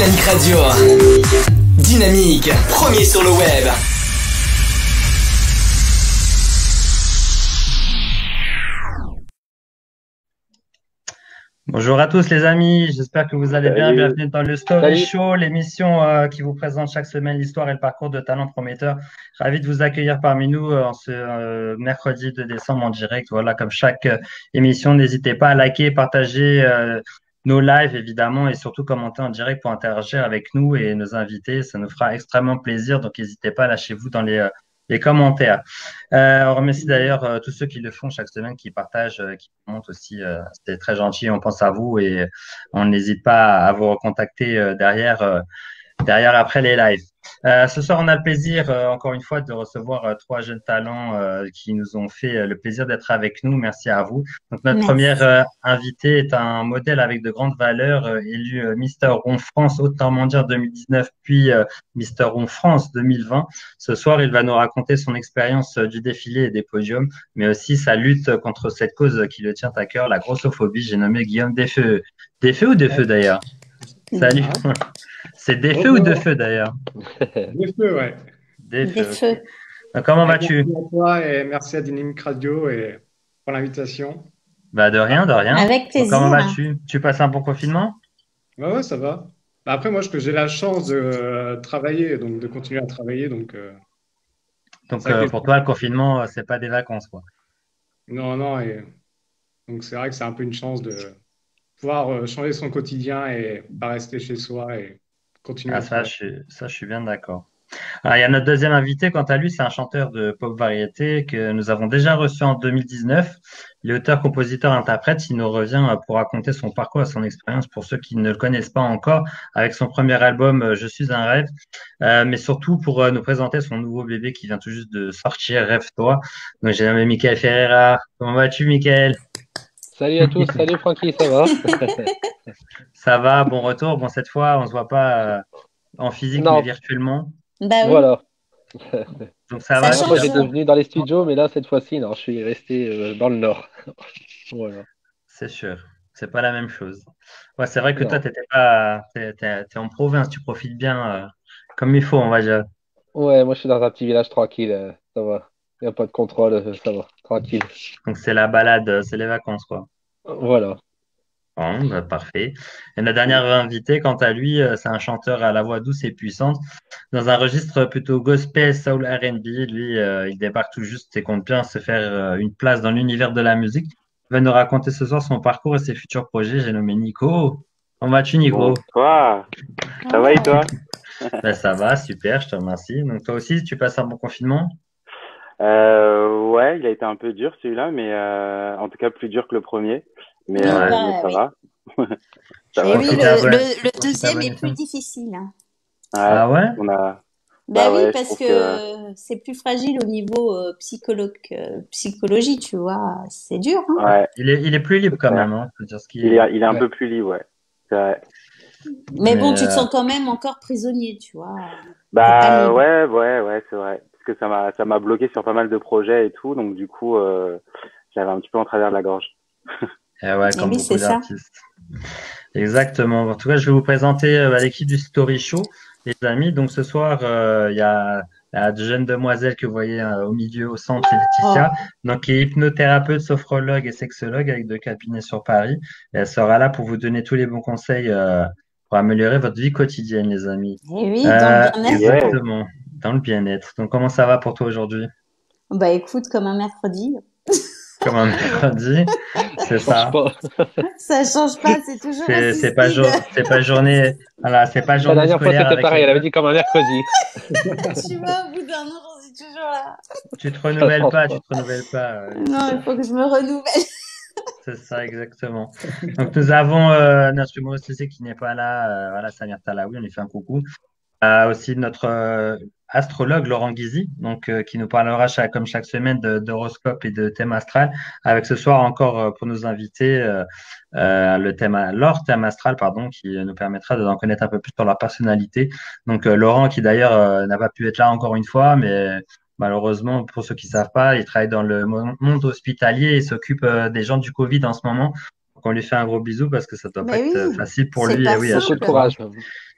Dynamique Radio. Dynamique, premier sur le web. Bonjour à tous les amis, j'espère que vous allez bien. Salut. Bienvenue dans le Story Salut. Show, l'émission qui vous présente chaque semaine l'histoire et le parcours de talents prometteurs. Ravi de vous accueillir parmi nous en ce mercredi 2 décembre en direct. Voilà, comme chaque émission, n'hésitez pas à liker, partager nos lives évidemment et surtout commenter en direct pour interagir avec nous et nos invités. Ça nous fera extrêmement plaisir, donc n'hésitez pas, lâchez-vous dans les commentaires. On remercie d'ailleurs tous ceux qui le font chaque semaine, qui partagent, qui commentent aussi. C'est très gentil, on pense à vous et on n'hésite pas à vous recontacter derrière après les lives. Ce soir, on a le plaisir, encore une fois, de recevoir trois jeunes talents qui nous ont fait le plaisir d'être avec nous. Merci à vous. Donc, notre Merci. première invité est un modèle avec de grandes valeurs, élu Mister Rond France Haute-Normandie en 2019, puis Mister Rond France 2020. Ce soir, il va nous raconter son expérience du défilé et des podiums, mais aussi sa lutte contre cette cause qui le tient à cœur, la grossophobie. J'ai nommé Guillaume Desfeux. Desfeux ou Defeux d'ailleurs? Salut. C'est Desfeux ou Defeux d'ailleurs? Des feux, ouais. Desfeux. Des feux. Donc, comment vas-tu? Merci à toi et merci à Dynamique Radio et pour l'invitation. Bah, de rien, de rien. Avec Donc, plaisir. comment vas-tu? Tu passes un bon confinement? Ouais, ça va. Bah, après, moi, j'ai la chance de travailler, donc de continuer à travailler. Donc, Donc, c'est vrai que- pour toi, le confinement, c'est pas des vacances, quoi. non, non. Donc, c'est vrai que c'est un peu une chance de pouvoir changer son quotidien et pas rester chez soi et continuer Ah, à travailler. ça, je suis bien d'accord. Alors, il y a notre deuxième invité, quant à lui, c'est un chanteur de pop variété que nous avons déjà reçu en 2019. Il est auteur, compositeur, interprète. Il nous revient pour raconter son parcours et son expérience pour ceux qui ne le connaissent pas encore, avec son premier album Je suis un rêve, mais surtout pour nous présenter son nouveau bébé qui vient tout juste de sortir, Rêve-toi. Donc, j'ai nommé Michael Ferreira. Comment vas-tu, Michael? Salut à tous, salut Francky, ça va? Ça va, bon retour. Bon, cette fois, on se voit pas en physique, mais Non, virtuellement. Bah oui, voilà. Donc, ça Ça va, La dernière fois change. j'étais venu dans les studios, mais là cette fois-ci, non, je suis resté dans le nord. Voilà. c'est sûr. C'est pas la même chose. Ouais, c'est vrai que toi, Non. t'es en province, tu profites bien comme il faut, on va dire. Ouais, moi je suis dans un petit village tranquille, ça va. Il n'y a pas de contrôle, ça va, tranquille. Donc, c'est la balade, c'est les vacances, quoi. Voilà. Bon, bah, parfait. Et notre dernier invité, quant à lui, c'est un chanteur à la voix douce et puissante, dans un registre plutôt gospel, soul, R&B. Lui, il débarque tout juste et compte bien se faire une place dans l'univers de la musique. Il va nous raconter ce soir son parcours et ses futurs projets. J'ai nommé Nico. Comment vas-tu, Nico? Bonsoir, ça va et toi? Ben, ça va, super, je te remercie. Donc, toi aussi, tu passes un bon confinement? Ouais, il a été un peu dur celui-là, mais en tout cas plus dur que le premier. Mais, Oui, Ouais. mais ça oui. va. Ça Et va, oui, ça Profite va. un peu. le deuxième bonne est plus émission. difficile, hein. Ouais, Ah ouais? on a. Bah Bah oui, ouais, je parce trouve que que. c'est plus fragile au niveau psychologie, tu vois. C'est dur, hein. Ouais, Il est plus libre c'est quand clair. même, hein. Faut dire ce qui Il est. est un Ouais. peu plus libre, ouais. C'est vrai. Mais bon, Mais tu te sens quand même encore prisonnier, tu vois. T'es Bah pas libre. ouais, c'est vrai. Parce que ça m'a bloqué sur pas mal de projets et tout, donc du coup, j'avais un petit peu en travers de la gorge. eh ouais, Et comme oui, beaucoup c'est ça. d'artistes. Exactement. En tout cas, je vais vous présenter l'équipe du Story Show, les amis. Donc ce soir, il y a la jeune demoiselle que vous voyez au milieu, au centre, c'est Oh, Laetitia, donc qui est hypnothérapeute, sophrologue et sexologue avec 2 cabinets sur Paris. Et elle sera là pour vous donner tous les bons conseils pour améliorer votre vie quotidienne, les amis. et oui, dans le bien-être. Yeah. Exactement, dans le bien-être. Donc comment ça va pour toi aujourd'hui? Bah écoute, comme un mercredi. Comme un mercredi, c'est Ça change ça. pas. Ça change pas, c'est toujours aussi C'est pas speed. c'est pas journée, voilà, c'est pas La journée dernière fois scolaire c'était avec pareil, les elle avait gosses. dit comme un mercredi. Tu vois, au bout d'un an, j'en suis toujours là. Tu te Ça renouvelles change pas, pas. tu te renouvelles pas. Non, Laetitia. il faut que je me renouvelle. C'est ça, exactement. Donc, nous avons notre humoriste aussi qui n'est pas là, voilà, Samir Talaoui, on lui fait un coucou. Aussi notre astrologue Laurent Guizy, donc qui nous parlera comme chaque semaine d'horoscope et de thème astral, avec ce soir encore pour nous inviter leur thème astral, pardon, qui nous permettra d'en connaître un peu plus sur leur personnalité. Donc Laurent, qui d'ailleurs n'a pas pu être là encore une fois, mais malheureusement, pour ceux qui savent pas, il travaille dans le monde hospitalier et s'occupe des gens du Covid en ce moment. Donc on lui fait un gros bisou parce que ça doit pas Mais être oui, facile pour c'est lui. Et pas oui, à Beaucoup de chaque simple. fois. courage.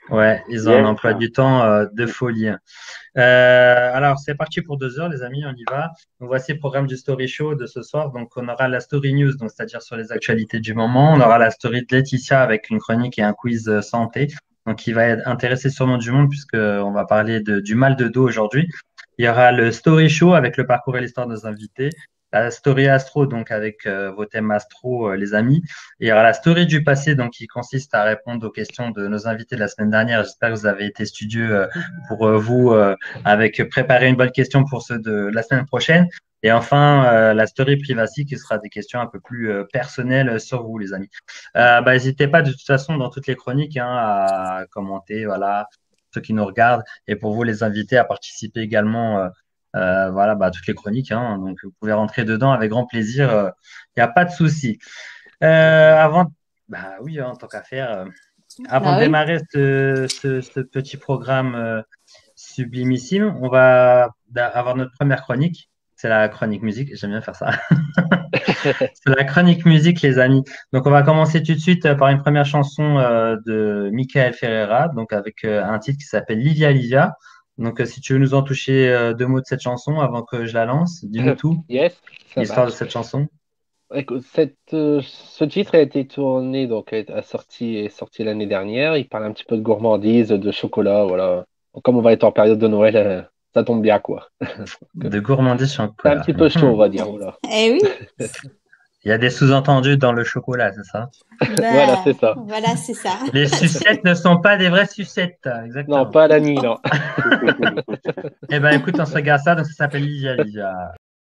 Ouais, ils ont un Yes. emploi du temps de folie. Alors, c'est parti pour 2 heures, les amis, on y va. Donc, voici le programme du Story Show de ce soir. Donc, on aura la Story News, donc c'est-à-dire sur les actualités du moment. On aura la story de Laetitia avec une chronique et un quiz santé. Donc, qui va être intéressé sûrement du monde puisque on va parler du mal de dos aujourd'hui. Il y aura le Story Show avec le parcours et l'histoire de nos invités. La Story Astro, donc avec vos thèmes astro, les amis. Et il y aura la story du passé, donc qui consiste à répondre aux questions de nos invités de la semaine dernière. J'espère que vous avez été studieux pour vous avec préparer une bonne question pour ceux de la semaine prochaine. Et enfin, la story privacy qui sera des questions un peu plus personnelles sur vous, les amis. N'hésitez pas de toute façon dans toutes les chroniques à commenter, voilà, ceux qui nous regardent. Et pour vous, les invités, à participer également voilà, à toutes les chroniques. Donc, vous pouvez rentrer dedans avec grand plaisir. Il n'y a pas de souci. Avant, oui, en tant qu'à faire, avant de oui. démarrer ce petit programme sublimissime, on va avoir notre première chronique. C'est la chronique musique. J'aime bien faire ça. C'est la chronique musique, les amis. Donc, on va commencer tout de suite par une première chanson de Michael Ferreira, donc avec un titre qui s'appelle Livia Livia. Donc, si tu veux nous en toucher 2 mots de cette chanson avant que je la lance, dis-nous tout, Yes, ça l'histoire de marche. cette chanson. Écoute, ce titre a été tourné, donc est sorti l'année dernière. Il parle un petit peu de gourmandise, de chocolat, voilà. Donc, comme on va être en période de Noël, ça tombe bien, quoi. De gourmandise C'est un chocolat. petit peu chaud, on va dire, voilà. Eh oui, Il y a des sous-entendus dans le chocolat, c'est ça? Voilà, c'est ça. voilà, c'est ça. Les sucettes ne sont pas des vraies sucettes, Non, exactement. pas à la nuit, non. Eh ben, écoute, on se regarde ça, donc ça s'appelle Livia Livia.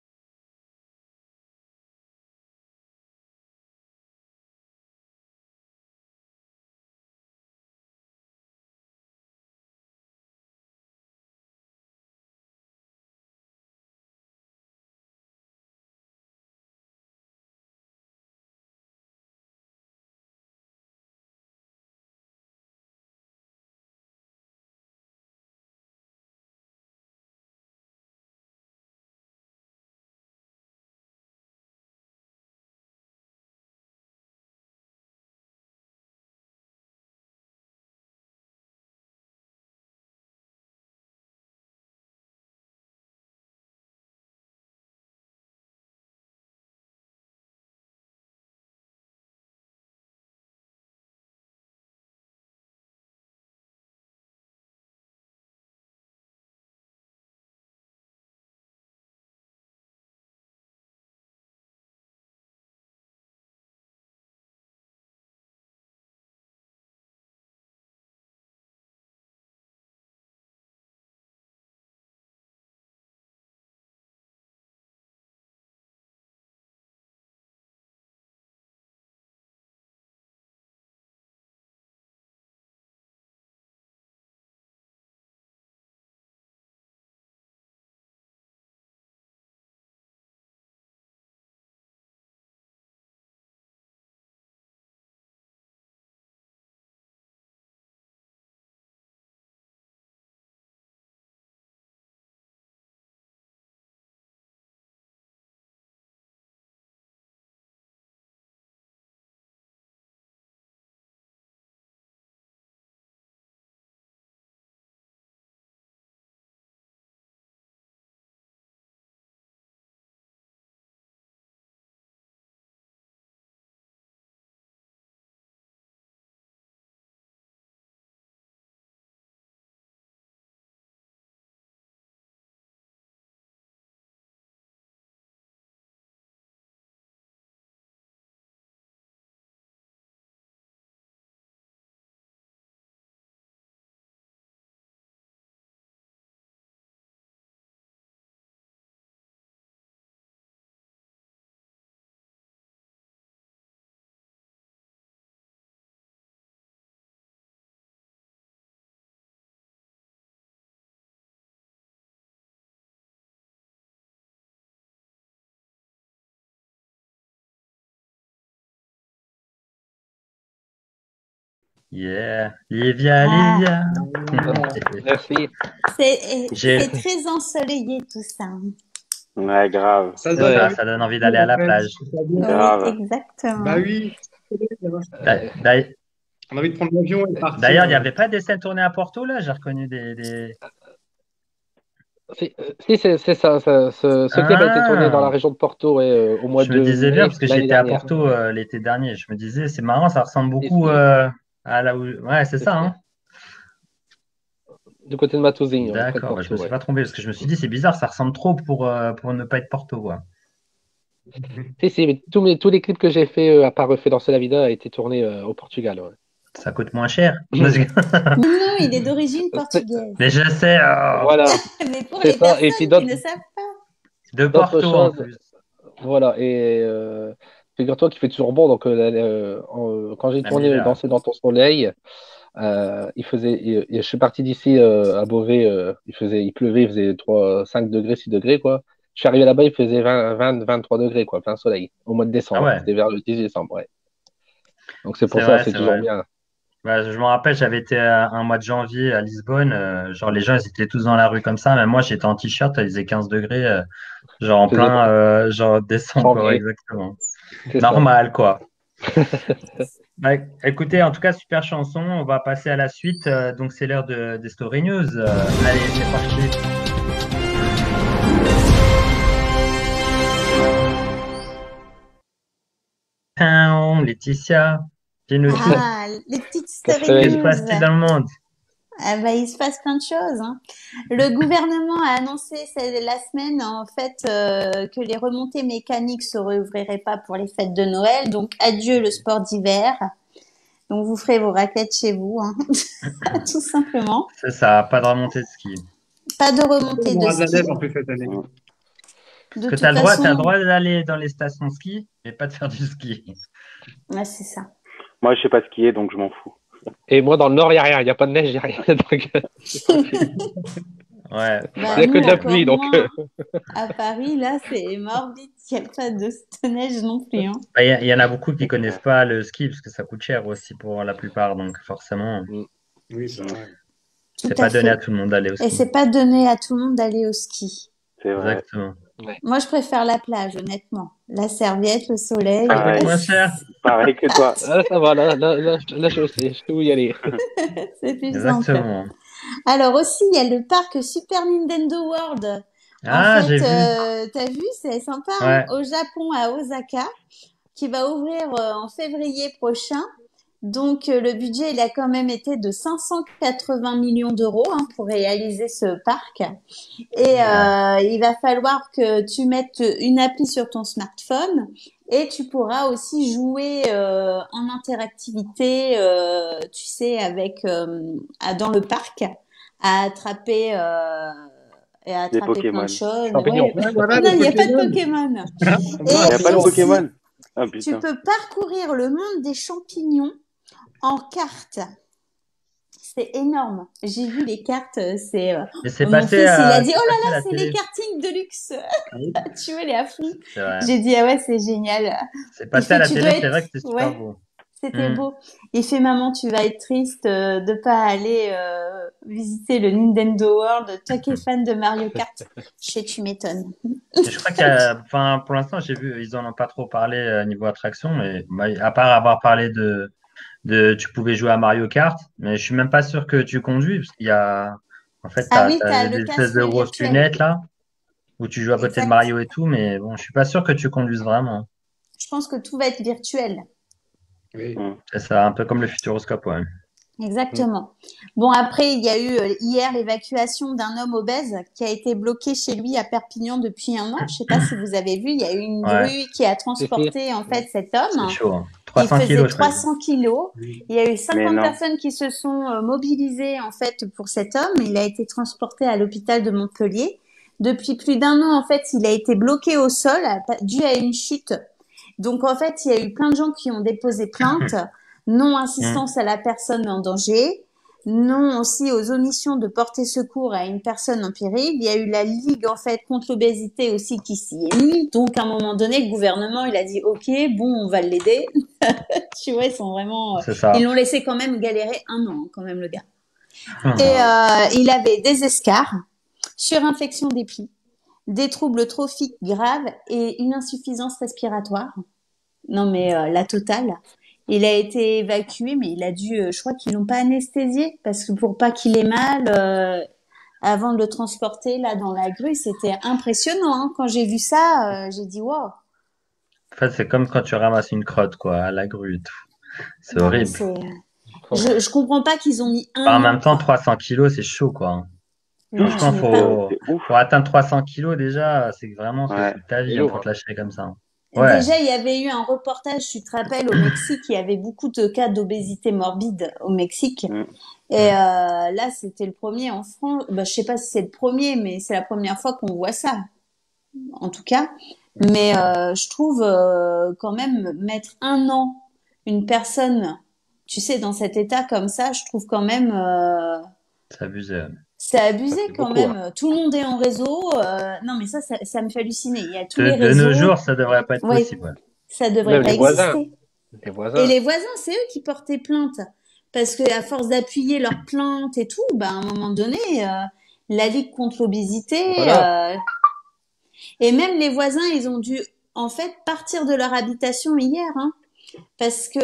Yeah, Livia Livia. Merci. C'est très ensoleillé tout ça. Ouais, grave. Ça donne Ouais. envie Ça donne envie d'aller à la plage. Grave. Oui, exactement. Bah oui. D'ailleurs, On a envie de prendre l'avion et partir. D'ailleurs, il n'y avait pas d'essai tourné à Porto, là? J'ai reconnu des... Si, c'est ça. Ce clip a été tourné dans la Ah! région de Porto ouais, au mois Je me de disais bien, mai parce que l'année j'étais à dernière. Porto l'été dernier. Je me disais, c'est marrant, ça ressemble Si, beaucoup si, à là où... Ouais, c'est c'est ça, ça. hein? Du côté de Matosinhos, près de D'accord, bah, je Porto, me suis ouais. pas trompé, parce que je me suis dit, c'est bizarre, ça ressemble trop pour ne pas être Porto, quoi. Si, mais tous les clips que j'ai fait, à part Refait danser la vida, a été tourné au Portugal, ouais. Ça coûte moins cher. Mais non, il est d'origine portugaise. Mais je sais, Voilà, Mais pour c'est les ça. Et puis personnes qui ne savent de d'autres Porto en choses, plus. voilà. Et figure-toi qu'il fait toujours bon. Donc, quand j'ai Même tourné l'hiver. Danser dans ton soleil, je suis parti d'ici à Beauvais, il pleuvait, il faisait 5 degrés, 6 degrés, quoi. Je suis arrivé là-bas, il faisait 23 degrés, quoi, plein soleil, au mois de Ah décembre. ouais, C'était vers le 10 décembre, ouais. Donc, c'est c'est pour ça, vrai, c'est c'est toujours vrai. bien. Bah, je me rappelle, j'avais été un mois de janvier à Lisbonne. Genre, les gens, ils étaient tous dans la rue comme ça. Même moi, j'étais en t-shirt, il faisait 15 degrés. Genre, en Il faisait plein, genre, décembre, quoi. Ouais, janvier, exactement. c'est ça. Normal, quoi. Bah, écoutez, en tout cas, super chanson. On va passer à la suite. Donc, c'est l'heure des Story News. Allez, c'est parti. Laetitia, dis-nous tout. Ah, les petites Qu'est-ce story Que se que news. passe-t-il dans le monde? Ah bah, il se passe plein de choses, hein. Le gouvernement a annoncé la semaine, en fait, que les remontées mécaniques se réouvriraient pas pour les fêtes de Noël. Donc, adieu le sport d'hiver. Donc, vous ferez vos raquettes chez vous, hein. Tout simplement. C'est ça, pas de remontée de ski. Pas de On remontée de aura de la ski. neige en plus cette année. De Parce que toute t'as le façon, droit d'aller dans les stations ski, mais pas de faire du ski. ouais, c'est ça. Moi, je sais pas skier, donc je m'en fous. Et moi, dans le nord, il n'y a rien. Il n'y a pas de neige, il n'y a rien. Donc, Ouais, il Bah, n'y a nous, que de la encore pluie. Donc, moins. À Paris, là, c'est morbide. Il n'y a pas de neige non plus, hein. bah, il y en a beaucoup qui C'est connaissent clair. pas le ski parce que ça coûte cher aussi pour la plupart, donc forcément, Oui, c'est vrai. Tout c'est à pas donné à fait. tout le monde d'aller au Et ski. c'est pas donné à tout le monde d'aller au ski. C'est vrai. Exactement. Moi, je préfère la plage, honnêtement. La serviette, le soleil. Ça coûte Pareil. moins cher. Pareil que toi. là, ça va. Là, je sais où y aller. C'est plus simple. Exactement. Alors aussi, il y a le parc Super Nintendo World. Ah, En j'ai fait, vu. t'as vu, c'est sympa, hein, Ouais. au Japon, à Osaka, qui va ouvrir en février prochain. Donc, le budget, il a quand même été de 580 millions d'euros, hein, pour réaliser ce parc. Et il va falloir que tu mettes une appli sur ton smartphone et tu pourras aussi jouer en interactivité, tu sais, avec dans le parc, à attraper et à Des attraper plein Pokémon. de choses. Champignons. Ouais. Ouais, voilà, Non, les il n'y a pas de Pokémon. Pokémon. Il n'y a pas de Et aussi, Pokémon? Ah tu putain. peux parcourir le monde des champignons en carte. C'est énorme. J'ai vu les cartes, c'est Et c'est mon passé fils, il a à, dit c'est oh passé là à là, la c'est les télé. kartings de luxe. Oui, Tu vois, il est à fond. c'est vrai. J'ai dit ah ouais, c'est génial. C'est Il passé à fait la tu dois télé, c'est être vrai que c'était super ouais, beau. c'était Hmm. beau. Il fait maman, tu vas être triste de pas aller visiter le Nintendo World. Toi qui es fan de Mario Kart, je sais tu m'étonnes. Et je crois qu'il y a, enfin, pour l'instant, j'ai vu, ils en ont pas trop parlé niveau attraction, mais à part avoir parlé tu pouvais jouer à Mario Kart, mais je suis même pas sûr que tu conduis, parce qu'il y a, en fait, Ah oui, t'as t'as des le espèces de casque grosses virtuel. lunettes là, où tu joues à côté de Exact. Mario et tout, mais bon, je suis pas sûr que tu conduises vraiment. Je pense que tout va être virtuel. Oui. C'est ça, un peu comme le Futuroscope, ouais. Exactement. Bon, après, il y a eu hier l'évacuation d'un homme obèse qui a été bloqué chez lui à Perpignan depuis un mois. Je sais pas si vous avez vu, il y a eu une Ouais, grue qui a Si, si. transporté en fait cet c'est homme. chaud, hein. Il 300 faisait kilos, je crois. 300 kilos. Oui. Il y a eu Mais 50 non. personnes qui se sont mobilisées en fait pour cet homme. Il a été transporté à l'hôpital de Montpellier. Depuis plus d'un an, en fait, il a été bloqué au sol dû à une chute. Donc, en fait, il y a eu plein de gens qui ont déposé plainte, non assistance à la personne en danger, non aussi aux omissions de porter secours à une personne en péril. Il y a eu la Ligue, en fait, contre l'obésité aussi qui s'y est mis. Donc, à un moment donné, le gouvernement, il a dit, OK, bon, on va l'aider. Tu vois, ils sont vraiment, C'est ça. ils l'ont laissé quand même galérer un an, quand même, le gars. Hum. Et il avait des escarres, surinfection des plis, des troubles trophiques graves et une insuffisance respiratoire. Non, mais la totale. Il a été évacué, mais il a dû, je crois qu'ils l'ont pas anesthésié parce que pour pas qu'il ait mal avant de le transporter là dans la grue, c'était impressionnant. Hein. Quand j'ai vu ça, j'ai dit waouh. En fait, c'est comme quand tu ramasses une crotte, quoi, à la grue et tout. C'est Non, mais horrible. je comprends pas qu'ils ont mis En un même an. temps, 300 kilos, c'est chaud, quoi. Non, Franchement, mais pas. C'est ouf. pour atteindre 300 kilos déjà, c'est vraiment c'est Ouais. toute ta vie C'est hein, lourd, pour hein. te lâcher comme ça. Ouais, Déjà, il y avait eu un reportage, tu te rappelles, au Mexique, il y avait beaucoup de cas d'obésité morbide au Mexique. Mm. Et là, c'était le premier en France. Bah, je sais pas si c'est le premier, mais c'est la première fois qu'on voit ça, en tout cas. Mais je trouve quand même mettre un an une personne, tu sais, dans cet état comme ça, je trouve quand même c'est abusé. c'est Ça abusé fait quand beaucoup, hein. même. Tout le monde est en réseau. Non, mais ça me fait halluciner. Il y a tous les De nos réseaux. jours, ça devrait pas être Ouais, possible. Ouais. ça devrait Même pas les voisins. exister. Les Et voisins. les voisins, c'est eux qui portaient plainte. Parce que à force d'appuyer leurs plaintes et tout, bah, à un moment donné, la Ligue contre l'obésité, Voilà. et même les voisins, ils ont dû, en fait, partir de leur habitation hier, hein, parce que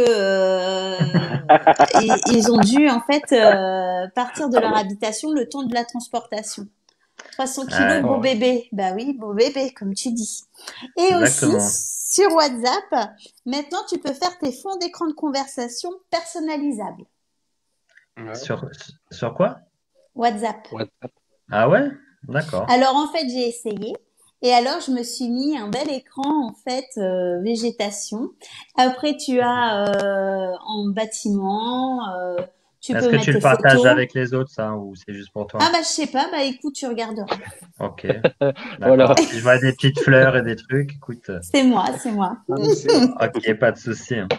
ils ont dû, en fait, partir de leur habitation le temps de la transportation. 300 kilos, Ouais, beau Oh, ouais. bébé. Bah oui, beau bébé, comme tu dis. Et aussi, exactement. sur WhatsApp, maintenant, tu peux faire tes fonds d'écran de conversation personnalisables. Ouais. Sur quoi? WhatsApp. WhatsApp. Ah ouais? D'accord. Alors, en fait, j'ai essayé. Et alors, je me suis mis un bel écran, en fait, végétation. Après, tu as en bâtiment, tu Est-ce peux que mettre tu le tes partages photos. avec les autres, ça, ou c'est juste pour Ah toi? bah, je sais pas, bah écoute, tu regarderas. Ok, Voilà. d'accord. Si je vois des petites fleurs et des trucs, écoute, C'est moi, c'est moi. Ah, mais c'est ok, pas de souci. Hein.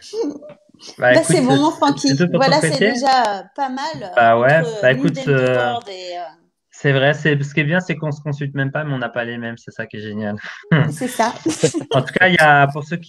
Bah Bah, c'est écoute, bon, mon c'est Francky. tout pour ton Voilà, c'est côté? déjà pas mal Bah ouais, entre bah écoute, Leaderboard et... c'est vrai, ce qui est bien, c'est qu'on se consulte même pas, mais on n'a pas les mêmes, c'est ça qui est génial. c'est ça. En tout cas, il y a, pour ceux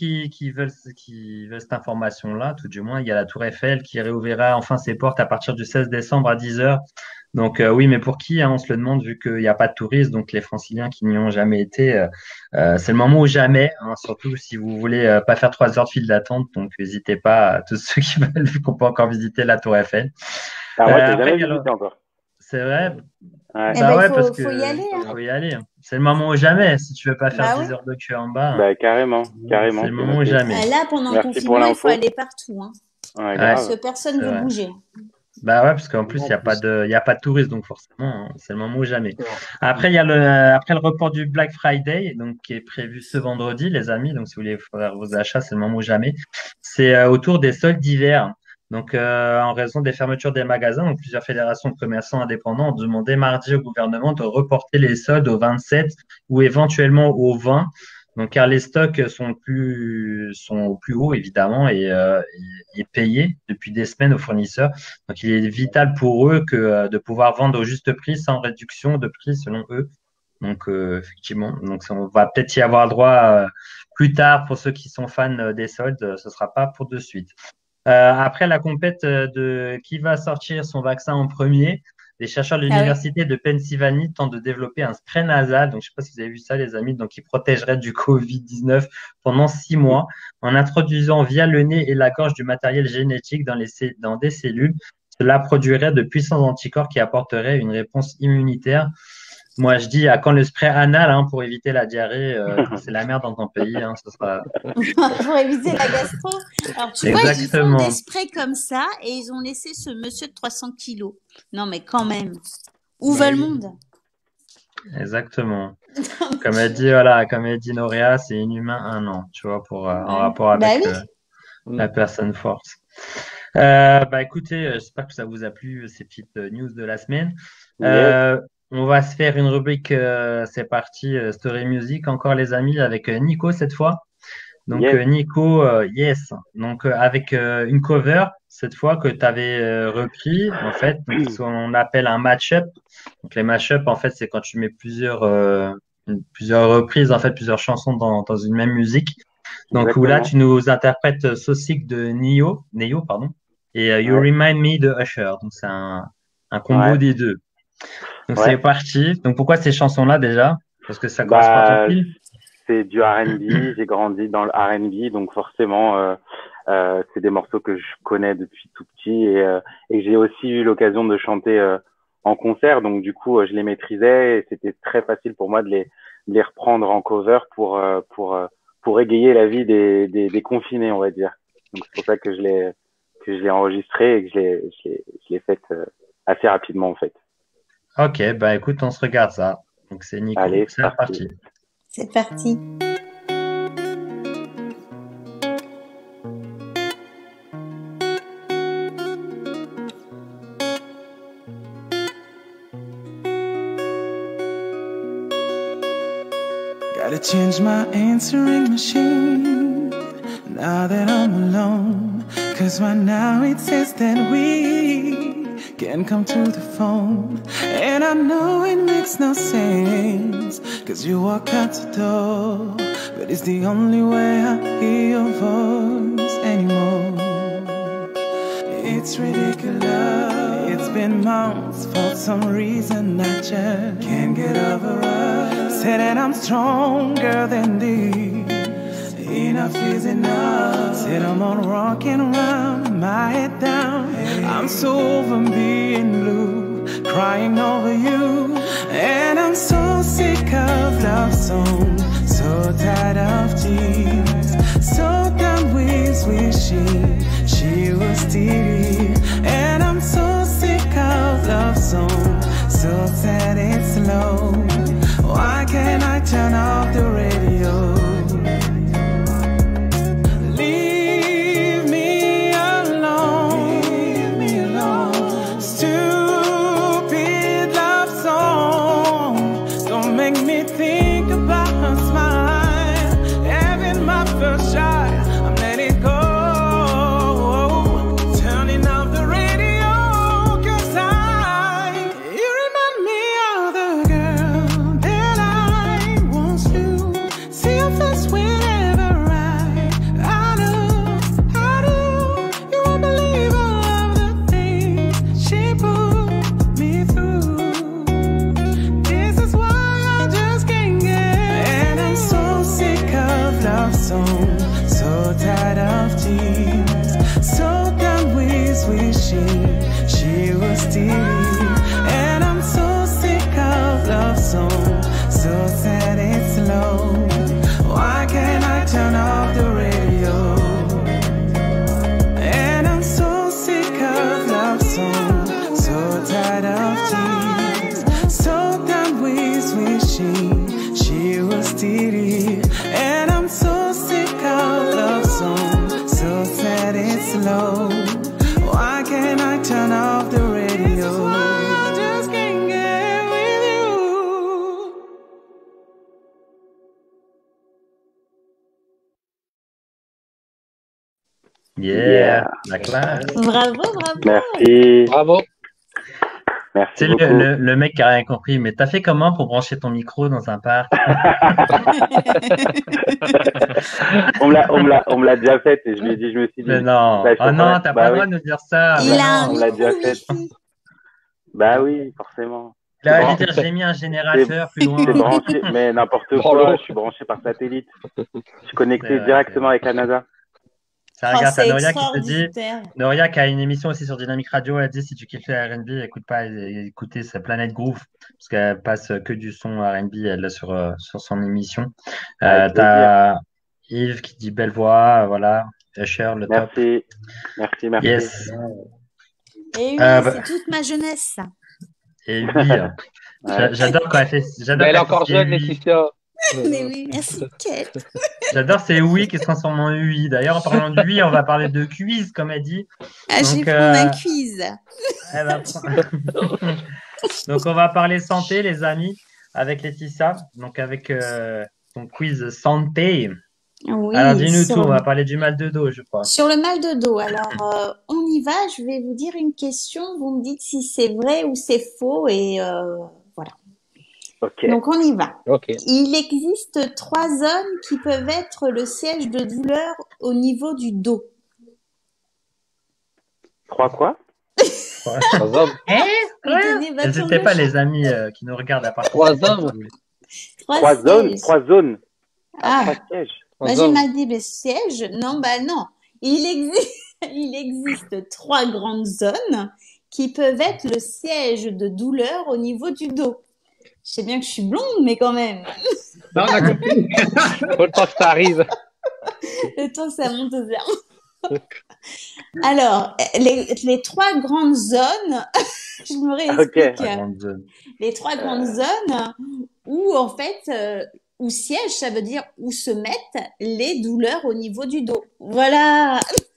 qui veulent cette information-là, tout du moins, il y a la Tour Eiffel qui réouvrira enfin ses portes à partir du 16 décembre à 10 heures. Donc oui, mais pour qui, hein, on se le demande, vu qu'il n'y a pas de touristes, donc les Franciliens qui n'y ont jamais été, c'est le moment ou jamais, hein, surtout si vous voulez pas faire 3 heures de file d'attente, donc n'hésitez pas à tous ceux qui veulent, vu qu'on peut encore visiter la Tour Eiffel. Alors moi, je l'ai Après, jamais il y a visité encore. c'est vrai, Ouais. Eh bah ben, ouais, parce faut y que aller, hein. faut y aller. C'est le moment ou jamais. Si tu veux pas faire Bah 10 oui. heures de queue en bas, Bah carrément, c'est carrément, le c'est moment ou noté. jamais. Là, pendant le Merci pour confinement, il faut l'info. aller partout, hein. Ouais, Ouais, Parce grave. que personne c'est ne veut vrai. bouger. Bah ouais, parce qu'en plus, En il n'y a pas plus. de, il y a pas de touristes, donc forcément, hein, c'est le moment ou jamais. Non. Après, il y a après le report du Black Friday, donc qui est prévu ce vendredi, les amis. Donc, si vous voulez faire vos achats, c'est le moment ou jamais. C'est autour des soldes d'hiver. Donc, en raison des fermetures des magasins, donc plusieurs fédérations de commerçants indépendants ont demandé mardi au gouvernement de reporter les soldes au 27 ou éventuellement au 20. Donc, car les stocks sont au plus haut, évidemment, et payés depuis des semaines aux fournisseurs. Donc, il est vital pour eux de pouvoir vendre au juste prix sans réduction de prix selon eux. Donc, effectivement, donc on va peut-être y avoir droit plus tard pour ceux qui sont fans des soldes. Ce sera pas pour de suite. Après la compète de qui va sortir son vaccin en premier, les chercheurs de Ah oui. l'université de Pennsylvanie tentent de développer un spray nasal. Donc, je sais pas si vous avez vu ça, les amis. Donc, qui protégerait du Covid-19 pendant 6 mois en introduisant via le nez et la gorge du matériel génétique dans des cellules. Cela produirait de puissants anticorps qui apporteraient une réponse immunitaire. Moi, je dis à quand le spray anal hein, pour éviter la diarrhée. Quand c'est la merde dans ton pays, hein, ce sera Pour éviter la gastro. Alors, tu vois, ils font exactement. des sprays comme ça et ils ont laissé ce monsieur de 300 kilos. Non, mais quand même. Où Bah va le oui. monde? Exactement. Comme elle dit, voilà, comme elle dit Noria, c'est inhumain un an, tu vois, en Ouais. rapport Bah avec oui. la personne force. Bah écoutez, j'espère que ça vous a plu, ces petites news de la semaine. Yes. On va se faire une rubrique, c'est parti, Story Music, encore les amis, avec Nico cette fois. Donc Yes. Nico, yes. Donc avec une cover cette fois que tu avais repris en fait, donc ce qu'on appelle un match-up. Donc les match-up en fait c'est quand tu mets plusieurs reprises en fait plusieurs chansons dans une même musique. Donc où là Exactement. tu nous interprètes Saucic de Neo pardon et You Ouais. Remind Me de Usher. Donc c'est un combo Ouais. des deux. Donc c'est Ouais. parti. Donc pourquoi ces chansons-là déjà? Parce que ça correspond à ton Bah, style. c'est du R&B. J'ai grandi dans le R&B, donc forcément, C'est des morceaux que je connais depuis tout petit et j'ai aussi eu l'occasion de chanter en concert, donc du coup je les maîtrisais et c'était très facile pour moi de les reprendre en cover pour égayer la vie des confinés, on va dire. Donc c'est pour ça que je l'ai enregistré et que je l'ai faite assez rapidement en fait. Ok, bah écoute, on se regarde ça. Donc c'est Nico, Allez, c'est parti. C'est parti. Gotta change my answering machine now that I'm alone. Cause right now it says that we can't come to the phone. And I know it makes no sense, cause you walk out the door, but it's the only way I hear your voice anymore. It's ridiculous. It's been months, for some reason I just can't get over us. Say that I'm stronger than this, enough is enough. Said I'm on rocking around, my head down. I'm so over being blue, crying over you. And I'm so sick of love songs, so tired of tears, so done with wishing she was still here. And I'm so sick of love songs, so sad it's slow. Why can't I turn off the radio? Leave me alone, leave me alone. Stupid love song, don't make me think about her smile. Having my first shot, I'm letting it go. Turning off the radio, cause you remind me of the girl that I once knew. See your face whenever I do. You won't believe all of the things she put me through. This is why I just can't get. And I'm so sick of love songs, so tired of tears, so done with wishing she was still here. And I'm so sick of love songs, so sad it's slow. Why can't I turn off the radio? And I'm so sick of love songs, so tired of tears, so done with wishing she was still here. And I'm so sick of love songs, so sad it's slow. Why can't I turn off the radio? I just can't get with you. Yeah, la classe. Bravo, bravo. Merci, Bravo. merci C'est beaucoup. le mec qui a rien compris, mais t'as fait comment pour brancher ton micro dans un parc? On me l'a déjà fait et je me suis dit, Mais non, bah, je oh non, ferai. t'as Bah pas le oui. droit de nous dire ça. Il Bah a non. on l'a déjà micro fait. wifi. Bah oui, forcément. Il aurait dû Bon, dire j'ai mis un générateur plus loin. C'est branché, mais n'importe Bravo. quoi, je suis branché par satellite. Je suis connecté C'est vrai, directement avec la NASA. Ça, Oh, regarde, t'as c'est Noria qui te dit, extraordinaire. Noria qui a une émission aussi sur Dynamic Radio, elle dit si tu kiffes le R&B, écoute pas, écoutez sa Planète Groove, parce qu'elle passe que du son R&B, elle l'a sur son émission. Avec T'as Yves qui dit belle voix, voilà, Usher, le top. Merci, merci, merci. Yes. Et oui, Bah, c'est toute ma jeunesse, ça. et oui, Ouais. j'adore quand elle fait, j'adore Mais elle est quand encore fait jeune, oui. Laetitia. Mais oui, merci, Kate. J'adore ces oui qui se transforment en UI. D'ailleurs, en parlant de oui, on va parler de quiz, comme elle dit. Ah, je vais Donc, prendre un quiz. Elle va prendre- Donc, on va parler santé, les amis, avec Laetitia. Donc, avec ton quiz santé. Oui, Alors, dis-nous sur tout. On va parler du mal de dos, je crois. sur le mal de dos. Alors, on y va. Je vais vous dire une question. Vous me dites si c'est vrai ou c'est faux. Et voilà. Ok. Donc, on y va. Ok. Il existe 3 zones qui peuvent être le siège de douleur au niveau du dos. 3 quoi? Trois hommes. Tenez votre N'hésitez langue pas, de les amis qui nous regardent à partir. Trois hommes. chat. 3 zones? sièges. 3 zones. Ah, Trois sièges. Trois bah, j'ai hommes. mal dit, mais siège. Non, bah non. Il existe, il existe 3 grandes zones qui peuvent être le siège de douleur au niveau du dos. Je sais bien que je suis blonde, mais quand même, Là, on a compris. Faut le temps que ça arrive. le temps que ça monte au cerveau. Alors, les 3 grandes zones, je me réexplique. Ok. La grande zone. Les 3 grandes zones où, en fait, où siège, ça veut dire où se mettent les douleurs au niveau du dos. Voilà.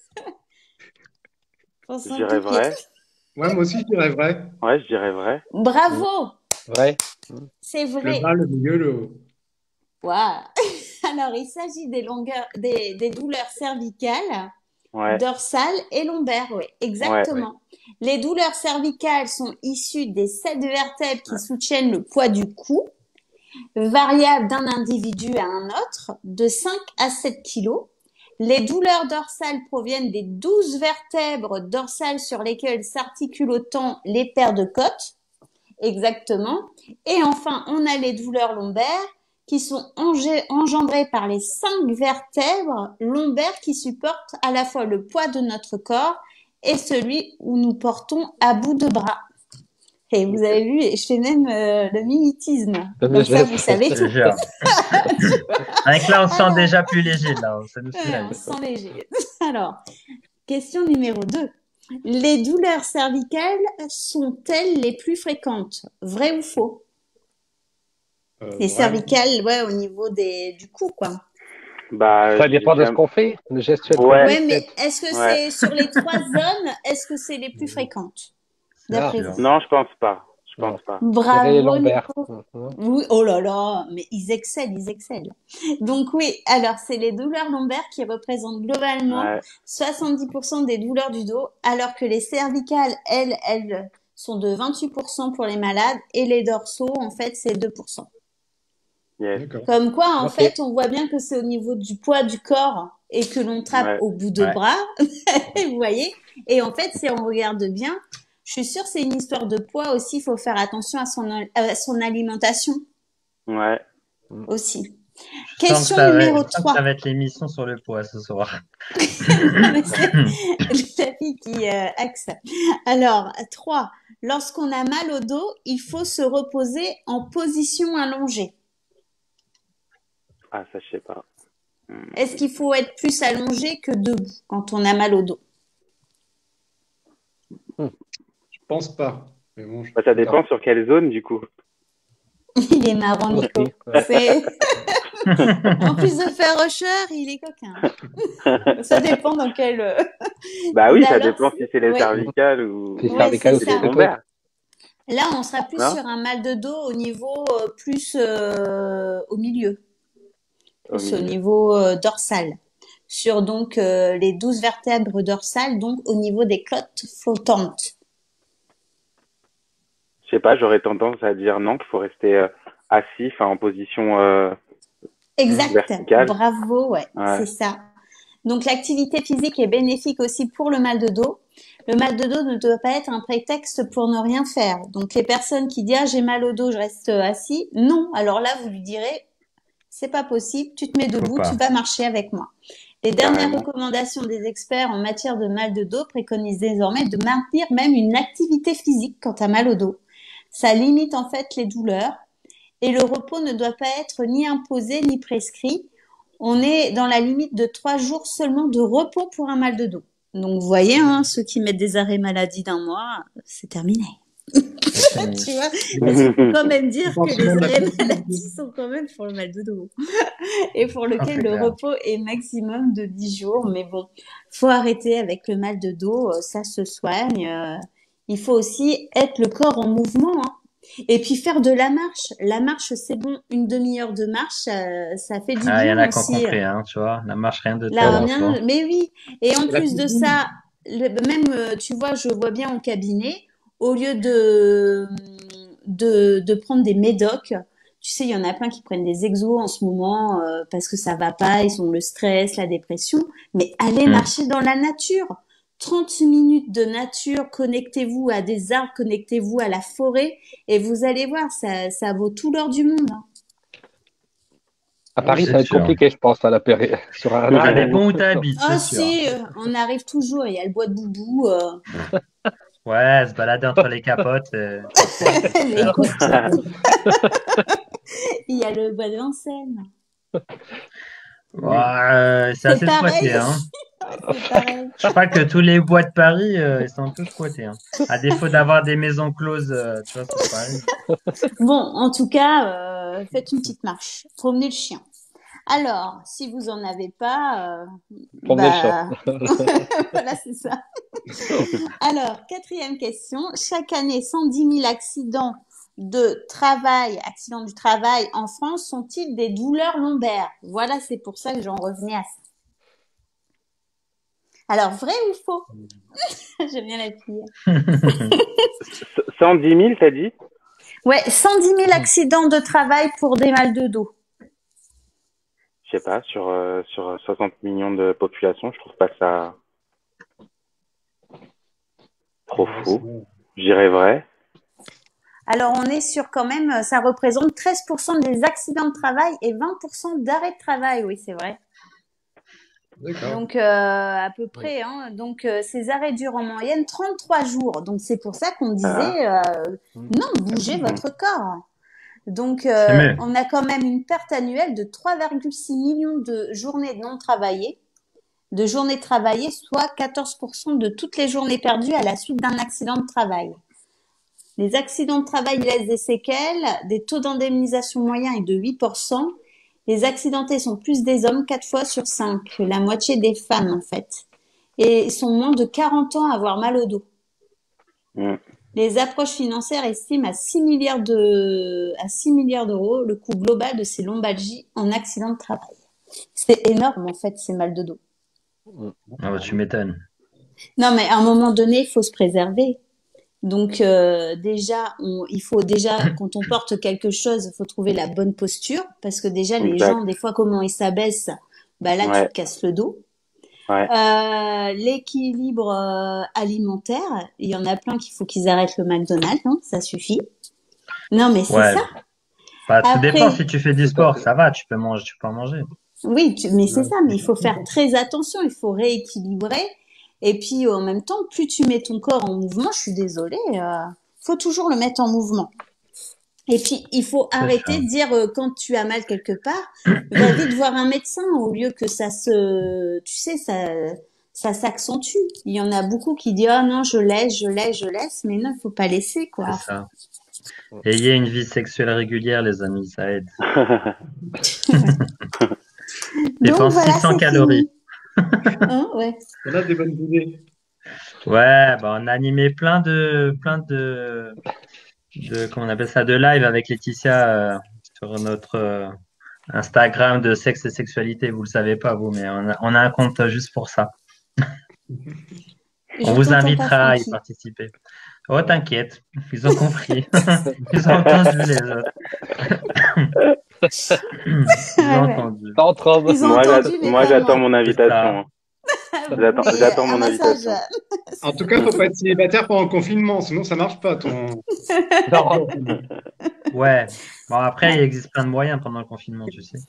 Pour Je dirais simplifier. vrai. Ouais, moi aussi, je dirais vrai. Ouais, je dirais vrai. Bravo, Ouais. c'est Le vrai. bas, le milieu, le haut. Waouh. Alors, il s'agit des douleurs cervicales, Ouais. dorsales et lombaires. Oui, exactement. Les douleurs cervicales sont issues des 7 vertèbres qui soutiennent le poids du cou, variable d'un individu à un autre, de 5 à 7 kilos. Les douleurs dorsales proviennent des 12 vertèbres dorsales sur lesquelles s'articulent autant les paires de côtes. Exactement. Et enfin, on a les douleurs lombaires qui sont engendrées par les 5 vertèbres lombaires qui supportent à la fois le poids de notre corps et celui où nous portons à bout de bras. Et vous avez vu, je fais même le mimétisme. Comme ça, vous savez Je tout. te jure. Avec là, on se sent Alors, déjà plus léger, là. Ça nous ouais, soulage. on se sent léger. Alors, question numéro 2. Les douleurs cervicales sont-elles les plus fréquentes? Vrai ou faux? Les Vrai. cervicales, ouais, au niveau du cou, quoi. Bah, Ça dépend de ce j'aime- qu'on fait. Le gestuel qu'on Ouais. fait, Ouais, mais peut-être. est-ce que Ouais. c'est sur les 3 zones, est-ce que c'est les plus fréquentes? C'est D'après sûr. vous? Non, je pense pas. Je Non. pense pas. Je dirais les Bravo, lombaires. Nico. Oui, oh là là, mais ils excellent, ils excellent. Donc oui, alors c'est les douleurs lombaires qui représentent globalement Ouais. 70% des douleurs du dos, alors que les cervicales, elles sont de 28% pour les malades et les dorsaux, en fait, c'est 2%. Yes. D'accord. Comme quoi, en Ok. fait, on voit bien que c'est au niveau du poids du corps et que l'on trappe Ouais. au bout de Ouais. bras, vous voyez. Et en fait, si on regarde bien, je suis sûre que c'est une histoire de poids aussi. Il faut faire attention à son alimentation Ouais. aussi. Je sens Question que numéro je sens que 3. ça va être l'émission sur le poids ce soir. Mais c'est la fille qui axe. Alors, 3. Lorsqu'on a mal au dos, il faut se reposer en position allongée. Ah, ça, je sais pas. Est-ce qu'il faut être plus allongé que debout quand on a mal au dos? Je pense pas. Mais bon, Bah, ça dépend sur quelle zone, du coup. Il est marrant, Nico. Aussi, ouais. C'est... En plus de faire rusher, il est coquin. Ça dépend dans quel... Bah oui, Mais ça alors, dépend si c'est les ouais. cervicales ou C'est Ouais, cervical ou c'est les ça. c'est plutôt. lombaires. Là, on sera plus Non sur un mal de dos au niveau plus au milieu, Au plus au milieu. niveau dorsal. Sur donc les 12 vertèbres dorsales, donc au niveau des côtes flottantes. Je sais pas, j'aurais tendance à dire non, qu'il faut rester assis, enfin en position Exact. verticale. Bravo, ouais, Ouais. c'est ça. Donc l'activité physique est bénéfique aussi pour le mal de dos. Le mal de dos ne doit pas être un prétexte pour ne rien faire. Donc les personnes qui disent ah, j'ai mal au dos, je reste assis, non. Alors là, vous lui direz c'est pas possible, tu te mets Faut debout, pas. tu vas marcher avec moi. Les dernières Carrément. recommandations des experts en matière de mal de dos préconisent désormais de maintenir même une activité physique quand tu as mal au dos. Ça limite en fait les douleurs et le repos ne doit pas être ni imposé ni prescrit. On est dans la limite de 3 jours seulement de repos pour un mal de dos. Donc vous voyez, hein, ceux qui mettent des arrêts maladie d'un mois, c'est terminé. C'est fini. Tu vois, parce qu'il faut quand même dire Je pense que les même à arrêts tout. maladie sont quand même pour le mal de dos et pour Ah, lequel c'est le clair. repos est maximum de 10 jours. Mais bon, faut arrêter avec le mal de dos, ça se soigne. Il faut aussi être le corps en mouvement, hein. Et puis faire de la marche. La marche, c'est bon. Une demi-heure de marche, ça fait du Ah, il y en bien a qui ont aussi. compris, hein, tu vois. La marche, rien de tel Là, en bien, soi. mais oui. Et en Et la plus de cuisine. ça, même, tu vois, je vois bien au cabinet, au lieu de prendre des médocs, tu sais, il y en a plein qui prennent des exos en ce moment parce que ça va pas, ils ont le stress, la dépression. Mais allez Hmm. marcher dans la nature. 30 minutes de nature, connectez-vous à des arbres, connectez-vous à la forêt et vous allez voir, ça vaut tout l'or du monde, hein. À Oui, Paris, ça c'est va être sûr. compliqué, je pense, à la période. Sur un Ça Ouais. dépend où arbre. tu habites, Ah c'est sûr. si, on arrive toujours. Il y a le bois de Boubou, Ouais, se balader entre les capotes, c'est les super. cocottes. Il y a le bois de Vincennes. Ouais, c'est C'est assez pareil. squatté, hein. Ouais, c'est pareil. Je crois que tous les bois de Paris, ils sont un peu squattés, hein. À défaut d'avoir des maisons closes, tu vois, c'est pareil. Bon, en tout cas, faites une petite marche. Promenez le chien. Alors, si vous en avez pas, Promener le chat. voilà, c'est ça. Alors, quatrième question. Chaque année, 110 000 accidents accidents du travail en France sont-ils des douleurs lombaires? Voilà, c'est pour ça que j'en revenais à ça. Alors, vrai ou faux? J'aime bien la fille. 110 000, t'as dit? Ouais, 110 000 accidents de travail pour des mal de dos. Je sais pas, sur 60 millions de population, je trouve pas ça trop faux. Je dirais vrai. Alors, on est sur quand même, ça représente 13% des accidents de travail et 20% d'arrêt de travail. Oui, c'est vrai. D'accord. Donc, à peu près, hein. Donc, ces arrêts durent en moyenne 33 jours. Donc, c'est pour ça qu'on disait, non, bougez votre corps. Donc, C'est mieux. on a quand même une perte annuelle de 3,6 millions de journées non travaillées, soit 14% de toutes les journées perdues à la suite d'un accident de travail. Les accidents de travail laissent des séquelles, des taux d'indemnisation moyens est de 8%. Les accidentés sont plus des hommes, 4 fois sur 5, la moitié des femmes en fait. Et sont moins de 40 ans à avoir mal au dos. Mm. Les approches financières estiment à 6 milliards d'euros le coût global de ces lombalgies en accident de travail. C'est énorme en fait, ces mal de dos. Ah bah, tu m'étonnes. Non mais à un moment donné, il faut se préserver. Donc déjà, il faut déjà quand on porte quelque chose, il faut trouver la bonne posture parce que déjà les Exact. gens des fois comment ils s'abaissent, bah là tu Ouais. te casses le dos. Ouais. L'équilibre alimentaire, il y en a plein qu'il faut qu'ils arrêtent le McDonald's, hein, ça suffit. Non mais c'est Ouais. ça. Bah, tout Après- dépend. Si tu fais du sport, ça va, tu peux en manger. Oui, mais c'est ça, mais il faut faire très attention, il faut rééquilibrer. Et puis en même temps, plus tu mets ton corps en mouvement, je suis désolée, faut toujours le mettre en mouvement. Et puis il faut C'est arrêter ça. de dire quand tu as mal quelque part, va vite voir un médecin au lieu que ça s'accentue. Il y en a beaucoup qui disent ah non je laisse, mais non il faut pas laisser quoi. C'est ça. Ayez une vie sexuelle régulière, les amis, ça aide. Dépense voilà, 600 c'est calories. fini. Hein, ouais. On a des bonnes idées. Ouais, bah, on a animé plein de, comment on appelle ça, de live avec Laetitia sur notre Instagram de sexe et sexualité. Vous le savez pas, vous, mais on a un compte juste pour ça. Je On vous t'entends pas, invitera à y Francky. participer. Oh, t'inquiète, ils ont compris. Ils ont entendu les autres. Ils ont Ouais. entendu. Tantrum. Ils ont Moi, entendu, mais moi, pas j'attends moi. mon invitation. hein. J'attends Oui, j'attends un mon massage. invitation. En tout cas, faut pas être célibataire pendant le confinement, sinon ça marche pas. Non. Ouais. Bon, après, il existe plein de moyens pendant le confinement, tu sais.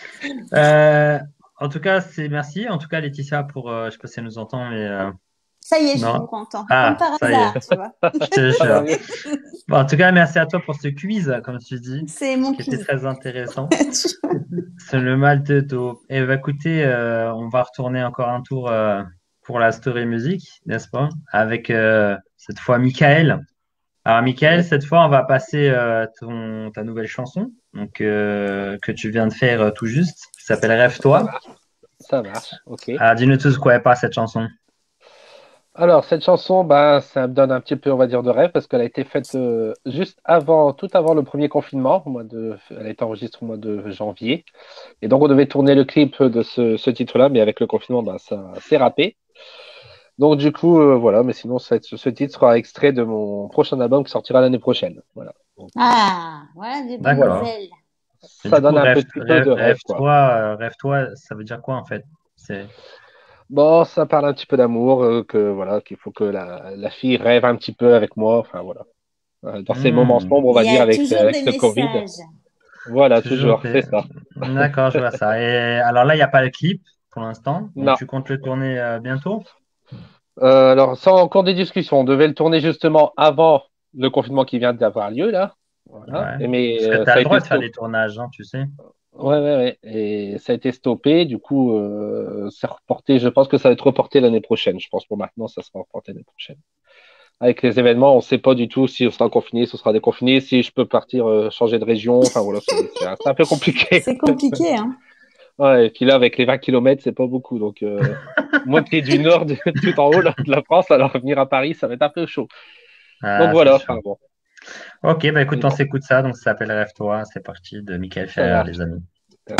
En tout cas, merci. En tout cas, Laetitia, je sais pas si elle nous entend, mais Ça y est, je non. vous entends. Ah, Comme par ça y est. hasard, tu vois. Je te jure. Bon, en tout cas, merci à toi pour ce quiz, comme tu dis, C'est mon qui était quiz. très intéressant. C'est le mal de dos. Et bah, écoutez, on va retourner encore un tour pour la story musique, n'est-ce pas? Avec cette fois Michael. Alors, Michael, cette fois, on va passer ta nouvelle chanson donc, que tu viens de faire tout juste, qui s'appelle Rêve-toi. Ça marche, ok. Alors, dis-nous tous de quoi elle parle, cette chanson. Alors, cette chanson, bah, ça me donne un petit peu, on va dire, de rêve parce qu'elle a été faite juste avant, tout avant le premier confinement. Elle a été enregistrée au mois de janvier. Et donc, on devait tourner le clip de ce titre-là, mais avec le confinement, bah, ça s'est râpé. Donc, du coup, voilà. Mais sinon, ce titre sera extrait de mon prochain album qui sortira l'année prochaine. Voilà. Donc, Ah, voilà des bonnes D'accord. nouvelles. Et ça du donne coup, un petit peu de rêve, quoi. rêve-toi, ça veut dire quoi en fait? Bon, ça parle un petit peu d'amour, voilà, qu'il faut que la fille rêve un petit peu avec moi. Enfin, voilà. Dans ces moments sombres, on Il va y dire, a avec toujours des le Covid. messages. Voilà, Toujours toujours, c'est P. ça. D'accord, je vois ça. Et alors là, il n'y a pas le clip pour l'instant. Donc, Non. tu comptes le tourner bientôt? Alors, ça, encore des discussions. On devait le tourner justement avant le confinement qui vient d'avoir lieu, là. Voilà. Ouais. Mais Parce que tu as ça a le droit été de faire stoppé. des tournages, hein, tu sais. Ouais, ouais, ouais. Et ça a été stoppé. Du coup, c'est reporté. Je pense que ça va être reporté l'année prochaine. Je pense pour maintenant, ça sera reporté l'année prochaine. Avec les événements, on ne sait pas du tout si on sera confiné, si on sera déconfiné, si je peux partir changer de région. Enfin, voilà, c'est un peu compliqué. C'est compliqué, hein. Ouais, et puis là, avec les 20 kilomètres, c'est pas beaucoup. Donc, moi qui est du nord, tout en haut là, de la France, alors venir à Paris, ça va être un peu chaud. Donc Ah, c'est voilà, sûr. enfin bon. Ok, bah écoute, Mais on bon, s'écoute ça. Donc, ça s'appelle Rêve-toi. C'est parti de Michael ça Ferrer, marche. les amis.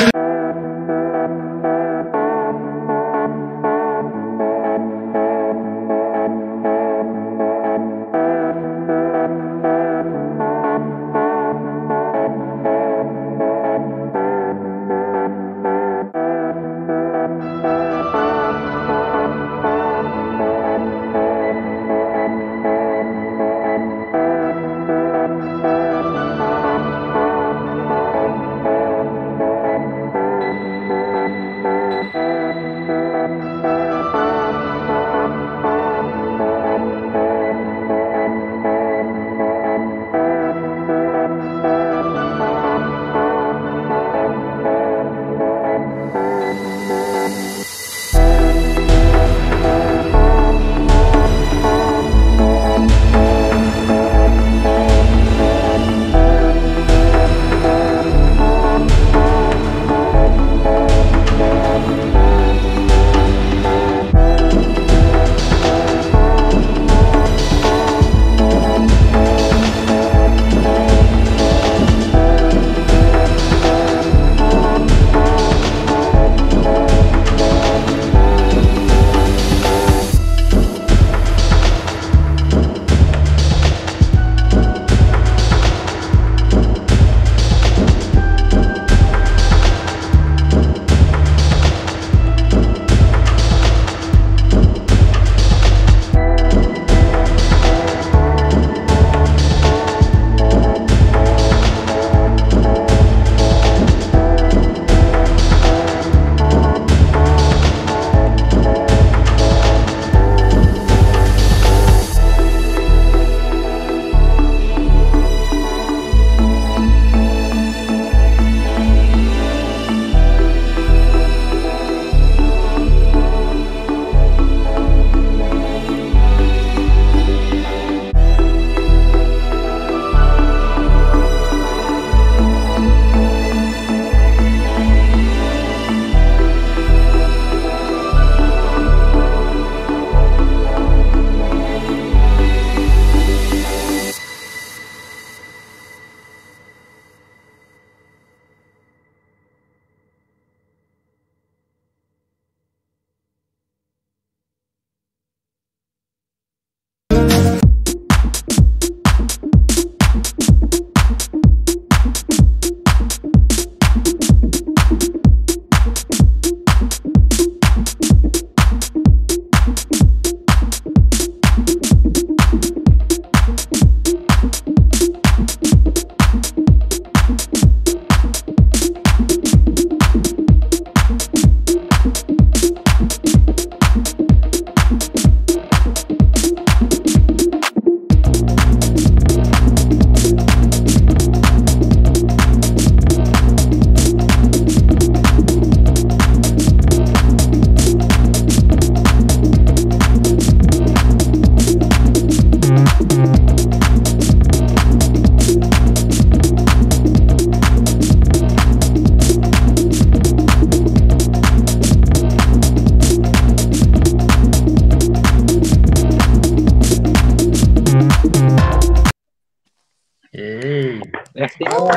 Merci. Oh,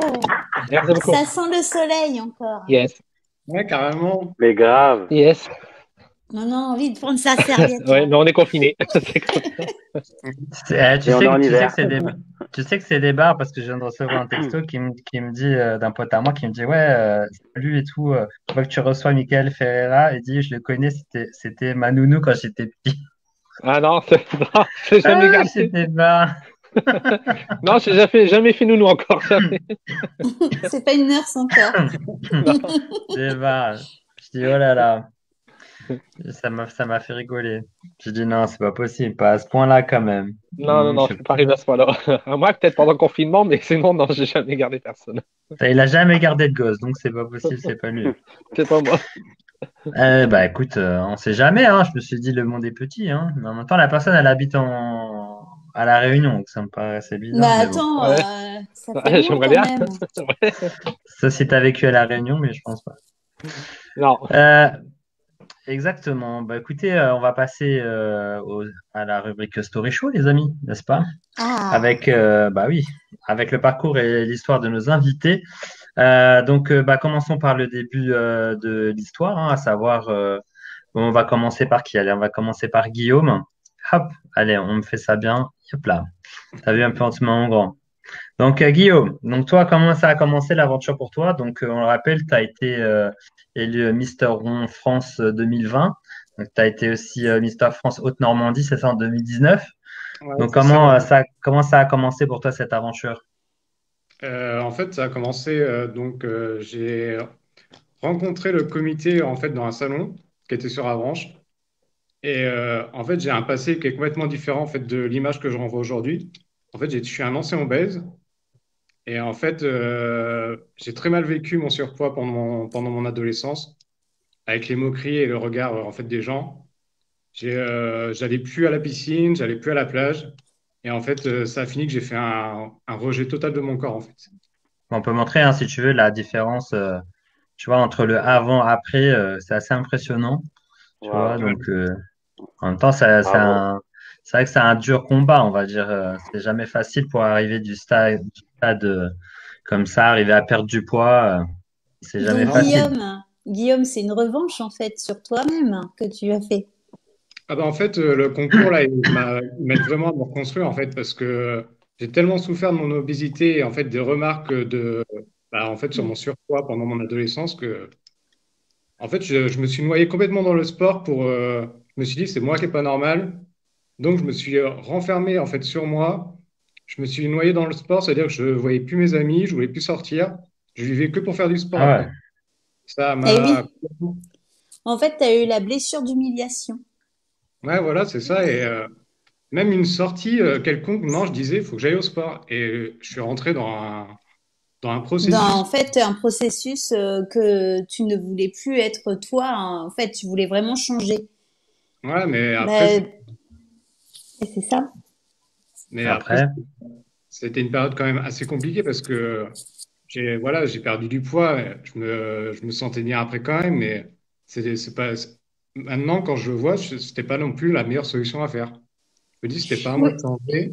Merci beaucoup. ça sent le soleil encore. Yes. Ouais, carrément. Mais grave. Yes. On a envie de prendre sa serviette. Ouais, là. mais on est confiné. C'est comme ça. Tu Et on sais, est en tu sais hiver. que c'est des, tu sais que c'est des bars parce que je viens de recevoir un texto qui me dit d'un pote à moi qui me dit ouais salut et tout je vois que tu reçois Michael Ferreira et dit je le connais c'était ma nounou quand j'étais petit. Ah non, c'est jamais Ah gardé. c'était bar. Non, j'ai jamais fait nounou encore. Jamais. C'est pas une nurse encore. Non. Et bah, je dis, oh là là, ça m'a fait rigoler. Je dis, non, c'est pas possible, pas à ce point-là quand même. Non, non, Je non, je sais suis pas arrivé à ce point-là. À moi, peut-être pendant le confinement, mais sinon, non, j'ai jamais gardé personne. pas. Il a jamais gardé de gosse, donc c'est pas possible, c'est pas lui. C'est pas moi. Bah écoute, on sait jamais, hein. Je me suis dit, le monde est petit, hein. Mais en même temps, la personne, elle habite à La Réunion, donc ça me paraît assez Bah bizarre, mais bon. attends, Ouais, ça fait ouais, loin j'aimerais quand bien. même. Ouais. Ça, si t'as vécu à La Réunion, mais je pense pas. Non. Euh, Exactement. Bah, écoutez, on va passer à la rubrique Story Show, les amis, n'est-ce pas? Ah, Avec, bah oui, avec le parcours et l'histoire de nos invités. Donc, bah, commençons par le début de l'histoire, hein, à savoir, on va commencer par qui? Allez, on va commencer par Guillaume. Hop, allez, on me fait ça bien. Hop là. T'as vu un peu en dessous en grand. Donc, Guillaume, donc toi, comment ça a commencé l'aventure pour toi? Donc, on le rappelle, tu as été élu Mister Rond France 2020. Donc, tu as été aussi Mister France Haute-Normandie, c'est ça, en 2019. Ouais, Donc, c'est ça. comment ça a commencé pour toi cette aventure? En fait, ça a commencé, j'ai rencontré le comité en fait dans un salon qui était sur Avranches. Et en fait, j'ai un passé qui est complètement différent en fait de l'image que je renvoie aujourd'hui. En fait, je suis un ancien obèse et en fait, j'ai très mal vécu mon surpoids pendant mon adolescence, avec les moqueries et le regard en fait des gens. J'allais plus à la piscine, j'allais plus à la plage, et en fait, ça a fini que j'ai fait un rejet total de mon corps en fait. On peut montrer, hein, si tu veux, la différence, tu vois, entre le avant-après, c'est assez impressionnant, tu vois. Waouh, Ouais. Donc, en même temps, bravo. c'est vrai que c'est un dur combat, on va dire. C'est jamais facile pour arriver du stade comme ça, arriver à perdre du poids. C'est jamais donc Non, facile. Guillaume, c'est une revanche en fait sur toi-même que tu as fait. ah bah en fait, le concours, là, il m'aide vraiment à me reconstruire, en fait, parce que j'ai tellement souffert de mon obésité et en fait des remarques en fait, sur mon surpoids pendant mon adolescence que, en fait, je me suis noyé complètement dans le sport je me suis dit, c'est moi qui est pas normal. Donc, je me suis renfermé, en fait, sur moi. Je me suis noyé dans le sport, c'est-à-dire que je voyais plus mes amis, je voulais plus sortir. Je vivais que pour faire du sport Ah après. ouais. Ça Eh m'a... oui, en fait, tu as eu la blessure d'humiliation. Ouais, voilà, c'est ça. Et même une sortie quelconque, non, je disais, il faut que j'aille au sport. Et je suis rentré dans un Dans, processus. en fait, un processus que tu ne voulais plus être toi. Hein. En fait, tu voulais vraiment changer. Ouais, Ben, et c'est ça. mais après, Après, c'était une période quand même assez compliquée parce que voilà, j'ai perdu du poids. Je me sentais bien après quand même, mais c'est pas, maintenant, quand je le vois, c'était pas non plus la meilleure solution à faire. Je me dis, c'était pas à moi Oui, de changer.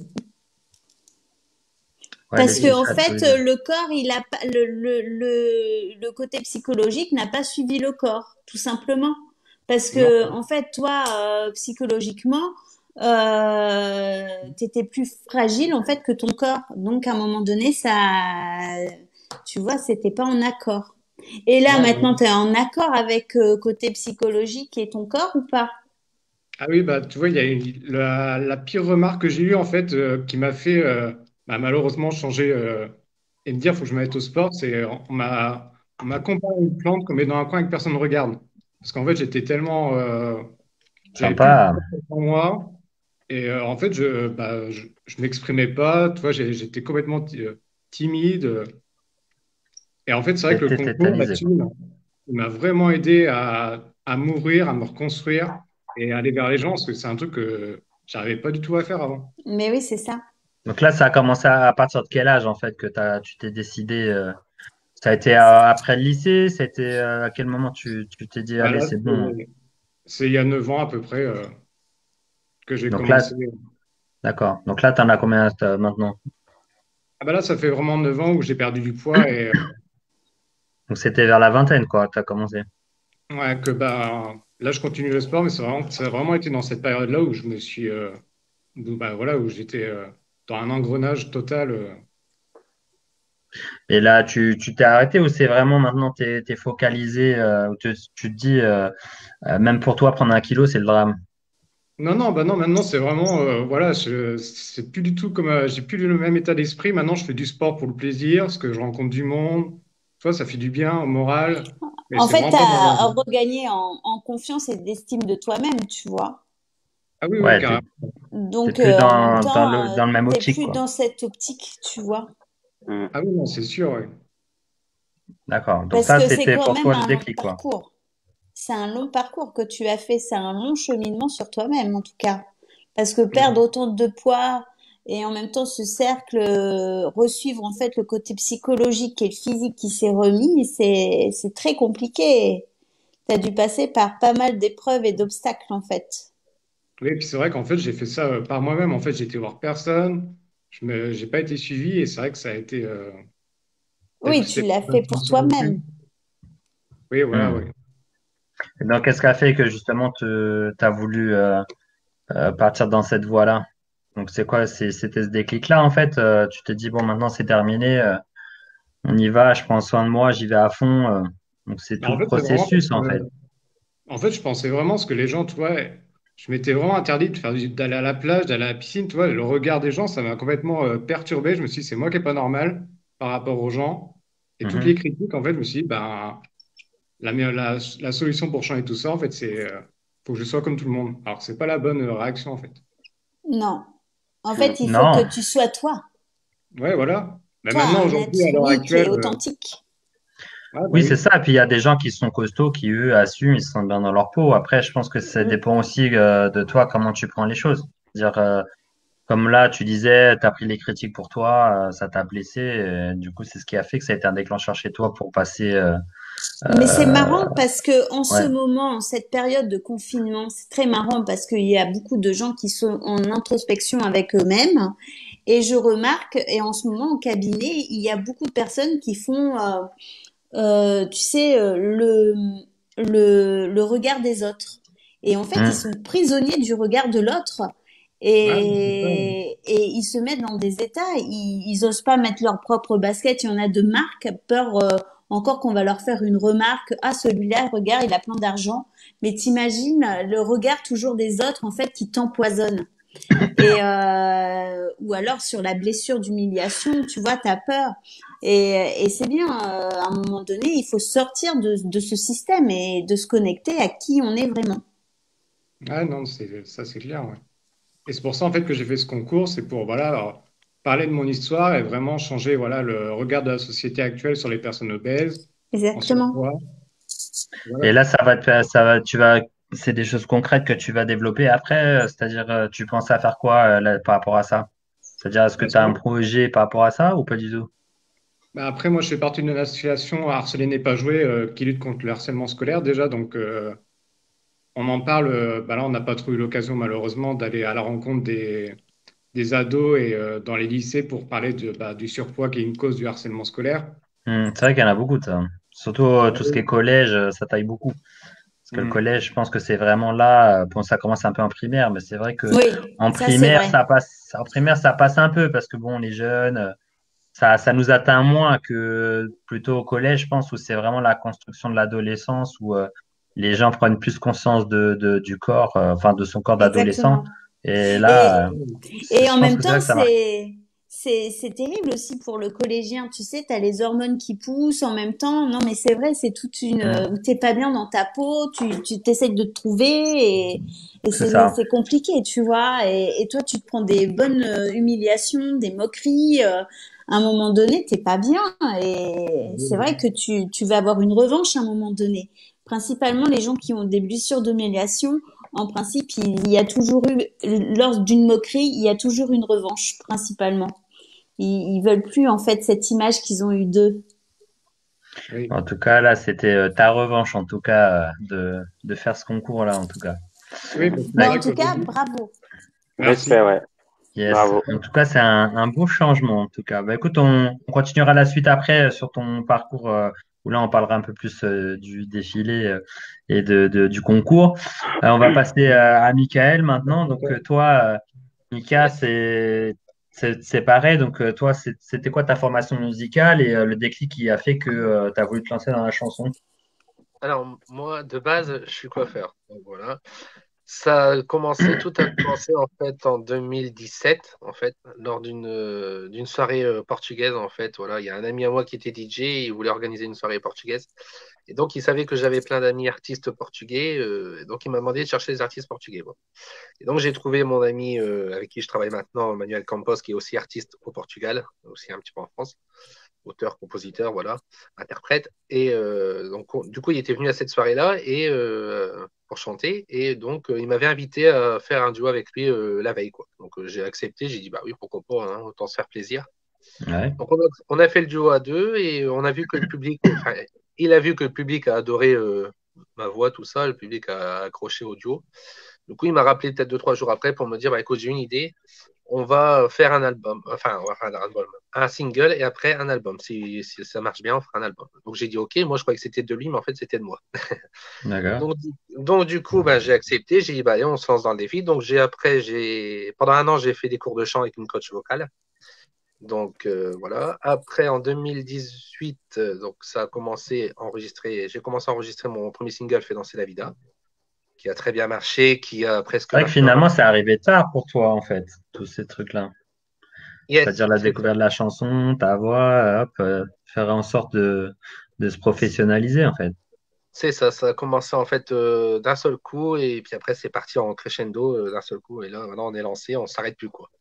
ouais, les parce que en sushas, tu fait, veux dire. le corps, il a pas, le côté psychologique n'a pas suivi le corps, tout simplement. Parce Non. que en fait, toi, psychologiquement, t'étais plus fragile en fait que ton corps. Donc, à un moment donné, ça, tu vois, c'était pas en accord. Et là, Ouais, maintenant, tu es en accord avec côté psychologique et ton corps ou pas? ah oui, bah, tu vois, il y a la pire remarque que j'ai eue, en fait, qui m'a fait malheureusement changer et me dire, faut que je me mette au sport, c'est on m'a comparé à une plante qu'on met dans un coin et que personne ne regarde. Parce qu'en fait, j'étais tellement. J'avais plus Sympa. confiance en moi. Et en fait, je m'exprimais pas. Tu vois, j'étais complètement timide. Et en fait, c'est vrai que le T'étais concours, tétanisé, là-dessus, quoi. il m'a vraiment aidé à m'ouvrir, à me reconstruire et à aller vers les gens, parce que c'est un truc que j'arrivais pas du tout à faire avant. Mais oui, c'est ça. Donc là, ça a commencé à partir de quel âge, en fait, que tu t'es décidé, ça a été après le lycée? C'était à quel moment tu t'es dit, allez, Voilà, c'est bon. c'est il y a 9 ans à peu près que j'ai Donc là, commencé. d'accord. Donc là, t'en as combien maintenant? Ah bah là, ça fait vraiment 9 ans où j'ai perdu du poids et Donc c'était vers la vingtaine, quoi, que t'as commencé. ouais, que bah, là, je continue le sport, mais ça a vraiment été dans cette période-là où je me suis, voilà, où j'étais dans un engrenage total. Et là, tu t'es arrêté ou c'est vraiment maintenant, t'es focalisé, où tu te dis, même pour toi, prendre 1 kilo, c'est le drame. Non, non, bah non, maintenant c'est vraiment, voilà, c'est plus du tout comme, j'ai plus le même état d'esprit. Maintenant, je fais du sport pour le plaisir, parce que je rencontre du monde. Tu vois, ça fait du bien au moral, mais En c'est fait, vraiment tu pas dans un. as regagné en confiance et d'estime de toi-même, tu vois. Ah oui, oui, Ouais, carrément. t'es Donc, plus en même dans temps, le même t'es optique, plus quoi. dans cette optique, tu vois. Mm. Ah oui, non, c'est sûr, oui. D'accord. Donc Parce ça, que c'est c'était quand pour même toi le un long déclic, quoi. parcours. C'est un long parcours que tu as fait, c'est un long cheminement sur toi-même, en tout cas. Parce que perdre Mm. autant de poids et en même temps ce cercle, resuivre en fait le côté psychologique et le physique qui s'est remis, c'est très compliqué. Tu as dû passer par pas mal d'épreuves et d'obstacles, en fait. Oui, et puis c'est vrai qu'en fait, j'ai fait ça par moi-même. En fait, j'ai été voir personne, j'ai pas été suivi, et c'est vrai que ça a été, Oui, tu c'était l'as pas fait pour facile non plus. toi-même. Oui, voilà, oui. Hmm. Et donc, qu'est-ce qui a fait que justement tu as voulu partir dans cette voie-là? Donc, c'est quoi? C'était ce déclic-là, en fait. Tu te dis, bon, maintenant c'est terminé, on y va, je prends soin de moi, j'y vais à fond. Donc, c'est Bah, tout en le fait, c'est vraiment parce processus, en fait. que, en fait, je pensais vraiment ce que les gens, tu vois, je m'étais vraiment interdit de faire d'aller à la plage, d'aller à la piscine, tu vois, le regard des gens, ça m'a complètement perturbé. Je me suis dit, c'est moi qui est pas normal par rapport aux gens. Et toutes les Mhm. critiques, en fait, je me suis dit, ben, la solution pour changer tout ça, en fait, c'est, faut que je sois comme tout le monde. Alors que c'est pas la bonne réaction, en fait. Non. En Mm. fait, il faut que Non. tu sois toi. Ouais, voilà. Mais Toi, maintenant, un aujourd'hui, à être l'heure unique et actuelle, authentique. ouais, bah Oui, c'est oui. ça. Et puis, il y a des gens qui sont costauds, qui, eux, assument, ils se sentent bien dans leur peau. Après, je pense que ça Mm. dépend aussi de toi, comment tu prends les choses. C'est-à-dire, comme là, tu disais, tu as pris les critiques pour toi, ça t'a blessé. Et du coup, c'est ce qui a fait que ça a été un déclencheur chez toi pour passer. Mais c'est Euh, marrant parce que en ce ouais. moment, en cette période de confinement, c'est très marrant parce qu'il y a beaucoup de gens qui sont en introspection avec eux-mêmes. Et je remarque, et en ce moment au cabinet, il y a beaucoup de personnes qui font, tu sais, le regard des autres. Et en fait, ils Mm. sont prisonniers du regard de l'autre. Ouais, c'est ça. Et ils se mettent dans des états, ils osent pas mettre leur propre basket. Il y en a de marques, peur encore qu'on va leur faire une remarque. Ah, celui-là, regarde, il a plein d'argent. Mais t'imagines le regard toujours des autres, en fait, qui t'empoisonne. Et ou alors sur la blessure d'humiliation, tu vois, t'as peur. Et c'est bien, à un moment donné, il faut sortir de ce système et de se connecter à qui on est vraiment. Ah non, ça, c'est clair, ouais. Et c'est pour ça, en fait, que j'ai fait ce concours, c'est pour, voilà, alors, parler de mon histoire et vraiment changer, voilà, le regard de la société actuelle sur les personnes obèses, en Exactement. surpoids. Et Voilà. là, tu vas, c'est des choses concrètes que tu vas développer après. C'est-à-dire, tu penses à faire quoi là, par rapport à ça? C'est-à-dire, est-ce que Bah, tu as un projet par rapport à ça ou pas du tout? bah, après, moi, je fais partie d'une association Harceler n'est pas joué qui lutte contre le harcèlement scolaire déjà. Donc, on en parle. Bah là, on n'a pas trop eu l'occasion, malheureusement, d'aller à la rencontre des ados et dans les lycées pour parler du surpoids qui est une cause du harcèlement scolaire. C'est vrai qu'il y en a beaucoup de ça. Surtout tout ce qui est collège, ça taille beaucoup. Parce que le Mm. collège, je pense que c'est vraiment là. Bon, ça commence un peu en primaire, mais c'est vrai que Oui, en ça c'est primaire, vrai. ça passe. En primaire, ça passe un peu parce que bon, les jeunes, ça nous atteint moins que plutôt au collège, je pense, où c'est vraiment la construction de l'adolescence, où les gens prennent plus conscience du corps, enfin de son corps d'adolescent. Exactement. Et là, Et, et je en pense même que c'est là temps, que ça marque. c'est terrible aussi pour le collégien. Tu sais, tu as les hormones qui poussent en même temps. Non, mais c'est vrai, c'est toute une Mm, où t'es pas bien dans ta peau, tu t'essayes de te trouver et c'est ça. c'est compliqué, tu vois. Et toi, tu te prends des bonnes humiliations, des moqueries. À un moment donné, t'es pas bien. Et c'est vrai que tu vas avoir une revanche à un moment donné. Principalement les gens qui ont des blessures d'humiliation en principe, il y a toujours eu, lors d'une moquerie, il y a toujours une revanche, principalement. Ils veulent plus, en fait, cette image qu'ils ont eue d'eux. Oui. En tout cas, là, c'était ta revanche, en tout cas, de faire ce concours-là, en tout cas. Oui, parce que c'est Mais Bah, en vrai tout cas, qu'aujourd'hui, bravo. merci. Respect, ouais. yes. Bravo. En tout cas, c'est un beau changement, en tout cas. Bah, écoute, on continuera la suite après sur ton parcours, où là, on parlera un peu plus du défilé et du concours. On va passer à Michael maintenant. Donc, toi, Mika, c'est pareil. Donc, toi, c'était quoi ta formation musicale et le déclic qui a fait que tu as voulu te lancer dans la chanson? Alors, moi, de base, je suis coiffeur. Donc voilà. Tout a commencé en fait en 2017, en fait, lors d'une soirée portugaise, en fait. Voilà, il y a un ami à moi qui était DJ, il voulait organiser une soirée portugaise. Et donc, il savait que j'avais plein d'amis artistes portugais, et donc il m'a demandé de chercher des artistes portugais. Bon. Et donc, j'ai trouvé mon ami avec qui je travaille maintenant, Manuel Campos, qui est aussi artiste au Portugal, aussi un petit peu en France, auteur, compositeur, voilà, interprète. Et du coup, il était venu à cette soirée-là pour chanter. Et donc, il m'avait invité à faire un duo avec lui la veille, quoi. Donc, j'ai accepté. J'ai dit, bah oui, pourquoi pas, hein, autant se faire plaisir. Ouais. Donc, on a fait le duo à deux et on a vu que le public, enfin, il a vu que le public a adoré ma voix, tout ça. Le public a accroché au duo. Du coup, il m'a rappelé peut-être 2, 3 jours après pour me dire, bah, écoute, j'ai une idée. On va faire un album, enfin, on va faire un album, un single et après un album. Si ça marche bien, on fera un album. Donc j'ai dit OK, moi je croyais que c'était de lui, mais en fait c'était de moi. D'accord. Donc du coup, bah, j'ai accepté, j'ai dit bah allez, on se lance dans le défi. Donc pendant un an, j'ai fait des cours de chant avec une coach vocale. Donc voilà. Après en 2018, donc ça a commencé à enregistrer, j'ai commencé à enregistrer mon premier single Fait danser la vida, qui a très bien marché, qui a presque C'est vrai que maintenant. finalement, c'est arrivé tard pour toi, en fait, tous ces trucs-là. Yes, C'est-à-dire la c'est ça. découverte de la chanson, ta voix, hop, faire en sorte de se professionnaliser, en fait. C'est ça, ça a commencé en fait d'un seul coup et puis après c'est parti en crescendo d'un seul coup et là maintenant on est lancé, on s'arrête plus quoi.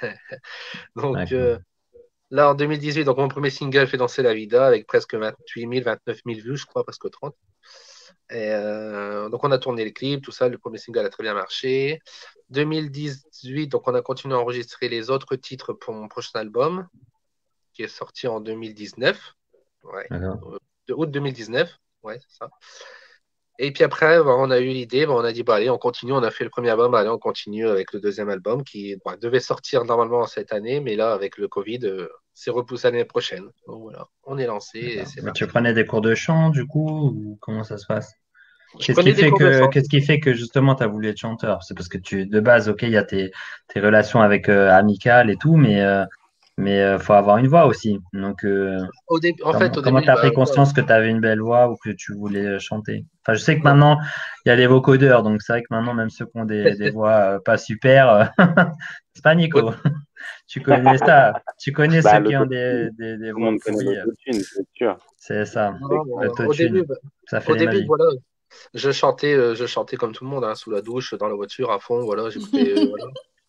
Donc D'accord. là en 2018, donc mon premier single fait danser la vida avec presque 28 000, 29 000 vues je crois, presque 30. Et donc on a tourné le clip, tout ça, le premier single a très bien marché. 2018, donc on a continué à enregistrer les autres titres pour mon prochain album qui est sorti en 2019, ouais, D'accord. de août 2019, ouais c'est ça. Et puis après, bah, on a eu l'idée, bah, on a dit, bah, allez, on continue. On a fait le premier album, allez, on continue avec le deuxième album qui bah, devait sortir normalement cette année, mais là, avec le Covid, c'est repoussé à l'année prochaine. Donc voilà, on est lancé et D'accord. c'est Mais tu parti. prenais des cours de chant, du coup, ou comment ça se passe? Je prenais des cours de chant. Qu'est-ce qui fait que justement tu as voulu être chanteur? C'est parce que de base, ok, il y a tes relations avec amicales et tout, mais faut avoir une voix aussi. Donc, En fait, au comment début, tu as bah, pris conscience que tu avais une belle voix ou que tu voulais chanter? Enfin, je sais que non. maintenant, il y a les vocodeurs, donc c'est vrai que maintenant, même ceux qui ont des voix pas super, c'est pas Au, Nico. Tu connais ça. Tu connais ceux Bah, qui ont l'autotune, des tout le voix monde connaît pourries. l'autotune, c'est sûr. C'est ça, C'est non, clair. au début, l'autotune. bah, Ça fait au les début, magies. voilà, je chantais comme tout le monde, hein, sous la douche, dans la voiture, à fond, voilà, j'écoutais, voilà.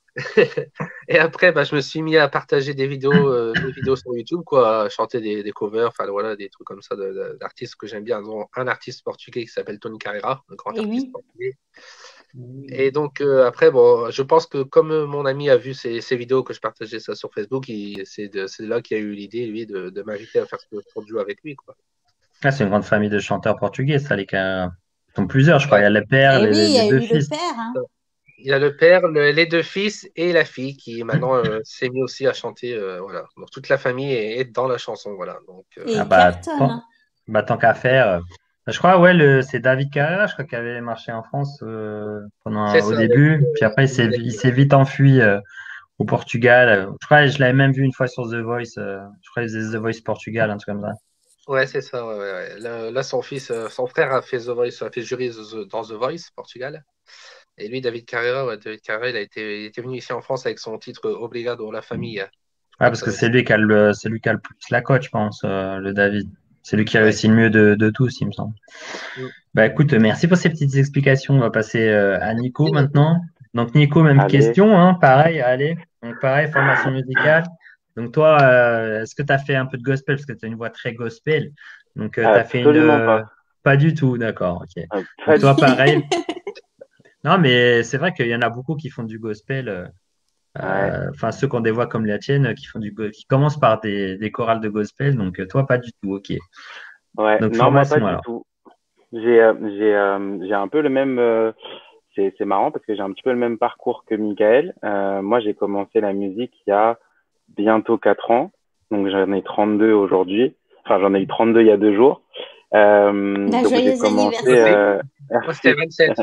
Et après, bah, je me suis mis à partager des vidéos sur YouTube, quoi, à chanter des covers, enfin voilà, des trucs comme ça d'artistes que j'aime bien, dont un artiste portugais qui s'appelle Tony Carreira, un grand Et artiste oui. portugais. Et donc après, bon, je pense que comme mon ami a vu ces vidéos que je partageais ça sur Facebook, c'est là qu'il a eu l'idée, lui, de m'inviter à faire ce duo avec lui, quoi. Ah, c'est une grande famille de chanteurs portugais, ça, ils sont plusieurs, je crois. Il Ouais. y a le père, Et oui, il y les a deux eu le fils. père, hein. Il y a le père, les deux fils et la fille qui maintenant s'est mis aussi à chanter. Voilà. Donc toute la famille est dans la chanson. Voilà. Donc, Et Ah il cartonne. tant qu'à faire. Je crois, ouais, c'est David Carrera, je crois, qui avait marché en France c'est au ça. début. Puis après, il s'est vite enfui au Portugal. Je crois, je l'avais même vu une fois sur The Voice. Je crois qu'il faisait The Voice Portugal, un truc comme ça. Ouais, c'est ça. Ouais, ouais, ouais. Là, son frère a fait The Voice, a fait jury dans The Voice, Portugal. Et lui, David Carrera, il était venu ici en France avec son titre Obrigado la famille. Je Ah, crois que parce ça que doit être. c'est lui qui a le plus la cote, je pense, le David. C'est lui qui a Ouais. réussi le mieux de tous, il me semble. Mm. Bah écoute, merci pour ces petites explications. On va passer à Nico maintenant. Donc Nico, même Allez, question, hein, pareil, allez. Donc pareil, formation musicale. Donc toi, est-ce que tu as fait un peu de gospel parce que tu as une voix très gospel. Donc tu as fait absolument pas. pas du tout, d'accord, ok. Pas Donc du toi, tout. pareil. Non, mais c'est vrai qu'il y en a beaucoup qui font du gospel. Ouais, Enfin, ceux qui ont des voix comme la tienne, qui commencent par des chorales de gospel. Donc toi, pas du tout, ok. ouais. Donc Non, moi pas formation du alors. tout. J'ai un peu le même. C'est marrant parce que j'ai un petit peu le même parcours que Michael. Moi, j'ai commencé la musique il y a bientôt 4 ans. Donc, j'en ai 32 aujourd'hui. Enfin, j'en ai eu 32 il y a 2 jours. La Donc, j'ai joyeux commencé. anniversaire. Moi, c'était Merci. 27.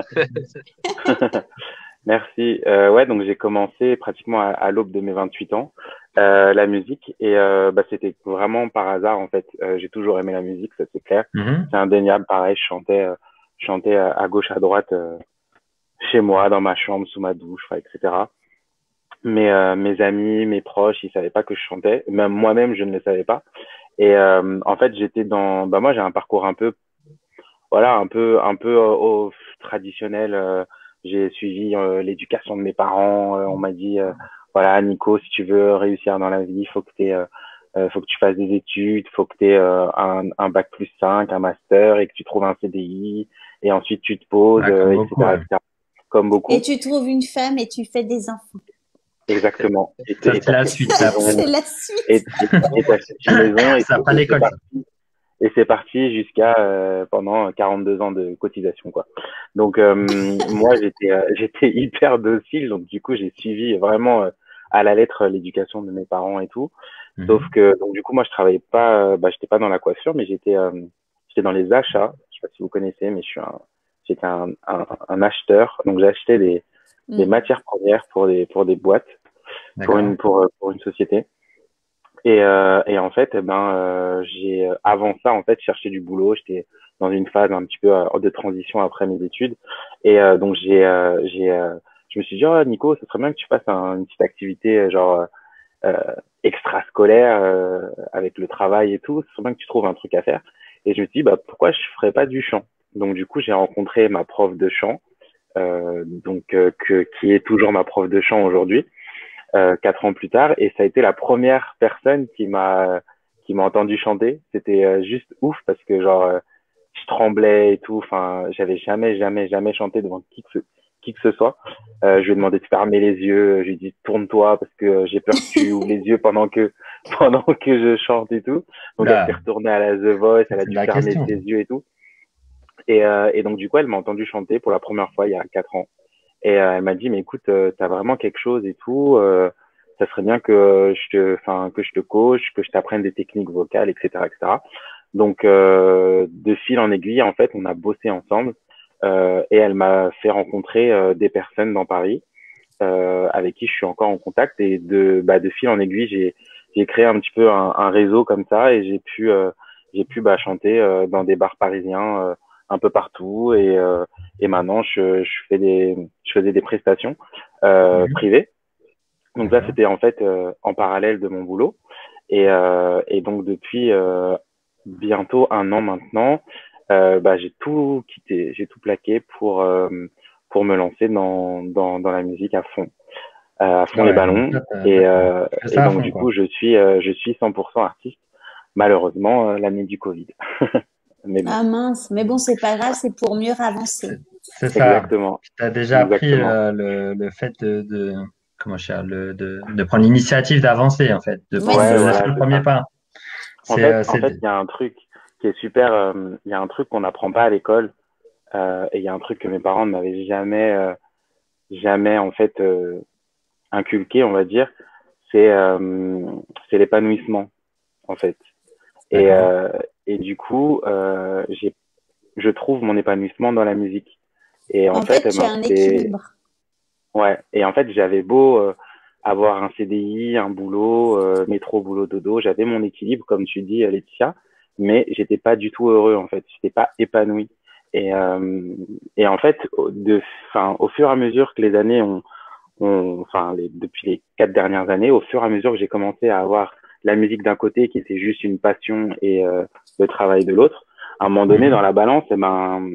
Merci. Ouais, donc j'ai commencé pratiquement à l'aube de mes 28 ans la musique et bah, c'était vraiment par hasard en fait. J'ai toujours aimé la musique, ça c'est clair. Mhm. C'est indéniable. Pareil, je chantais à gauche, à droite chez moi, dans ma chambre, sous ma douche, enfin, etc. Mais mes amis, mes proches, ils savaient pas que je chantais. Même moi-même, je ne le savais pas. Et en fait, bah moi, j'ai un parcours un peu, voilà, un peu au traditionnel. J'ai suivi l'éducation de mes parents. On m'a dit, voilà, Nico, si tu veux réussir dans la vie, faut que tu fasses des études, faut que tu aies un bac plus 5, un master et que tu trouves un CDI et ensuite tu te poses, Ah, comme beaucoup, etc., ouais. etc. Comme Et beaucoup. tu trouves une femme et tu fais des enfants. Exactement. Ça, Et c'est la t'achètes suite une après. C'est maison, la suite. et t'achètes une maison Ça n'a pas d'école. et c'est parti jusqu'à pendant 42 ans de cotisation, quoi. Donc moi j'étais hyper docile, donc du coup j'ai suivi vraiment à la lettre l'éducation de mes parents et tout. Sauf Mhm. que donc du coup moi je travaillais pas, bah j'étais pas dans la coiffure, mais j'étais dans les achats. Je sais pas si vous connaissez, mais j'étais un acheteur, donc j'achetais des Mm. matières premières pour des boîtes, D'accord. pour une société. Et en fait, eh ben, j'ai avant ça en fait cherché du boulot. J'étais dans une phase un petit peu de transition après mes études, et donc je me suis dit, oh, Nico, ce serait bien que tu fasses une petite activité genre euh, extrascolaire avec le travail et tout. Ce serait bien que tu trouves un truc à faire. Et je me suis dit, bah pourquoi je ferais pas du chant? Donc du coup, j'ai rencontré ma prof de chant, qui est toujours ma prof de chant aujourd'hui, 4 ans plus tard, et ça a été la première personne qui m'a entendu chanter. C'était juste ouf parce que genre je tremblais et tout. Enfin, j'avais jamais chanté devant qui que ce soit. Je lui ai demandé de fermer les yeux. Je lui ai dit tourne-toi parce que j'ai peur que tu ouvres les yeux pendant que je chante et tout. Donc elle s'est Là, retournée à la The Voice. Elle a c'est dû la fermer question. ses yeux et tout. Et donc du coup, elle m'a entendu chanter pour la première fois il y a 4 ans. Et elle m'a dit, mais écoute, t'as vraiment quelque chose et tout. Ça serait bien que je te coach, que je t'apprenne des techniques vocales, etc., etc. Donc, de fil en aiguille, en fait, on a bossé ensemble. Et elle m'a fait rencontrer des personnes dans Paris avec qui je suis encore en contact. Et de fil en aiguille, j'ai créé un petit peu un réseau comme ça et j'ai pu chanter dans des bars parisiens un peu partout. Et maintenant, je faisais des prestations Mhm. privées. Donc là, D'accord. c'était en fait en parallèle de mon boulot. Et donc depuis bientôt 1 an maintenant, j'ai tout quitté, j'ai tout plaqué pour me lancer dans la musique à fond Ah les ouais, donc ballons. là, Et, d'accord. euh, Tu fais et ça à donc fond, du quoi. coup, je suis 100% artiste. Malheureusement, l'année du Covid. Mais bon, Ah mince, mais bon, c'est pas grave, c'est pour mieux avancer. C'est ça. exactement, Tu as déjà appris exactement. le fait comment dire, de prendre l'initiative d'avancer, en fait, de Ouais, prendre Ouais, c'est le ça. voilà, seul c'est premier ça. pas. En C'est, fait, euh, en c'est, fait, il y a un truc qui est super. Il y a un truc qu'on n'apprend pas à l'école, et il y a un truc que mes parents ne m'avaient jamais en fait inculqué, on va dire. C'est c'est l'épanouissement, en fait. Et d'accord. du coup, je trouve mon épanouissement dans la musique. Et en En fait, fait, eh tu as ben, un équilibre. ouais. Et en fait, j'avais beau avoir un CDI, un boulot, métro, boulot, dodo, j'avais mon équilibre, comme tu dis, Laetitia, mais j'étais pas du tout heureux, en fait. J'étais pas épanoui. Et, euh, et en fait, au fur et à mesure que les années depuis les 4 dernières années, au fur et à mesure que j'ai commencé à avoir la musique d'un côté qui était juste une passion et le travail de l'autre, à un moment donné, dans Mhm. la balance, eh ben,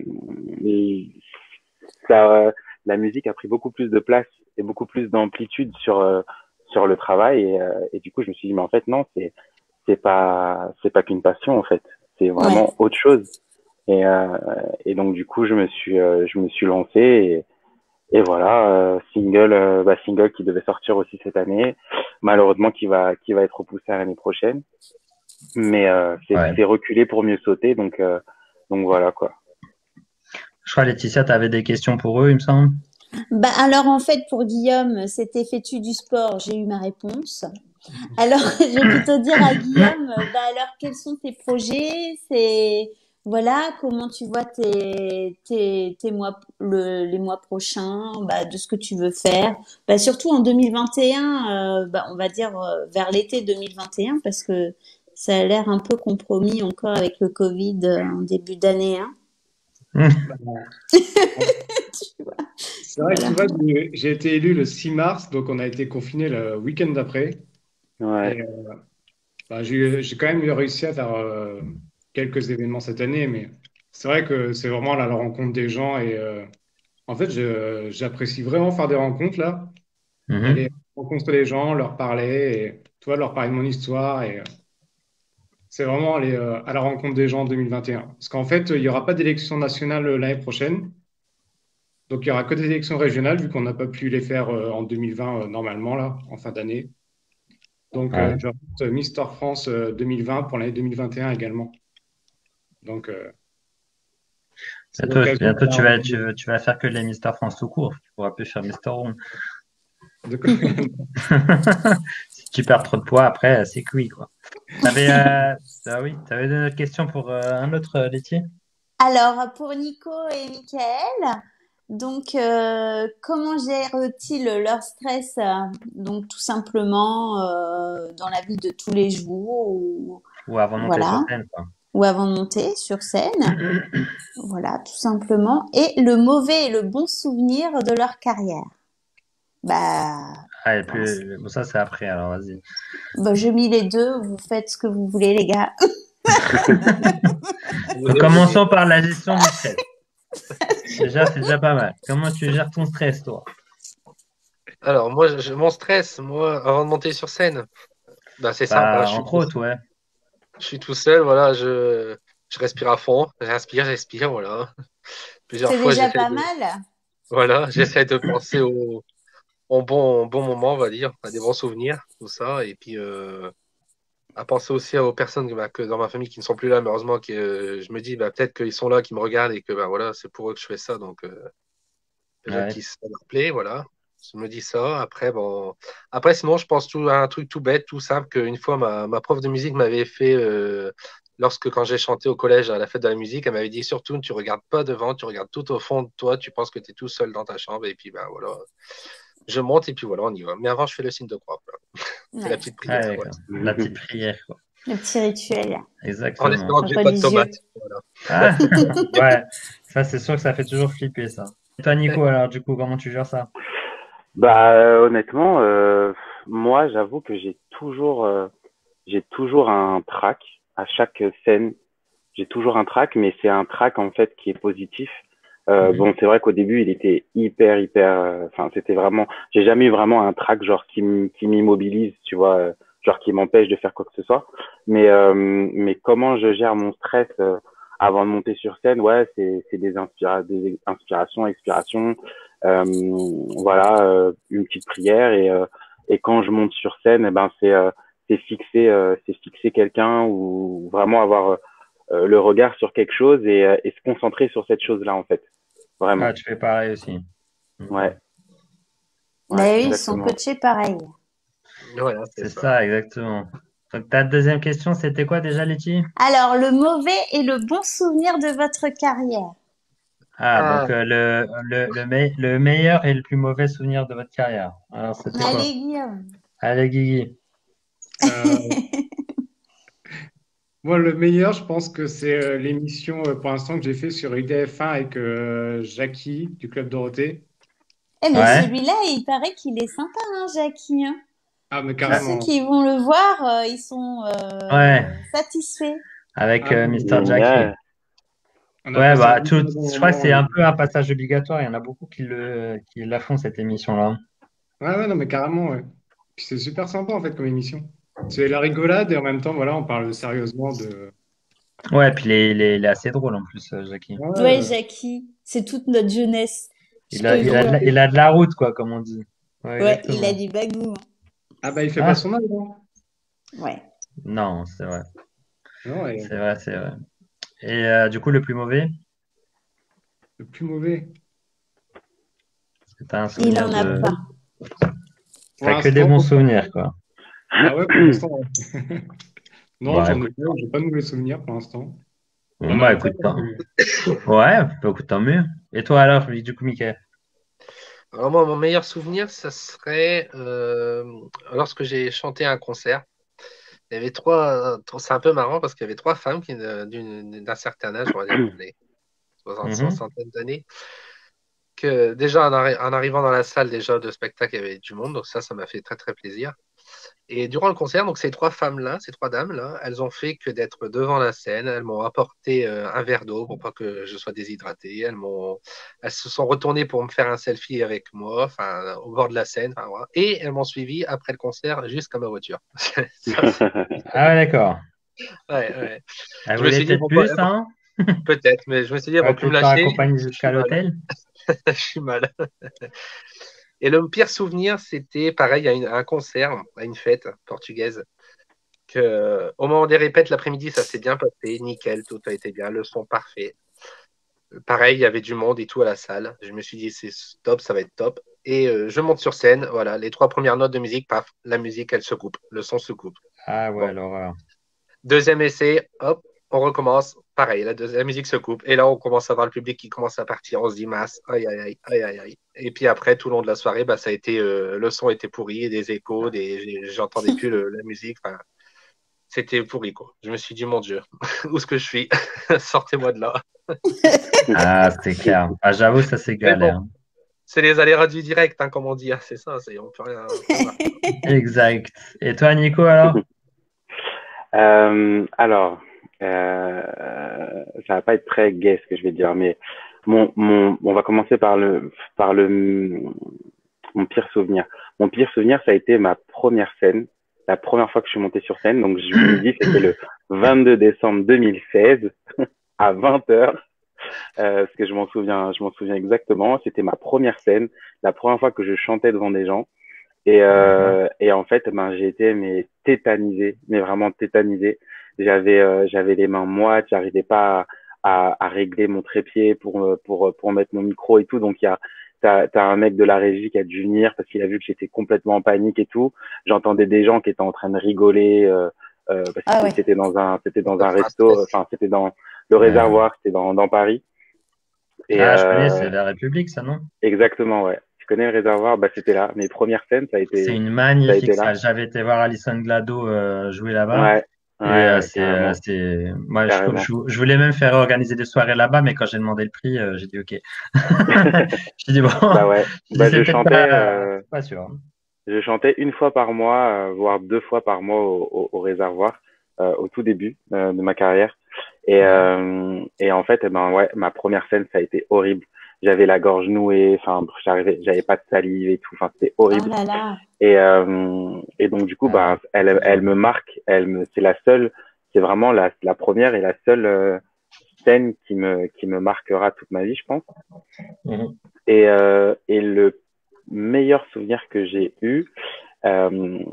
ça, la musique a pris beaucoup plus de place et beaucoup plus d'amplitude sur le travail. Et du coup, je me suis dit, mais en fait, non, c'est pas qu'une passion, en fait. C'est Ouais. vraiment autre chose. Et, euh, et donc, du coup, je me suis lancé et voilà, single qui devait sortir aussi cette année, malheureusement qui va être repoussé à l'année prochaine, mais Ouais. c'est reculé pour mieux sauter, donc voilà quoi. Je crois, Laetitia, tu avais des questions pour eux, il me semble. Bah alors en fait pour Guillaume, c'était fais-tu du sport? J'ai eu ma réponse. Alors je vais plutôt dire à Guillaume, bah alors quels sont tes projets? C'est voilà comment tu vois tes mois les mois prochains, bah de ce que tu veux faire. Bah surtout en 2021, bah on va dire vers l'été 2021 parce que ça a l'air un peu compromis encore avec le Covid en début d'année, hein. Tu vois. C'est vrai que Voilà. tu vois, j'ai été élu le 6 mars, donc on a été confiné le week-end d'après. Ouais. Et j'ai quand même réussi à faire quelques événements cette année, mais c'est vrai que c'est vraiment là, la rencontre des gens. Et en fait, j'apprécie vraiment faire des rencontres là, Mhm. aller rencontrer les gens, leur parler, et tu vois, leur parler de mon histoire. Et c'est vraiment aller à la rencontre des gens en 2021. Parce qu'en fait, il n'y aura pas d'élection nationale l'année prochaine. Donc, il n'y aura que des élections régionales, vu qu'on n'a pas pu les faire en 2020 normalement, là, en fin d'année. Donc, Ouais. je rajoute Mister France 2020 pour l'année 2021 également. Donc, c'est l'occasion de Bientôt faire tu vas faire que les Mister France tout court. Tu pourras plus faire Mister Rond. de- Si tu perds trop de poids, après, c'est cuit, quoi. Ah oui, t'avais une question pour un autre laitier? Alors, pour Nico et Michael, donc, comment gèrent-ils leur stress? Donc, tout simplement, dans la vie de tous les jours, ou Ou avant de monter sur voilà, scène, quoi. ou avant de monter sur scène, voilà, tout simplement. Et le mauvais et le bon souvenir de leur carrière. Bah, Ah, et bon, bon, ça, c'est après, alors vas-y. bah, j'ai mis les deux. Vous faites ce que vous voulez, les gars. Donc, commençons par la gestion du stress. Déjà, c'est déjà pas mal. Comment tu gères ton stress, toi? Alors, moi, mon stress, moi, avant de monter sur scène, bah, c'est simple, hein, Bah, entre autres, ouais. je suis tout seul, voilà, je respire à fond, j'inspire, voilà. Plusieurs C'est fois, déjà pas mal. voilà, j'essaie de penser au bon moment, on va dire, à des bons souvenirs, tout ça, et puis à penser aussi aux personnes que dans ma famille qui ne sont plus là, malheureusement, je me dis, bah, peut-être qu'ils sont là, qu'ils me regardent et que, bah, voilà, c'est pour eux que je fais ça, donc peut-être Ouais. qu'ils ça leur plaît, voilà. Je me dis ça. Après, bon. Après, sinon, je pense à un truc tout bête, tout simple, qu'une fois, ma prof de musique m'avait fait, quand j'ai chanté au collège à la fête de la musique, elle m'avait dit surtout, tu regardes pas devant, tu regardes tout au fond de toi, tu penses que tu es tout seul dans ta chambre, et puis, ben voilà, je monte, et puis voilà, on y va. Mais avant, je fais le signe de croix. Voilà. C'est la Ouais, petite Ah, prière, voilà. d'accord. La petite prière, quoi. le petit rituel En Exactement. espérant que j'ai pas de religieux. tomates. Voilà. Ah, ouais. Ça, c'est sûr que ça fait toujours flipper, ça. Et toi, Nico, alors, du coup, comment tu gères ça? Bah, honnêtement, moi, j'avoue que j'ai toujours un trac à chaque scène. J'ai toujours un trac, mais c'est un trac en fait qui est positif. Mhm. Bon, c'est vrai qu'au début, il était hyper, enfin, c'était vraiment, j'ai jamais eu vraiment un trac genre qui m'immobilise, tu vois, genre qui m'empêche de faire quoi que ce soit. Mais comment je gère mon stress avant de monter sur scène, ouais, c'est des inspirations, expirations, euh, voilà, une petite prière et quand je monte sur scène, eh ben c'est fixer quelqu'un ou vraiment avoir le regard sur quelque chose et se concentrer sur cette chose-là, en fait. Ah, Vraiment. tu fais pareil aussi. Mhm. Ouais, ouais, Mais eux, ils sont exactement. coachés pareil. Voilà, c'est C'est ça. ça, exactement. Donc, ta deuxième question, c'était quoi déjà, Letty? Alors, le mauvais et le bon souvenir de votre carrière. Ah, Ah, donc le meilleur et le plus mauvais souvenir de votre carrière. Alors, c'était quoi? Allez, Guillaume. Allez, Guigui. Euh, moi, le meilleur, je pense que c'est l'émission pour l'instant que j'ai fait sur IDF1 avec Jackie du Club Dorothée. Eh, mais Ouais. celui-là, il paraît qu'il est sympa, hein, Jackie, hein. Ah, mais Tous ceux carrément. qui vont le voir, ils sont Ouais. satisfaits. Avec Ah, Mister Jackie. Génial. on a Ouais, passé un bah, très bon je crois que moment. c'est un peu un passage obligatoire. Il y en a beaucoup qui la font, cette émission-là. Ouais, ouais, non, mais carrément, ouais. Puis c'est super sympa, en fait, comme émission. C'est la rigolade et en même temps, voilà, on parle sérieusement de. Ouais, puis il est assez drôle en plus, Jackie. Ouais, Ouais, Jackie, c'est toute notre jeunesse, je Il a, te il a, de jure. la- il a de la route, quoi, comme on dit. Ouais, Ouais, il a exactement. du bagou, hein. ah, bah, il fait pas Ah, son âge, hein. Ouais. non, c'est vrai. Non, C'est vrai, c'est vrai. Et du coup, le plus mauvais, le plus mauvais. t'as un Il souvenir en a de. pas. Pour T'as que des l'instant, bons souvenirs, quoi. ah ouais, pour l'instant, ouais. Non, Bah, j'en ai écoute. pas, j'ai pas de mauvais souvenirs pour l'instant. Bon, T'en bah, as écoute, peut-être, hein, tant. Ouais, bah, écoute, tant mieux. Et toi, alors, du coup, Mickaël? alors moi, mon meilleur souvenir, ça serait lorsque j'ai chanté à un concert. Il y avait c'est un peu marrant parce qu'il y avait trois femmes d'un certain âge, on va dire. soixantaine d'années. Que déjà, en arrivant dans la salle déjà de spectacle, il y avait du monde. Donc ça m'a fait très, très plaisir. Et durant le concert, donc ces trois femmes-là, ces trois dames-là, elles ont fait que d'être devant la scène. Elles m'ont apporté un verre d'eau pour pas que je sois déshydraté. Elles se sont retournées pour me faire un selfie avec moi, enfin, au bord de la scène. Enfin, voilà. Et elles m'ont suivi après le concert jusqu'à ma voiture. Ah ouais, d'accord. Ouais. Elle Je me voulait suis dit, peut-être plus, hein? peut-être, mais je me suis dit, elles vont plus me Peut-être faire lâcher. accompagner jusqu'à l'hôtel. Je suis mal. Et le pire souvenir, c'était pareil à un concert, à une fête portugaise. Au moment des répètes, l'après-midi, ça s'est bien passé, nickel, tout a été bien, le son parfait. Pareil, il y avait du monde et tout à la salle. Je me suis dit, c'est top, ça va être top. Et je monte sur scène, voilà, les trois premières notes de musique, paf, la musique, elle se coupe, le son se coupe. Ah ouais, Bon. l'horreur. Deuxième essai, hop, on recommence. Pareil, la musique se coupe. Et là, on commence à voir le public qui commence à partir. On se dit, mince, aïe, aïe, aïe, aïe, aïe, aïe. Et puis après, tout le long de la soirée, ça a été, le son était pourri, des échos, j'entendais plus la musique. Enfin, c'était pourri, quoi. Je me suis dit, mon Dieu, où est-ce que je suis? Sortez-moi de là. Ah, c'est clair. Ah, j'avoue, ça c'est Mais galère. bon, c'est les aléas du direct, hein, comme on dit. C'est ça, on peut rien. Exact. Et toi, Nico, alors? Alors, ça va pas être très gai ce que je vais dire, mais on va commencer par mon pire souvenir. Mon pire souvenir, ça a été ma première scène, la première fois que je suis monté sur scène. Donc, je vous dis, c'était le 22 décembre 2016 à 20h. Parce que je m'en souviens exactement. C'était ma première scène, la première fois que je chantais devant des gens. Et en fait, j'ai été tétanisé, mais vraiment tétanisé. J'avais les mains moites, j'arrivais pas à régler mon trépied pour mettre mon micro et tout. Donc t'as un mec de la régie qui a dû venir parce qu'il a vu que j'étais complètement en panique et tout. J'entendais des gens qui étaient en train de rigoler parce que c'était dans un resto, enfin c'était dans le réservoir, c'était dans Paris. Et je connais, c'est la République, ça, non? Exactement, ouais. Je connais le réservoir, c'était là. Mes premières scènes, ça a été. C'est une magnifique salle. J'avais été voir Alison Glado jouer là-bas. Ouais, moi, je voulais même faire organiser des soirées là-bas, mais quand j'ai demandé le prix, j'ai dit OK. J'ai dit bon. Je chantais. Pas sûr. Je chantais une fois par mois, voire 2 fois par mois au réservoir, au tout début de ma carrière. Et en fait, ma première scène, ça a été horrible. J'avais la gorge nouée, enfin, j'avais pas de salive et tout, enfin, c'était horrible. Oh là là. Et donc, du coup, elle me marque, c'est vraiment la première et la seule scène qui me marquera toute ma vie, je pense. Et le meilleur souvenir que j'ai eu, ça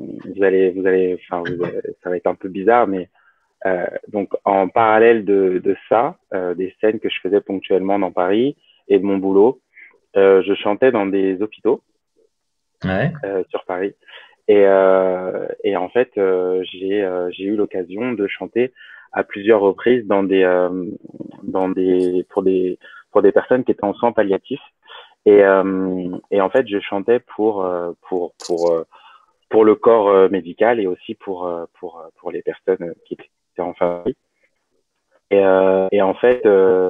va être un peu bizarre, mais donc en parallèle de ça, des scènes que je faisais ponctuellement dans Paris et de mon boulot, je chantais dans des hôpitaux sur Paris. Et en fait, j'ai eu l'occasion de chanter à plusieurs reprises pour des personnes qui étaient en soins palliatifs. Et en fait, je chantais pour le corps médical et aussi pour les personnes qui étaient en famille. Et en fait,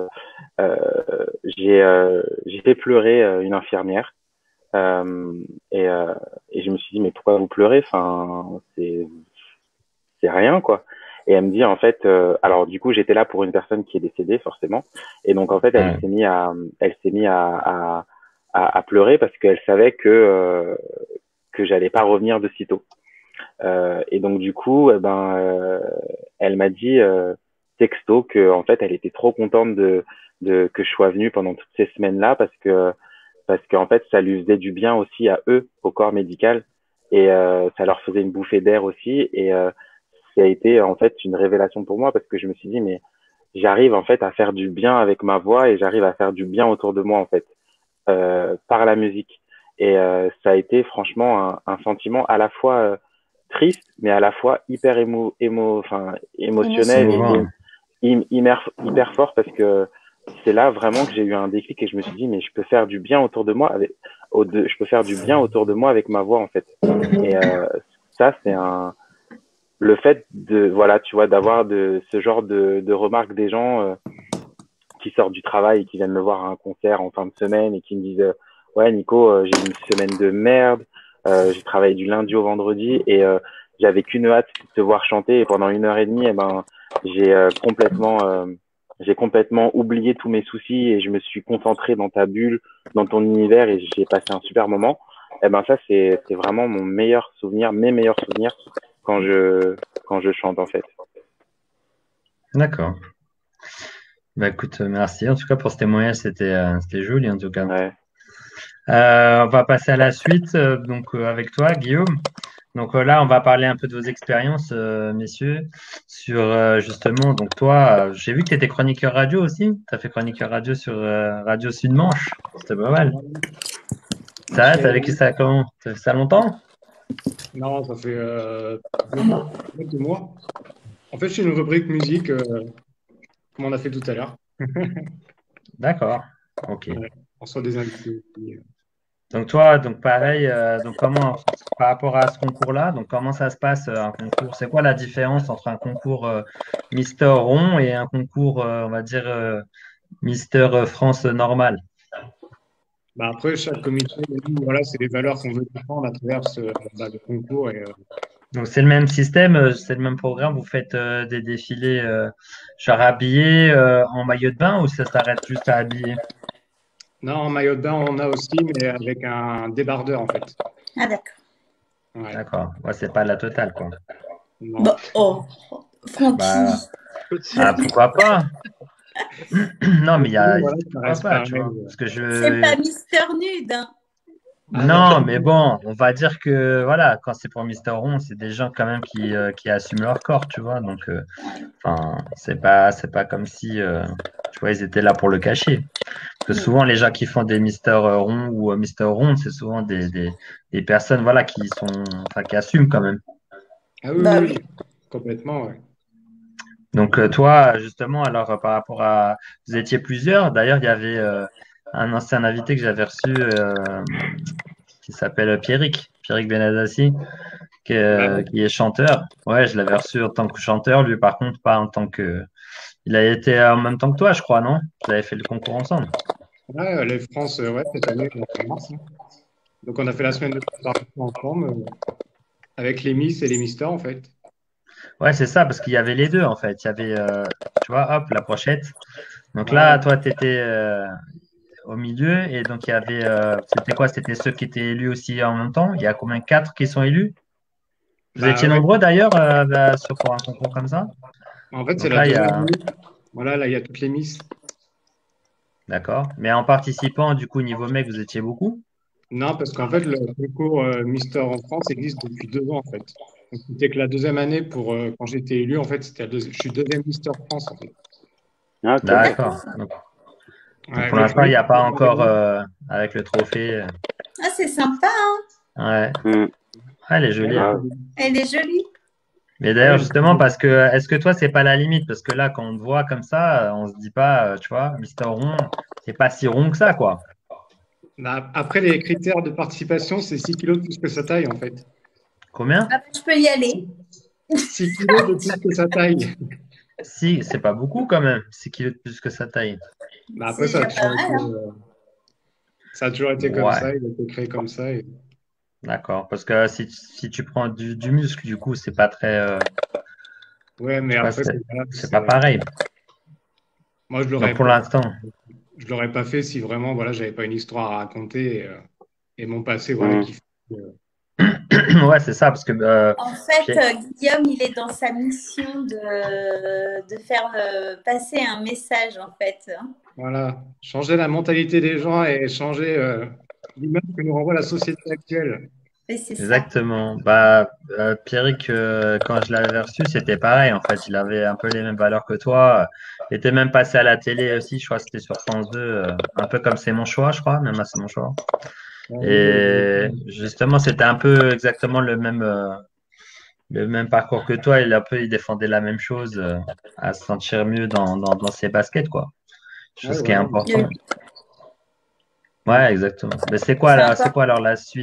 j'ai fait pleurer une infirmière. Et je me suis dit, mais pourquoi vous pleurez? Enfin, c'est rien, quoi. Et elle me dit, en fait, alors du coup, j'étais là pour une personne qui est décédée, forcément. Et donc, en fait, elle s'est mise à pleurer parce qu'elle savait que j'allais pas revenir de sitôt. Et donc, du coup, elle m'a dit texto que, en fait, elle était trop contente que je sois venu pendant toutes ces semaines-là parce qu'en fait, ça lui faisait du bien aussi à eux, au corps médical, et ça leur faisait une bouffée d'air aussi. Et ça a été en fait une révélation pour moi parce que je me suis dit, mais j'arrive en fait à faire du bien avec ma voix et j'arrive à faire du bien autour de moi en fait par la musique. Et ça a été franchement un sentiment à la fois triste, mais à la fois hyper émotionnel et hyper fort parce que c'est là vraiment que j'ai eu un déclic et je me suis dit, mais je peux faire du bien autour de moi je peux faire du bien autour de moi avec ma voix en fait. Et ça, c'est le fait de, voilà, tu vois, d'avoir ce genre de remarques des gens qui sortent du travail et qui viennent me voir à un concert en fin de semaine et qui me disent ouais Nico, j'ai eu une semaine de merde, j'ai travaillé du lundi au vendredi et j'avais qu'une hâte de te voir chanter et pendant 1 heure et demie, eh ben j'ai complètement oublié tous mes soucis et je me suis concentré dans ta bulle, dans ton univers et j'ai passé un super moment. Eh ben ça c'est vraiment mon meilleur souvenir, mes meilleurs souvenirs quand je chante en fait. D'accord. Bah écoute, merci. En tout cas, pour ce témoignage, c'était joli en tout cas. Ouais. On va passer à la suite, avec toi, Guillaume. Donc là, on va parler un peu de vos expériences, messieurs, sur justement, donc toi, j'ai vu que tu étais chroniqueur radio aussi. Tu as fait chroniqueur radio sur Radio Sud-Manche. C'était pas mal. Ça, t'as vécu ça comment? Ça fait ça longtemps? Non, ça fait 2 mois. En fait, c'est une rubrique musique, comme on a fait tout à l'heure. D'accord. Ok. Ouais, on reçoit des invités. Donc toi, donc pareil, donc comment par rapport à ce concours-là, donc comment ça se passe un concours? C'est quoi la différence entre un concours Mister Rond et un concours, on va dire Mister France normal? Bah après, chaque comité, nous, voilà, c'est les valeurs qu'on veut défendre à travers le concours. Et, Donc c'est le même système, c'est le même programme. Vous faites des défilés genre habillés en maillot de bain ou ça s'arrête juste à habiller? non, en maillot de bain, on a aussi, mais avec un débardeur en fait. Ah, d'accord. Ouais. D'accord. Ouais, c'est pas la totale, quoi. Non. Bon, oh, Francky. Bah, ah, pourquoi pas? Non, mais il y a Voilà, ça pourquoi reste pas, pareil. tu vois. Parce que C'est pas Mister Nude, hein. Ah, non, mais bon, on va dire que voilà, quand c'est pour Mister Rond, c'est des gens quand même qui assument leur corps, tu vois. Donc, enfin, c'est pas comme si, tu vois, ils étaient là pour le cacher. Parce que souvent, les gens qui font des Mister Rond ou Mister Rond, c'est souvent des personnes, voilà, qui assument quand même. Ah oui, Bah oui, complètement, ouais. Donc, toi, justement, alors, par rapport à, vous étiez plusieurs. D'ailleurs, il y avait un ancien invité que j'avais reçu qui s'appelle Pierrick Benazassi, qui est chanteur. Ouais, je l'avais reçu en tant que chanteur, lui, par contre, pas en tant que. Il a été en même temps que toi, je crois, non? Vous avez fait le concours ensemble. Ouais, les France, ouais, cette année, on commence, hein. Donc, on a fait la semaine de préparation ensemble, avec les Miss et les Misters, en fait. Ouais, c'est ça, parce qu'il y avait les deux, en fait. Il y avait, tu vois, hop, la pochette. Donc Ouais. là, toi, tu étais au milieu, et donc il y avait, c'était quoi? C'était ceux qui étaient élus aussi en même temps. Il y a combien? 4 qui sont élus? Vous Bah étiez ouais. nombreux d'ailleurs pour un concours comme ça? En fait, c'est Donc la là, il y deuxième a. année. Voilà, là, il y a toutes les Miss. D'accord. Mais en participant, du coup, niveau mec, vous étiez beaucoup? Non, parce qu'en fait, le concours Mister en France existe depuis 2 ans, en fait. Donc, c'était que la deuxième année pour quand j'ai été élu, en fait, je suis deuxième Mister France, en fait. Ah, ok. D'accord. Donc, Ouais, pour le l'instant, il n'y a pas premier, encore avec le trophée. Ah, c'est sympa, hein. Ouais. Hmm. Ah, elle est jolie. Ah, Elle est jolie. Mais d'ailleurs, Ouais, justement, parce que est-ce que toi, c'est pas la limite? Parce que là, quand on te voit comme ça, on se dit pas, tu vois, Mister Rond, c'est pas si rond que ça, quoi. bah, après, les critères de participation, c'est 6 kilos de plus que sa taille, en fait. Combien? Ah, je peux y aller. 6 kilos de plus que sa taille. Si, c'est pas beaucoup quand même. 6 kilos de plus que sa taille. Bah, après, C'est ça a déjà pas toujours mal, été, ça a toujours été comme Ouais. ça, il a été créé comme ça. Et... D'accord. Parce que si tu prends du muscle, du coup, c'est pas très. Ouais, mais Je sais pas, après, voilà, c'est pas pareil. moi, Donc pour l'instant. je l'aurais pas fait si vraiment, voilà, j'avais pas une histoire à raconter et mon passé, voilà, qui fait que- Ouais, c'est ça, parce que En fait, j'ai- Guillaume, il est dans sa mission de faire passer un message, en fait, hein. voilà, changer la mentalité des gens et changer l'image que nous renvoie la société actuelle. Et c'est ça. exactement. Bah, Pierrick, quand je l'avais reçu, c'était pareil. En fait, il avait un peu les mêmes valeurs que toi. Il était même passé à la télé aussi. Je crois que c'était sur France 2, un peu comme C'est mon choix, je crois, même à C'est mon choix. Et justement, c'était un peu exactement le même parcours que toi. Il défendait la même chose, à se sentir mieux dans ses baskets, quoi. Chose Ouais, qui est voilà. importante. Ouais, exactement. Mais c'est quoi alors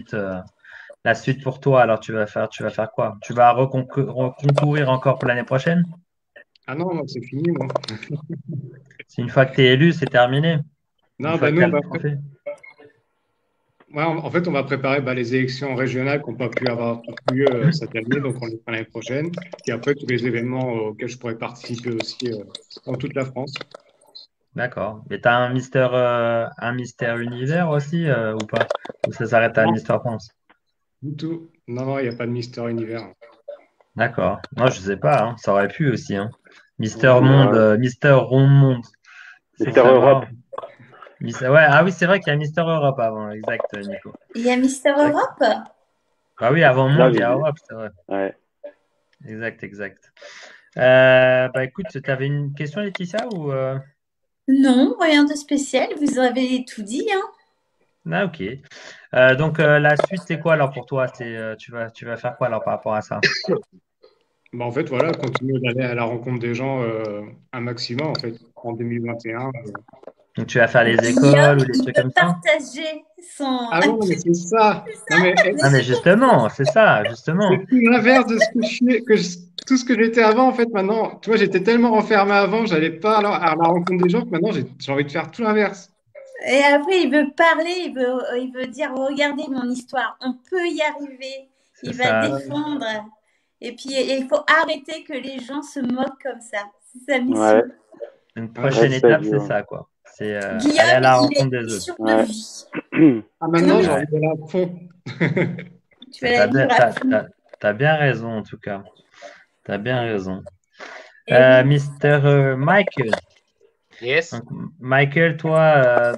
la suite pour toi? Alors tu vas faire quoi? Tu vas reconcourir encore pour l'année prochaine? Ah non, moi, c'est fini, moi. C'est une fois que tu es élu, c'est terminé. Une Non, fois bah, que nous, tu as le trophée. ouais, en fait, on va préparer les élections régionales qui n'ont pas pu avoir lieu cette année, donc on les fera l'année prochaine. Et après, tous les événements auxquels je pourrais participer aussi dans toute la France. D'accord. Mais tu as un Mister Univers aussi ou pas? Ou ça s'arrête à Non, Mister France? du tout. Non, non, il n'y a pas de Mister Univers. D'accord. Moi, je sais pas, hein. Ça aurait pu aussi, hein. Mister Ouais, Monde, Ouais. Mister Rond Monde. C'est Mister savoir. Europe. Ouais, ah oui, c'est vrai qu'il y a Mister Europe avant, exact, Nico. Il y a Mister C'est vrai que- Europe? Ah oui, avant Là, Monde, il y a Europe, c'est vrai. ouais. Exact, exact. Bah écoute, tu avais une question, Laetitia, ou Non, rien de spécial. Vous avez tout dit, hein? Ah, ok. Donc la suite, c'est quoi alors pour toi? Tu vas faire quoi alors par rapport à ça? Bah, en fait, voilà, continuer d'aller à la rencontre des gens un maximum, en fait, en 2021. Donc tu vas faire les écoles Guillaume, ou des il trucs peut comme ça? partager son... Ah non, mais c'est ça. Non, mais Ah mais justement, c'est ça, c'est justement. tout l'inverse de ce que je suis, tout ce que j'étais avant, en fait, maintenant. Tu vois, j'étais tellement renfermé avant, j'allais pas alors, à la rencontre des gens que maintenant, j'ai envie de faire tout l'inverse. Et après, il veut parler, il veut dire, regardez mon histoire, on peut y arriver. C'est Il va ça. défendre. Et puis, il faut arrêter que les gens se moquent comme ça. C'est sa mission. Ouais. Une Ouais, prochaine Respect étape, du c'est haut. ça, quoi. C'est aller à Guillaume, la il rencontre est des autres. mission de Ouais. vie. Ah, maintenant, j'ai Ouais. envie d'aller à fond. Tu vas T'as la bien, vivre à fond. t'as bien raison, en tout cas. T'as bien raison. Et oui. Mister Michael. Yes. Donc, Michael, toi,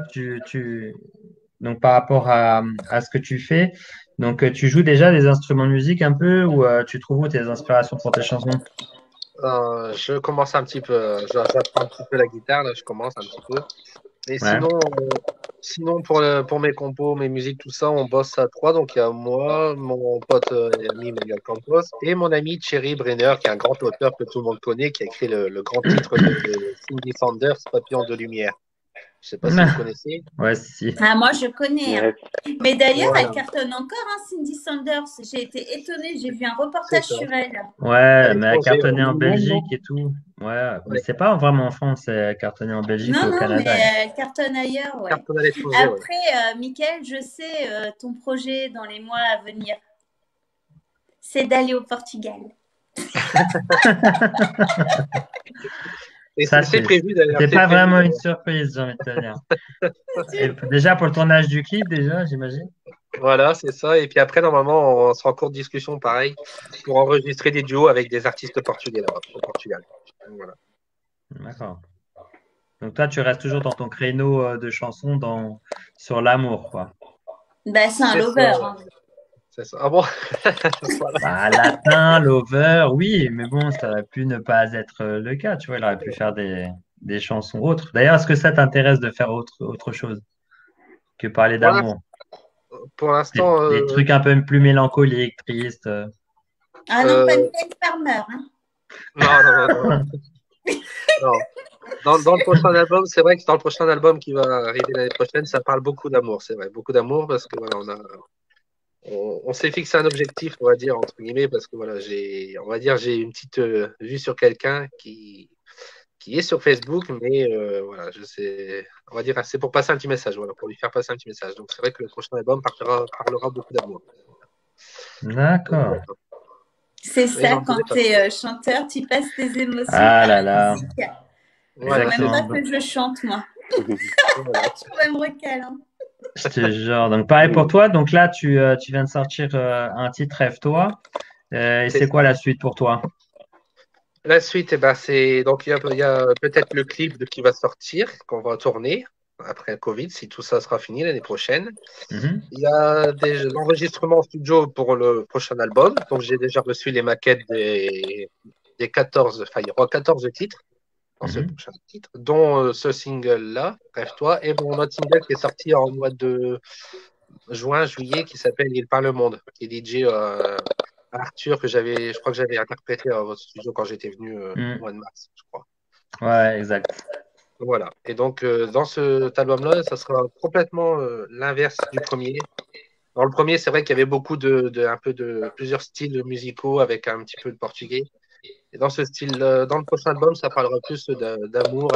donc par rapport à ce que tu fais, donc tu joues déjà des instruments de musique un peu ou tu trouves où tes inspirations pour tes chansons? Je commence un petit peu, j'apprends un petit peu la guitare, là, je commence un petit peu. Et Ouais. sinon pour mes compos, mes musiques, tout ça, on bosse à trois. Donc il y a moi, mon pote et ami Manuel Campos et mon ami Thierry Brenner, qui est un grand auteur que tout le monde connaît, qui a écrit le grand titre de Cindy Sanders, Papillon de lumière. Je sais pas si vous connaissez. Ouais, si. Ah, moi, je connais. Hein. Yes. Mais d'ailleurs, Voilà, elle cartonne encore, hein, Cindy Sanders. J'ai été étonnée. J'ai vu un c'est reportage ça. sur elle. Ouais, À mais elle a l'étranger, ouais. cartonné en Même, non? Belgique et tout. Ouais, mais Ouais. c'est pas vraiment en France, elle a cartonné en Belgique et Non, au non, mais Canada. elle cartonne ailleurs, ouais. Cartonne à l'étranger, ouais. Après, Mickaël, je sais ton projet dans les mois à venir, c'est d'aller au Portugal. Et Ça, c'est prévu d'ailleurs. c'est C'est pas prévu, vraiment une d'ailleurs. surprise, j'ai envie de te dire. Et déjà pour le tournage du clip, déjà, j'imagine. Voilà, c'est ça. Et puis après, normalement, on sera en cours de discussion, pareil, pour enregistrer des duos avec des artistes portugais là-bas, au Portugal. Donc, voilà. D'accord. Donc toi, tu restes toujours dans ton créneau de chansons sur l'amour, quoi. Bah, c'est un C'est lover. ça. Hein. C'est ça. Ah bon? Voilà. Bah, latin, lover, oui, mais bon, ça aurait pu ne pas être le cas, tu vois, il aurait pu faire des chansons autres. D'ailleurs, est-ce que ça t'intéresse de faire autre chose que parler Pour l'in- d'amour? pour l'instant, Des trucs un peu plus mélancoliques, tristes. Ah non, pas euh, Mylène Farmer. Hein. non. Non. Dans le prochain album, c'est vrai que dans le prochain album qui va arriver l'année prochaine, ça parle beaucoup d'amour, c'est vrai. Beaucoup d'amour parce que voilà, on s'est fixé un objectif, on va dire, entre guillemets, parce que voilà, j'ai une petite vue sur quelqu'un qui est sur Facebook, mais voilà, on va dire, c'est pour passer un petit message, voilà, pour lui faire passer un petit message. Donc c'est vrai que le prochain album parlera beaucoup d'amour. Donc, D'accord. voilà. C'est Et ça, j'en quand dirai pas tu es plus. chanteur, tu passes tes émotions Ah par là la là. musique. Je Voilà, ne c'est même ça. pas que je chante, moi. Voilà. Je pourrais me recaler. Hein. Je te jure. Donc, pareil pour toi. Donc là, tu viens de sortir un titre Rêve-toi. Et C'est c'est quoi la suite pour toi? La suite, eh ben, donc il y a peut-être le clip qui va sortir, qu'on va tourner après le Covid, si tout ça sera fini l'année prochaine. Mhm. Il y a l'enregistrement en studio pour le prochain album. Donc j'ai déjà reçu les maquettes des 14, enfin il y aura 14 titres dans ce Mhm. prochain titre, dont ce single-là, Rêve-toi, et mon autre single qui est sorti en mois de juin, juillet, qui s'appelle Il parle le monde, qui est DJ Arthur, je crois que j'avais interprété à votre studio quand j'étais venu au mois de mars, je crois. Ouais, exact. Voilà. Et donc, dans cet album-là, ça sera complètement l'inverse du premier. Dans le premier, c'est vrai qu'il y avait beaucoup un peu de plusieurs styles musicaux avec un petit peu de portugais. Et dans ce style, dans le prochain album, ça parlera plus d'amour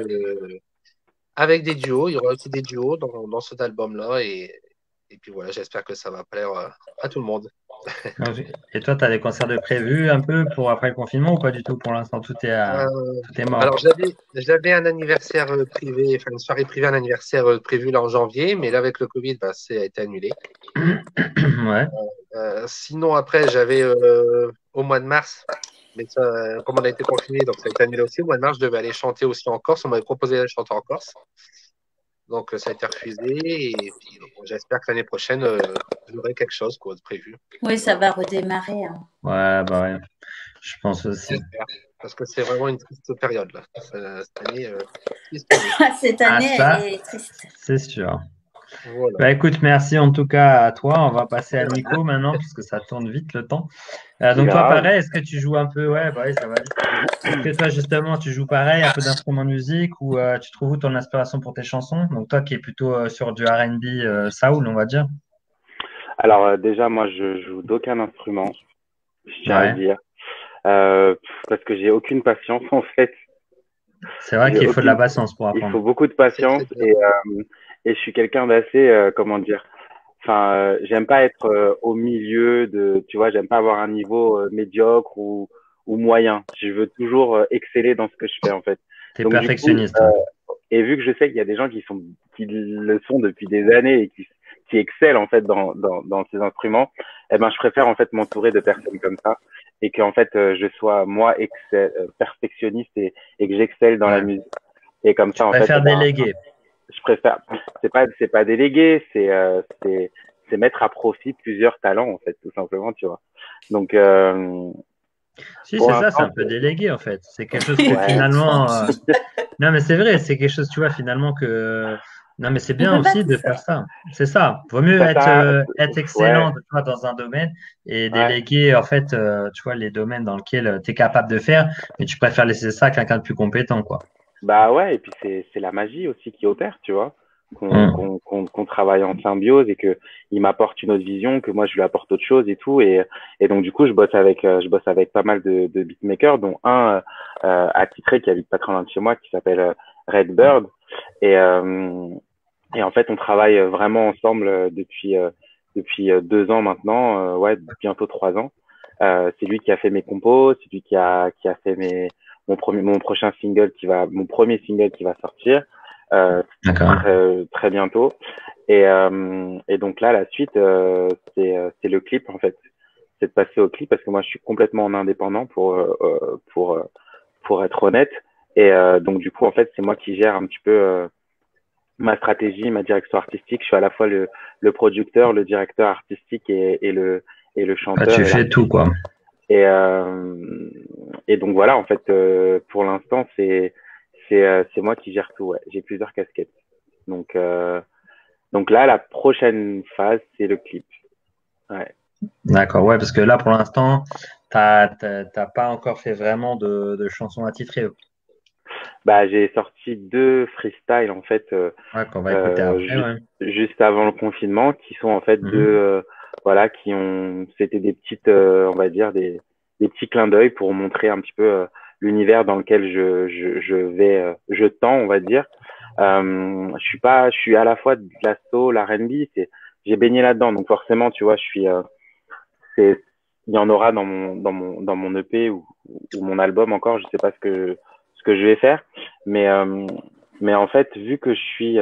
avec des duos. Il y aura aussi des duos dans cet album-là. Et puis voilà, j'espère que ça va plaire à tout le monde. Et toi, tu as des concerts de prévus un peu pour après le confinement ou pas du tout? Pour l'instant, Euh, tout est mort. alors, j'avais un anniversaire privé, enfin une soirée privée, un anniversaire prévu là en janvier, mais là avec le Covid, bah, ça a été annulé. Ouais. Sinon, après, j'avais au mois de mars, mais ça, comme on a été confiné, donc ça a été annulé aussi. Au mois de mars, je devais aller chanter aussi en Corse. On m'avait proposé d'aller chanter en Corse. Donc, ça a été refusé. Et puis, donc, j'espère que l'année prochaine, j'aurai quelque chose quoi, de prévu. Oui, ça va redémarrer. Hein. Ouais, bah ouais. Je pense aussi. J'espère. Parce que c'est vraiment une triste période, là. Cette année, triste année. Cette année, ça, elle est triste. C'est sûr. Voilà. Bah écoute, merci en tout cas à toi. On va passer à Nico maintenant, puisque ça tourne vite le temps. Donc toi, pareil, est-ce que tu joues un peu? Ouais, bah oui, ça va vite. Est-ce que toi, justement, tu joues pareil, un peu d'instruments de musique, ou tu trouves où ton inspiration pour tes chansons? Donc toi qui es plutôt sur du R&B soul, on va dire. Alors déjà, moi, je joue d'aucun instrument, je tiens à le dire, parce que j'ai aucune patience en fait. C'est vrai qu'il faut de la patience pour apprendre. Il faut beaucoup de patience et je suis quelqu'un d'assez, comment dire, enfin, j'aime pas être au milieu de, tu vois, j'aime pas avoir un niveau médiocre ou moyen. Je veux toujours exceller dans ce que je fais en fait. T'es perfectionniste. Et vu que je sais qu'il y a des gens qui le sont depuis des années et qui excellent en fait dans ces instruments, eh ben je préfère en fait m'entourer de personnes comme ça et que en fait je sois moi perfectionniste et que j'excelle dans la musique. Et comme ça en fait. Je préfère déléguer. Je préfère. C'est pas déléguer, c'est mettre à profit plusieurs talents en fait tout simplement, tu vois. Donc si, c'est ça, c'est un peu délégué en fait. C'est quelque chose que finalement. Non, mais c'est vrai, c'est quelque chose, tu vois, finalement que. Non, mais c'est bien aussi de faire ça. C'est ça. Vaut mieux être excellent tu vois, dans un domaine et déléguer, en fait, tu vois, les domaines dans lesquels tu es capable de faire, mais tu préfères laisser ça à quelqu'un de plus compétent, quoi. Bah ouais, et puis c'est la magie aussi qui opère, tu vois. Qu'on travaille en symbiose et que il m'apporte une autre vision, que moi je lui apporte autre chose et tout. Et donc du coup, je bosse avec pas mal de beatmakers, dont un attitré qui habite pas très loin de chez moi, qui s'appelle Redbird. Et en fait, on travaille vraiment ensemble depuis 2 ans maintenant, bientôt 3 ans. C'est lui qui a fait mes compos, c'est lui qui a fait mon premier single qui va sortir. Très bientôt et donc là la suite c'est le clip en fait, c'est de passer au clip parce que moi je suis complètement en indépendant pour être honnête et donc du coup en fait c'est moi qui gère un petit peu ma stratégie, ma direction artistique. Je suis à la fois le producteur, le directeur artistique et le chanteur. Tu fais tout quoi. Et donc voilà en fait pour l'instant c'est moi qui gère tout, ouais. J'ai plusieurs casquettes. Donc là, la prochaine phase, c'est le clip. Ouais. D'accord, ouais, parce que là, pour l'instant, t'as pas encore fait vraiment de chansons attitrées. Bah, j'ai sorti 2 freestyles, en fait, qu'on va écouter après, juste avant le confinement, qui sont en fait c'était des petites, on va dire, des petits clins d'œil pour montrer un petit peu l'univers dans lequel je tends, on va dire. Je suis à la fois de la soul, R&B, j'ai baigné là-dedans, donc forcément, tu vois, il y en aura dans mon EP ou mon album encore, je sais pas ce que je vais faire, mais en fait, vu que je suis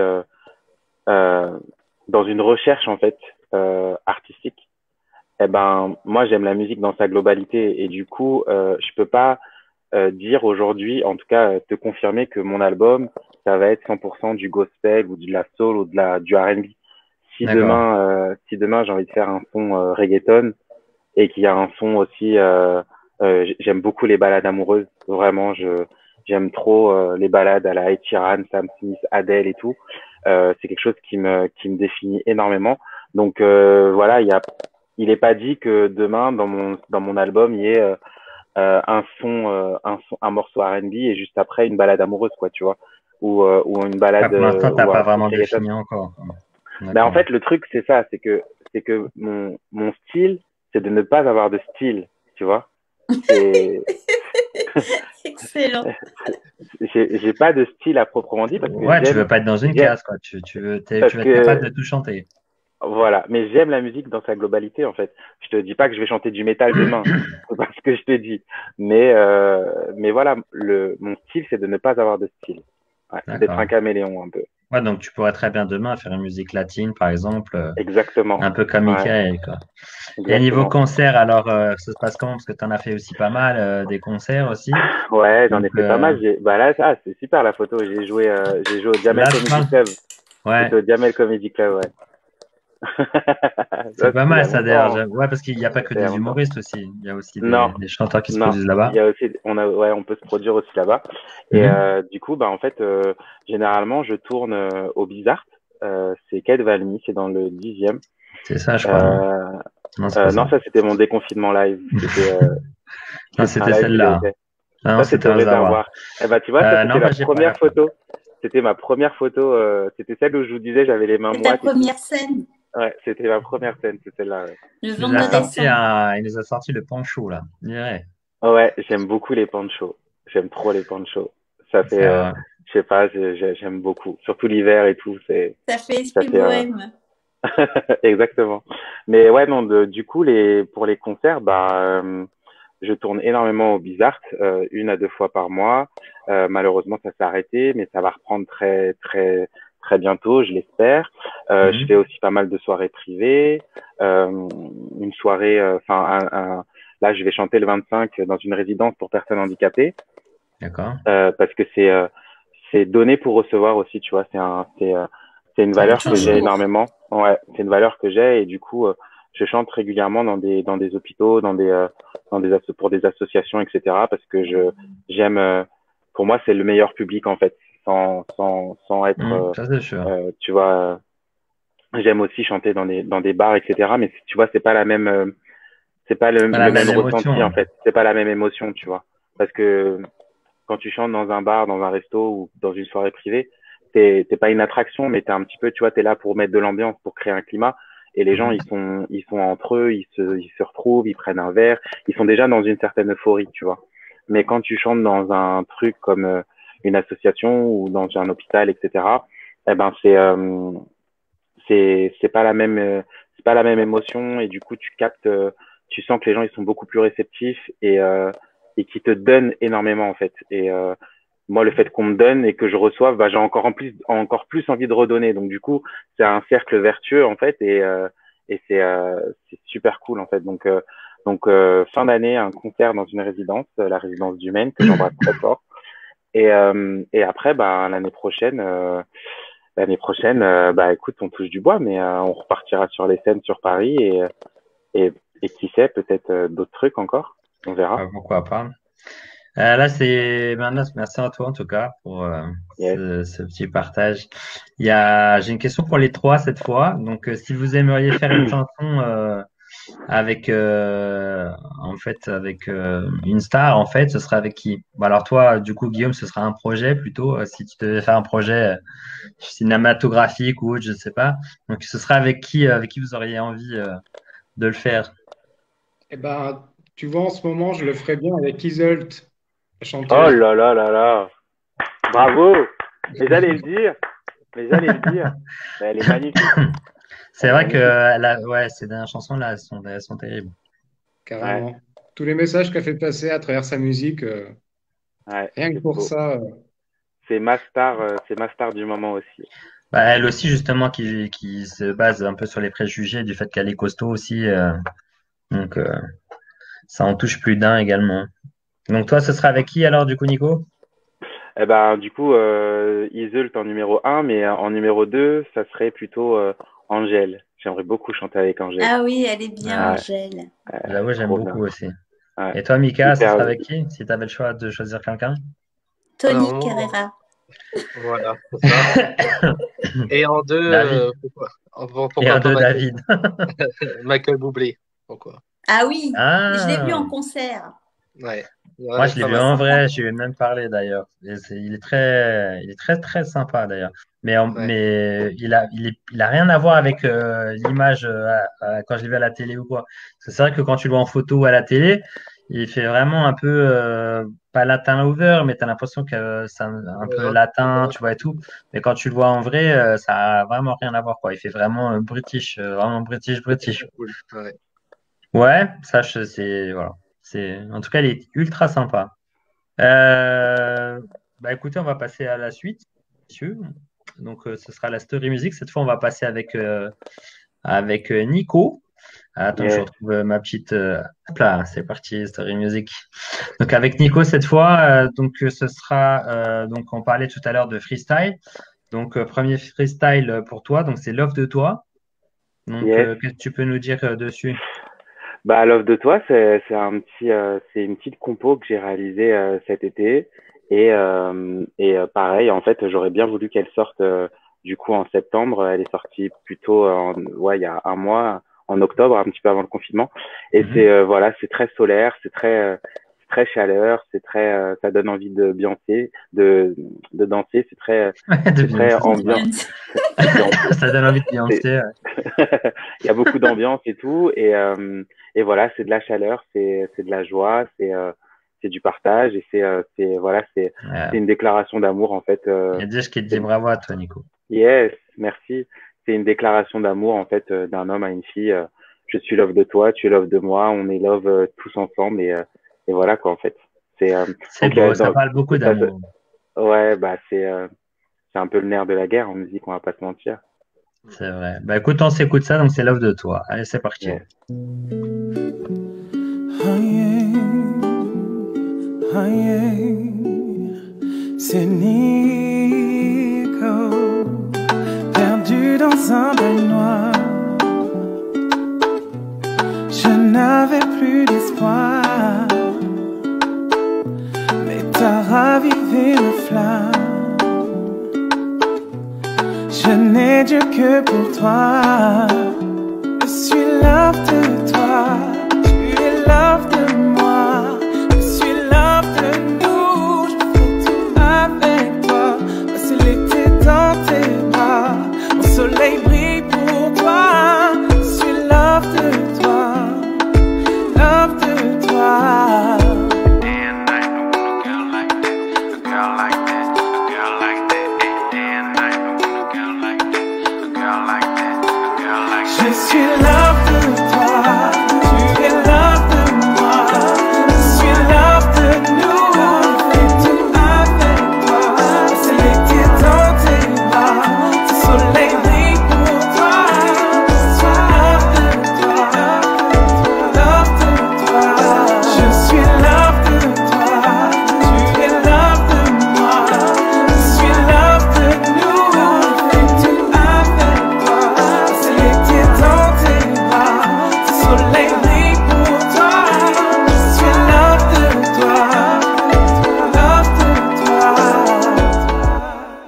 dans une recherche en fait artistique, eh ben moi j'aime la musique dans sa globalité et du coup je peux pas dire aujourd'hui, en tout cas te confirmer que mon album ça va être 100% du gospel ou de la soul ou du R&B. Si demain j'ai envie de faire un son reggaeton et qu'il y a un son aussi j'aime beaucoup les ballades amoureuses, vraiment j'aime trop les ballades à la Ed Sheeran, Sam Smith, Adele et tout. C'est quelque chose qui me définit énormément. Donc voilà, il est pas dit que demain dans mon album il y ait un morceau R&B et juste après une balade amoureuse, quoi, tu vois, ou une balade. Pour l'instant, t'as pas vraiment défini encore. Mais en fait, le truc c'est ça, c'est que mon style, c'est de ne pas avoir de style, tu vois. Excellent. J'ai pas de style à proprement dit parce que Ouais, tu veux pas être dans une j'aime, case, quoi. Tu veux parce être capable que de tout chanter. voilà, mais j'aime la musique dans sa globalité en fait. Je te dis pas que je vais chanter du métal demain, c'est pas ce que je te dis. Mais voilà, mon style c'est de ne pas avoir de style, ouais, d'être un D'accord. caméléon un peu. Ouais, donc tu pourrais très bien demain faire une musique latine, par exemple, Exactement, un peu comme ouais, Michael, quoi. Et niveau exactement. concert, alors, ça se passe comment? Parce que tu en as fait aussi pas mal, des concerts aussi. Ouais, j'en Donc ai fait pas mal. Bah là, c'est super la photo. J'ai joué au Jamel là, Comedy Club. ouais, C'était au Jamel Comedy Club, ouais. c'est Ça, pas c'était il y mal a ça d'ailleurs. longtemps, hein. Ouais, parce qu'il n'y a pas que C'était il y a des longtemps. humoristes aussi. Il y a aussi Non, des chanteurs qui se non. produisent Il là-bas. y a aussi, ouais, on peut se produire aussi là-bas. Et Mhm. du coup, bah en fait, généralement, je tourne au Bizarre. C'est Quai de Valmy, c'est dans le 10e. C'est ça, je crois, non? Euh, Non, c'est pas non, ça. ça c'était mon déconfinement live. Non, C'était un c'était live que j'avais celle-là. fait. Ah non, Ça, c'était c'était au un réservoir. réservoir. Eh ben, tu vois, ça, Non, c'était bah, la j'ai pas première la photo. photo. C'était ma première photo. C'était celle où je vous disais, j'avais les mains C'est ta moites et tout. première scène, Ouais, c'était ma première scène, c'est celle-là. Ouais. le Il nous a 22 sorti décembre. il nous a sorti le pancho, là. Je dirais. Ouais, j'aime beaucoup les ponchos. J'aime trop les ponchos. Ça fait, C'est vrai. je sais pas, j'aime beaucoup. Surtout l'hiver et tout, Ça fait ça esprit fait bohème. exactement. Mais ouais, non, du coup, pour les concerts, bah, je tourne énormément au Bizarre, 1 à 2 fois par mois. Malheureusement, ça s'est arrêté, mais ça va reprendre très, très, très bientôt, je l'espère. Je fais Mhm. aussi pas mal de soirées privées. Une soirée, là, je vais chanter le 25 dans une résidence pour personnes handicapées, D'accord. parce que c'est donner pour recevoir aussi, tu vois. C'est une C'est une bonne valeur que chose, j'ai ouais. Toujours. énormément. Ouais, c'est une valeur que j'ai et du coup, je chante régulièrement dans des hôpitaux, pour des associations, etc. Parce que j'aime, pour moi, c'est le meilleur public en fait, sans être, Ça, c'est sûr. tu vois, j'aime aussi chanter dans des bars, etc. Mais tu vois, c'est pas la même, c'est pas C'est pas la le même même émotion, ressenti en hein. fait. C'est pas la même émotion, tu vois. Parce que quand tu chantes dans un bar, dans un resto ou dans une soirée privée, t'es pas une attraction, mais t'es un petit peu, tu vois, t'es là pour mettre de l'ambiance, pour créer un climat. Et les gens, Mhm. ils sont entre eux, ils se retrouvent, ils prennent un verre, ils sont déjà dans une certaine euphorie, tu vois. Mais quand tu chantes dans un truc comme une association ou dans un hôpital, etc., eh ben c'est pas la même, c'est pas la même émotion et du coup tu captes, tu sens que les gens ils sont beaucoup plus réceptifs et qui te donnent énormément en fait. Et moi, le fait qu'on me donne et que je reçoive, bah, j'ai encore plus envie de redonner. Donc, du coup, c'est un cercle vertueux, en fait, et c'est super cool, en fait. Fin d'année, un concert dans une résidence, la résidence du Maine, que j'embrasse très fort. Et après, bah, bah, écoute, on touche du bois, mais on repartira sur les scènes sur Paris et qui sait, peut-être d'autres trucs encore. On verra. Pourquoi pas. Là, merci à toi en tout cas pour Yes. ce petit partage. J'ai une question pour les trois cette fois. Donc, si vous aimeriez faire une chanson avec, avec une star, en fait, ce serait avec qui? Bon, alors toi, du coup, Guillaume, ce sera un projet plutôt. Si tu devais faire un projet cinématographique ou autre, je ne sais pas. Donc, ce sera avec qui vous auriez envie de le faire? Eh ben, tu vois, en ce moment, je le ferais bien avec Iseult, la Oh chanteuse. là là là là. Bravo! Mais j'allais le dire. Mais j'allais le dire. Mais elle est magnifique. C'est Elle est vrai que magnifique. ouais, ces dernières chansons là, elles sont terribles. Ouais, Carrément. Tous les messages qu'elle fait passer à travers sa musique, ouais, rien que c'est pour beau. ça. C'est ma star du moment aussi. Bah, elle aussi justement qui se base un peu sur les préjugés du fait qu'elle est costaud aussi. Donc ça en touche plus d'un également. Donc toi, ce sera avec qui alors du coup, Nico? Eh ben, du coup, Iseult en numéro un, mais en numéro 2, ça serait plutôt Angèle. J'aimerais beaucoup chanter avec Angèle. Ah oui, elle est bien, Ah, Ouais, Angèle. j'avoue, j'aime trop bien. beaucoup aussi. Ouais, Et toi, Mika, ce hyper. sera avec qui? Si tu avais le choix de choisir quelqu'un? Alors, Tony moi, Carrera. voilà, c'est ça. Et en deux, David. pourquoi, Et pourquoi un pas de David. Michael Bublé? Pourquoi? Ah oui, je l'ai vu Ah, en concert. Ouais, moi, ouais, je l'ai pas vu mal. en Sympa. vrai, je lui ai même parlé d'ailleurs. Il est très, très sympa d'ailleurs. Ouais. Mais il a rien à voir avec l'image quand je l'ai vu à la télé ou quoi. Parce que c'est vrai que quand tu le vois en photo ou à la télé, Il fait vraiment un peu, pas latin over, mais tu as l'impression que c'est un peu latin, tu vois, et tout. Mais quand tu le vois en vrai, ça a vraiment rien à voir, quoi. Il fait vraiment British, vraiment British, British. Cool. Ouais. Ouais, ça, voilà. En tout cas, il est ultra sympa. Bah écoutez, on va passer à la suite, messieurs. Donc, ce sera la story music. Cette fois, on va passer avec Nico. Attends, je Yes. retrouve ma petite. Hop là, c'est parti, story music. Donc, avec Nico cette fois, ce sera. Donc, on parlait tout à l'heure de freestyle. Donc, premier freestyle pour toi. Donc, c'est Love de toi. Donc, Yes. qu'est-ce que tu peux nous dire dessus? Bah, Love de toi, c'est une petite compo que j'ai réalisée cet été. Pareil, en fait, j'aurais bien voulu qu'elle sorte du coup en septembre. Elle est sortie plutôt il y a un mois, en octobre, un petit peu avant le confinement. Et c'est très solaire, c'est très chaleur, ça donne envie de de danser. C'est très ambiance. Ça donne envie de Beyoncé. Il y a beaucoup d'ambiance et tout, et voilà, c'est de la chaleur, c'est de la joie, c'est du partage, et c'est une déclaration d'amour en fait. Il y a Dish qui te dit bravo à toi, Nico. Yes, merci. C'est une déclaration d'amour en fait d'un homme à une fille. Je suis love de toi, tu es love de moi, on est love tous ensemble, et voilà quoi en fait. C'est beau, ça parle beaucoup d'amour. Ouais, bah c'est un peu le nerf de la guerre en musique, on va pas se mentir. C'est vrai. Bah écoute, on s'écoute ça, donc c'est Love de toi. Allez, c'est parti. Yeah. Oh yeah, oh yeah. C'est Nico, perdu dans un baignoire. Je n'avais plus d'espoir, mais t'as ravivé le flamme. Je n'ai Dieu que pour toi. Je suis love de toi. Tu es love de moi. Je suis love de nous. Je fais tout avec toi. Passer l'été dans tes bras. Mon soleil brille pour toi. Je suis love de toi. Love de toi. Je suis love de toi, tu es love de moi. Je suis love de nous, on fait tout avec toi. C'est l'été dans tes bras, ce soleil brille pour toi. Je suis love de toi, love de toi. Je suis love de toi, tu es love de moi. Je suis love de nous, on fait tout avec toi. C'est l'été dans tes bras, ce soleil brille pour toi. Je suis love de toi, love de toi.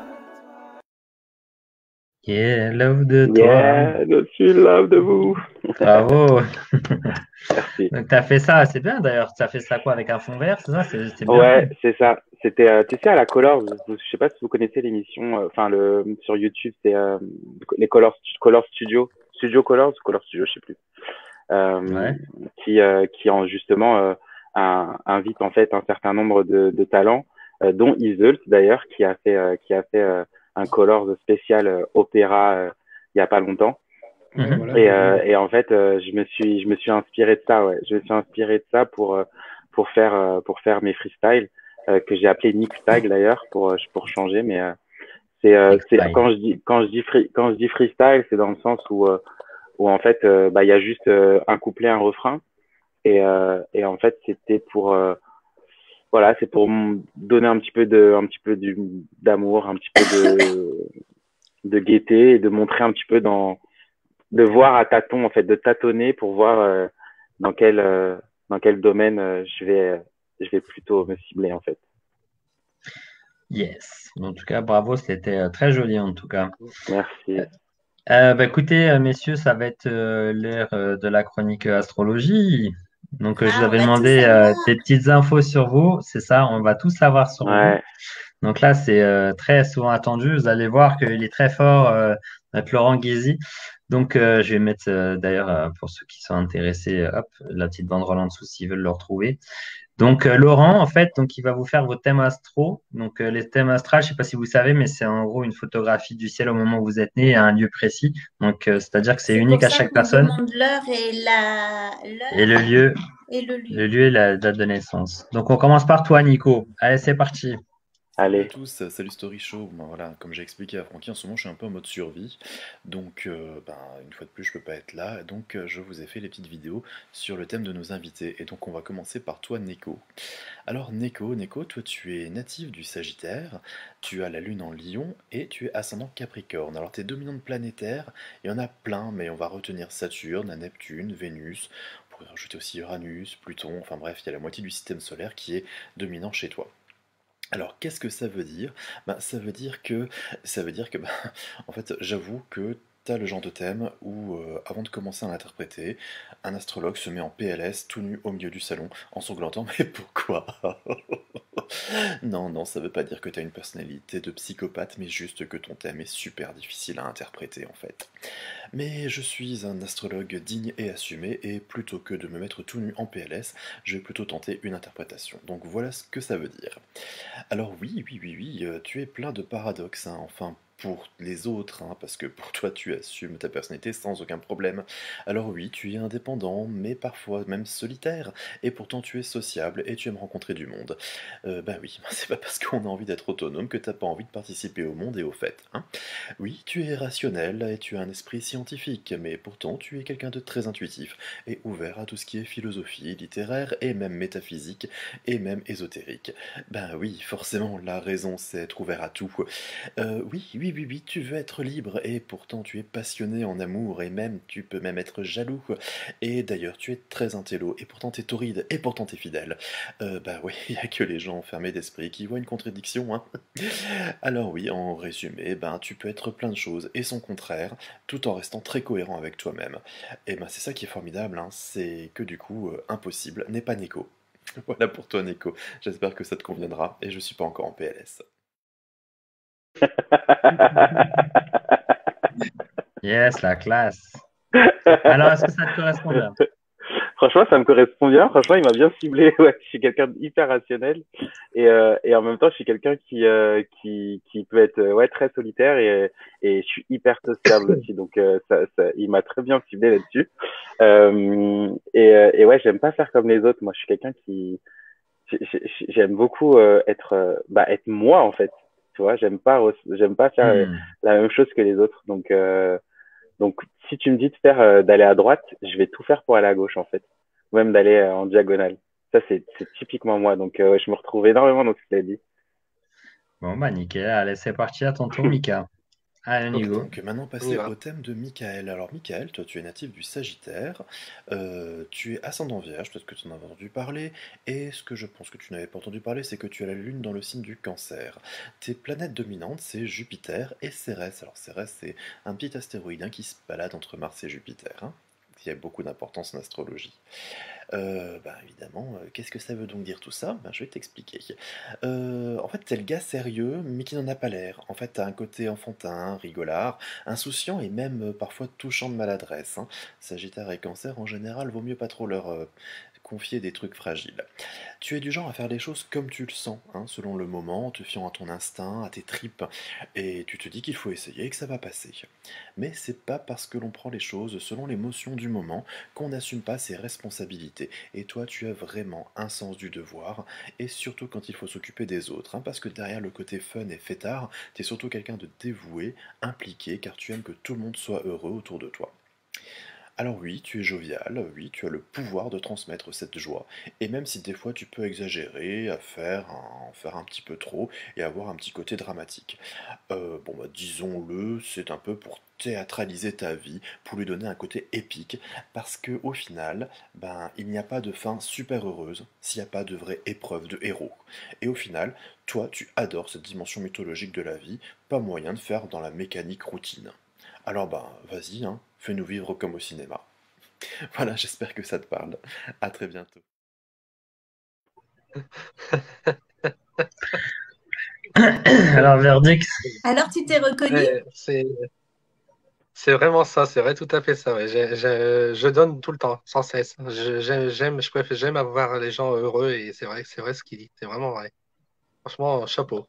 Yeah, Love de toi. Yeah, je suis love de vous. Bravo. Merci. Donc, tu as fait ça, c'est bien d'ailleurs. Tu as fait ça quoi avec un fond vert, c'est ça? C'est bien. Ouais, c'est ça. C'était, tu sais, à la Colors, je sais pas si vous connaissez l'émission, sur YouTube, c'est les Colors Studio, Studio Colors, Colors Studio, je sais plus, Ouais. qui en justement invite en fait un certain nombre de talents, dont Iseult d'ailleurs, qui a fait un Colors spécial opéra il y a pas longtemps. Ouais, Mhm. voilà. Et en fait, je me suis inspiré de ça, ouais. Je me suis inspiré de ça pour faire mes freestyles, que j'ai appelé Nick Style d'ailleurs pour changer, mais Nick Style. quand je dis freestyle, c'est dans le sens où en fait, il y a juste un couplet, un refrain, et en fait, c'était pour voilà, c'est pour donner un petit peu d'amour, un petit peu de gaieté, et de montrer un petit peu de voir à tâtons, en fait, de tâtonner pour voir dans quel domaine je vais plutôt me cibler, en fait. Yes. En tout cas, bravo, c'était très joli en tout cas. Merci. Bah, écoutez, messieurs, ça va être l'heure de la chronique astrologie. Donc, je vous on avais va tout demandé savoir. des petites infos sur vous. C'est ça, on va tout savoir sur vous. Ouais. Donc là, c'est très souvent attendu. Vous allez voir qu'il est très fort, notre Laurent Guézy. Donc, je vais mettre d'ailleurs, pour ceux qui sont intéressés, hop, la petite banderole en dessous s'ils veulent le retrouver. Donc, Laurent, en fait, donc, il va vous faire vos thèmes astro. Donc, les thèmes astrales, je ne sais pas si vous savez, mais c'est en gros une photographie du ciel au moment où vous êtes né à un lieu précis. Donc, c'est-à-dire que c'est C'est pour unique à ça chaque qu'on personne. demande l'heure et Et le l'heure lieu, et le le lieu. lieu et la date de naissance. Donc, on commence par toi, Nico. Allez, c'est parti. Salut à Allez, tous, salut Story Show. Bon, voilà, comme j'ai expliqué à Francky, en ce moment je suis un peu en mode survie, donc une fois de plus je peux pas être là, donc je vous ai fait les petites vidéos sur le thème de nos invités, et donc on va commencer par toi Neko. Alors Neko, toi tu es natif du Sagittaire, tu as la lune en Lion et tu es ascendant Capricorne. Alors tes dominantes planétaires, il y en a plein, mais on va retenir Saturne, Neptune, Vénus, on pourrait rajouter aussi Uranus, Pluton, enfin bref, il y a la moitié du système solaire qui est dominant chez toi. Alors, qu'est-ce que ça veut dire? Ça veut dire que, en fait, j'avoue que t'as le genre de thème où, avant de commencer à l'interpréter, un astrologue se met en PLS, tout nu au milieu du salon, en sanglantant. Mais pourquoi? Non, non, ça veut pas dire que t'as une personnalité de psychopathe, mais juste que ton thème est super difficile à interpréter, en fait. Mais je suis un astrologue digne et assumé, et plutôt que de me mettre tout nu en PLS, je vais plutôt tenter une interprétation. Donc voilà ce que ça veut dire. Alors oui, tu es plein de paradoxes, hein, enfin pour les autres, hein, parce que pour toi tu assumes ta personnalité sans aucun problème. Alors oui, tu es indépendant, mais parfois même solitaire, et pourtant tu es sociable et tu aimes rencontrer du monde. Bah oui, c'est pas parce qu'on a envie d'être autonome que t'as pas envie de participer au monde et aux fêtes, hein. Oui, tu es rationnel et tu as un esprit scientifique, mais pourtant tu es quelqu'un de très intuitif et ouvert à tout ce qui est philosophie, littéraire et même métaphysique et même ésotérique. Ben oui, forcément, la raison, c'est être ouvert à tout. Oui, tu veux être libre, et pourtant tu es passionné en amour, et même, tu peux même être jaloux. Et d'ailleurs, tu es très intello, et pourtant t'es torride, et pourtant t'es fidèle. Bah oui, il n'y a que les gens fermés d'esprit qui voient une contradiction, hein. Alors oui, en résumé, ben tu peux être plein de choses, et son contraire, tout en restant très cohérent avec toi-même. Et ben c'est ça qui est formidable, hein, c'est que du coup, impossible n'est pas Neko. Voilà pour toi, Neko. J'espère que ça te conviendra et je suis pas encore en PLS. Yes, la classe. Alors, est-ce que ça te correspond bien? franchement, ça me correspond bien. Franchement, il m'a bien ciblé. Ouais, je suis quelqu'un d'hyper rationnel et en même temps, je suis quelqu'un qui peut être ouais très solitaire et je suis hyper sociable aussi. Donc il m'a très bien ciblé là-dessus. Et ouais, j'aime pas faire comme les autres. Moi, je suis quelqu'un qui j'aime beaucoup être moi en fait. Tu vois, j'aime pas faire Hmm. la même chose que les autres. Donc si tu me dis de faire d'aller à droite, je vais tout faire pour aller à gauche en fait, ou même d'aller en diagonale. Ça c'est typiquement moi. Donc ouais, je me retrouve énormément dans ce qu'il a dit. Bon, bah nickel. Allez, c'est parti à ton tour, Mika. Allez, on y Et va. donc maintenant On y passer va. au thème de Michael. Alors Michael, toi tu es natif du Sagittaire, tu es ascendant Vierge, peut-être que tu en as entendu parler, et ce que je pense que tu n'avais pas entendu parler, c'est que tu as la Lune dans le signe du Cancer. Tes planètes dominantes, c'est Jupiter et Cérès. Alors Cérès, c'est un petit astéroïde, hein, qui se balade entre Mars et Jupiter, hein. Il y a beaucoup d'importance en astrologie. Évidemment, qu'est-ce que ça veut donc dire tout ça? Ben, je vais t'expliquer. En fait, t'es le gars sérieux, mais qui n'en a pas l'air. En fait, t'as un côté enfantin, rigolard, insouciant et même parfois touchant de maladresse, hein. Sagittaire et Cancer, en général, vaut mieux pas trop leur confier des trucs fragiles. Tu es du genre à faire les choses comme tu le sens, hein, selon le moment, en te fiant à ton instinct, à tes tripes, et tu te dis qu'il faut essayer et que ça va passer. Mais c'est pas parce que l'on prend les choses selon l'émotion du moment qu'on n'assume pas ses responsabilités. Et toi, tu as vraiment un sens du devoir, et surtout quand il faut s'occuper des autres, hein, parce que derrière le côté fun et fêtard, tu es surtout quelqu'un de dévoué, impliqué, car tu aimes que tout le monde soit heureux autour de toi. Alors oui, tu es jovial, oui, tu as le pouvoir de transmettre cette joie, et même si des fois tu peux exagérer, en faire un petit peu trop, et avoir un petit côté dramatique. Disons-le, c'est un peu pour théâtraliser ta vie, pour lui donner un côté épique, parce que au final, il n'y a pas de fin super heureuse s'il n'y a pas de vraie épreuve de héros. Et au final, toi, tu adores cette dimension mythologique de la vie, pas moyen de faire dans la mécanique routine. Alors vas-y, hein, fais-nous vivre comme au cinéma. Voilà, j'espère que ça te parle. À très bientôt. Alors, verdict. Alors, tu t'es reconnu? Ouais, C'est vraiment ça, c'est vrai, tout à fait ça. Ouais. Je donne tout le temps, sans cesse. J'aime avoir les gens heureux et c'est vrai ce qu'il dit. C'est vraiment vrai. Franchement, chapeau.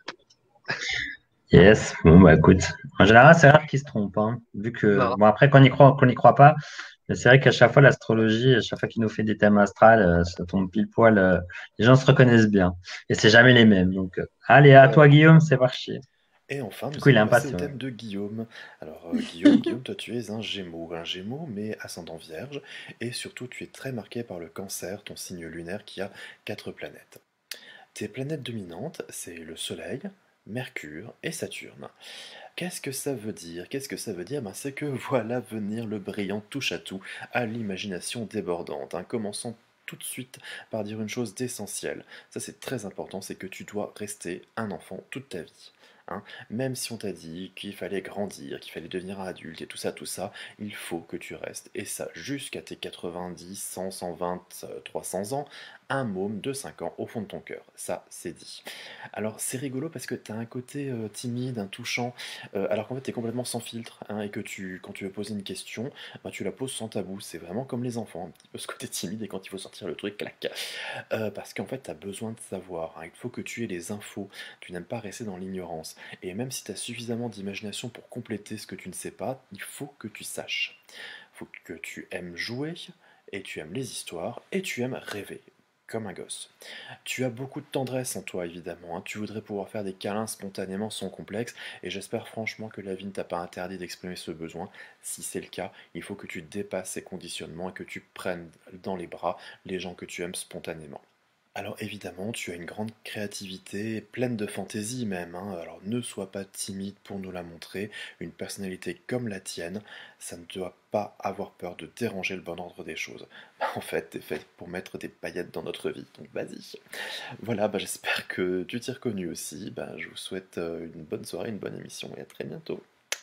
Yes, bon bah écoute, en général c'est rare qu'ils se trompent, hein, vu que Non, bon après qu'on n'y croit pas, mais c'est vrai qu'à chaque fois l'astrologie, à chaque fois qu'il nous fait des thèmes astrales, ça tombe pile poil, les gens se reconnaissent bien et c'est jamais les mêmes. Donc allez à toi ouais. Guillaume, c'est parti. Et enfin, Du nous coup il est allons passer au impatient. thème de Guillaume. Alors, Guillaume, toi tu es un Gémeaux, mais ascendant Vierge, et surtout tu es très marqué par le Cancer, ton signe lunaire qui a 4 planètes. Tes planètes dominantes, c'est le Soleil, Mercure et Saturne. Qu'est-ce que ça veut dire? Qu'est-ce que ça veut dire? Ben, c'est que voilà venir le brillant touche-à-tout à l'imagination débordante, hein. Commençons tout de suite par dire une chose d'essentielle. Ça, c'est très important, c'est que tu dois rester un enfant toute ta vie, hein. Même si on t'a dit qu'il fallait grandir, qu'il fallait devenir un adulte et tout ça, il faut que tu restes. Et ça, jusqu'à tes 90, 100, 120, 300 ans, un môme de 5 ans au fond de ton cœur. Ça, c'est dit. Alors, c'est rigolo parce que tu as un côté timide, un touchant, alors qu'en fait, tu es complètement sans filtre, hein, et que quand tu veux poser une question, bah, tu la poses sans tabou. C'est vraiment comme les enfants, un petit peu ce côté timide, et quand il faut sortir le truc, clac. Parce qu'en fait, tu as besoin de savoir, hein. Il faut que tu aies les infos. Tu n'aimes pas rester dans l'ignorance. Et même si tu as suffisamment d'imagination pour compléter ce que tu ne sais pas, il faut que tu saches. Il faut que tu aimes jouer, et tu aimes les histoires, et tu aimes rêver, comme un gosse. Tu as beaucoup de tendresse en toi, évidemment, hein. Tu voudrais pouvoir faire des câlins spontanément sans complexe, et j'espère franchement que la vie ne t'a pas interdit d'exprimer ce besoin. Si c'est le cas, il faut que tu dépasses ces conditionnements et que tu prennes dans les bras les gens que tu aimes spontanément. Alors évidemment, tu as une grande créativité, pleine de fantaisie même, hein. Alors ne sois pas timide pour nous la montrer. Une personnalité comme la tienne, ça ne doit pas avoir peur de déranger le bon ordre des choses. En fait, t'es fait pour mettre des paillettes dans notre vie, donc vas-y. Voilà, bah, j'espère que tu t'y reconnu aussi. Bah, je vous souhaite une bonne soirée, une bonne émission et à très bientôt.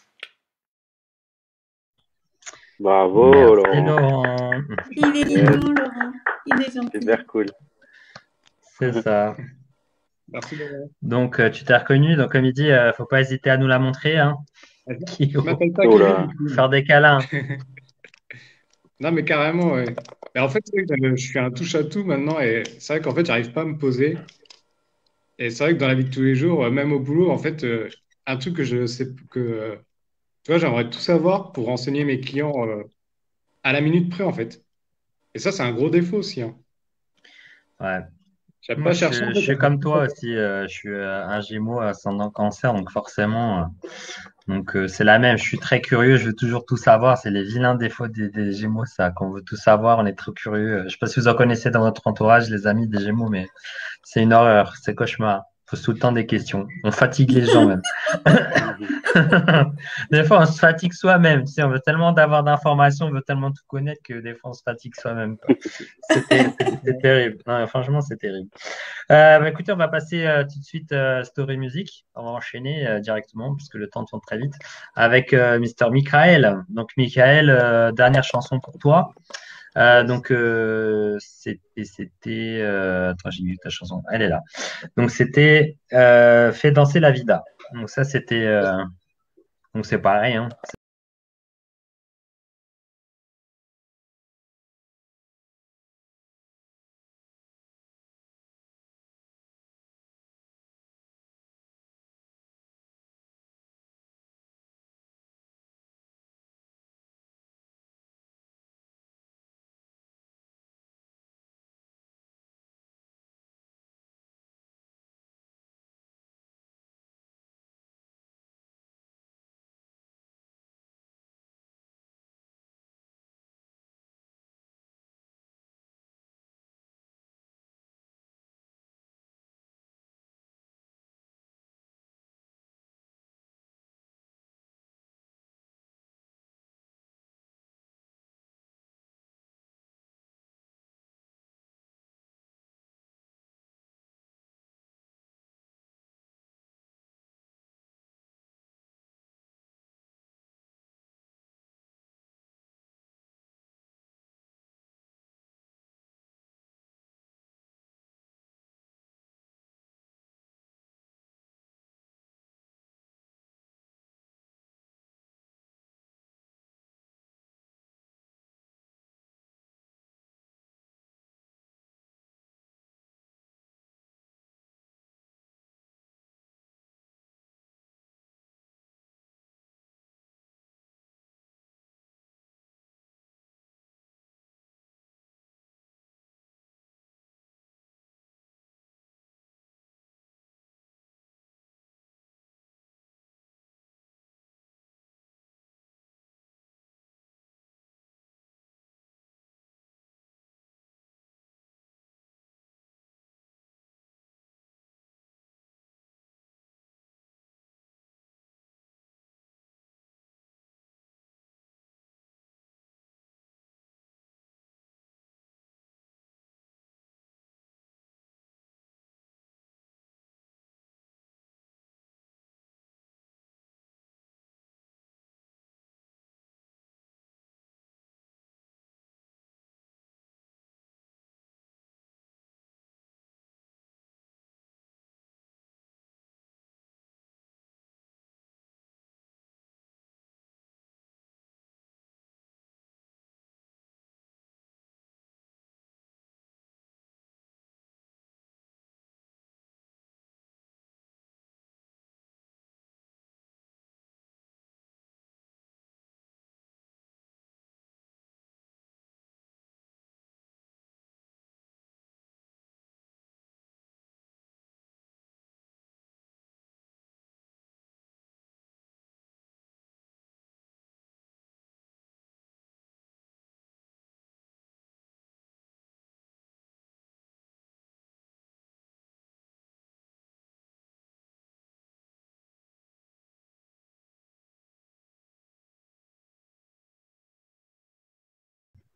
Bravo, Merci Laurent. Laurent. Il est Yes, mignon, Laurent. Il est gentil. super cool. C'est ça. Merci, Laurent. Donc tu t'es reconnu, donc comme il dit, faut pas hésiter à nous la montrer, hein. Je Guillaume. m'appelle pas Oh Kevin, là. du coup. Faire des câlins. Non, mais carrément, ouais. Mais en fait, c'est vrai que je suis un touche-à-tout maintenant et c'est vrai qu'en fait, j'arrive pas à me poser. Et c'est vrai que dans la vie de tous les jours, même au boulot, en fait, un truc que je sais que, tu vois, j'aimerais tout savoir pour renseigner mes clients à la minute près, en fait. Et ça, c'est un gros défaut aussi, hein. Ouais. J'aime Moi, pas chercher, en je fait, suis j'aimerais comme tout toi savoir. aussi. Je suis un Gémeaux ascendant Cancer, donc forcément, c'est la même. Je suis très curieux. Je veux toujours tout savoir. C'est les vilains défauts des Gémeaux, ça. Quand on veut tout savoir, on est trop curieux. Je sais pas si vous en connaissez dans votre entourage, les amis des Gémeaux, mais c'est une horreur. C'est cauchemar. Pose tout le temps des questions. On fatigue les gens même. Des fois, on se fatigue soi-même. Tu sais, on veut tellement d'avoir d'informations, on veut tellement tout connaître que des fois, on se fatigue soi-même, quoi. C'est terrible. Non, franchement, c'est terrible. Bah, écoutez, on va passer tout de suite Story Music. On va enchaîner directement, puisque le temps tourne très vite, avec Mr. Michael. Donc, Michael, dernière chanson pour toi. Yes. Donc, attends, j'ai mis ta chanson. Elle est là. Donc, c'était Fais danser la vida. Donc, ça, c'était. Donc, c'est pareil, hein.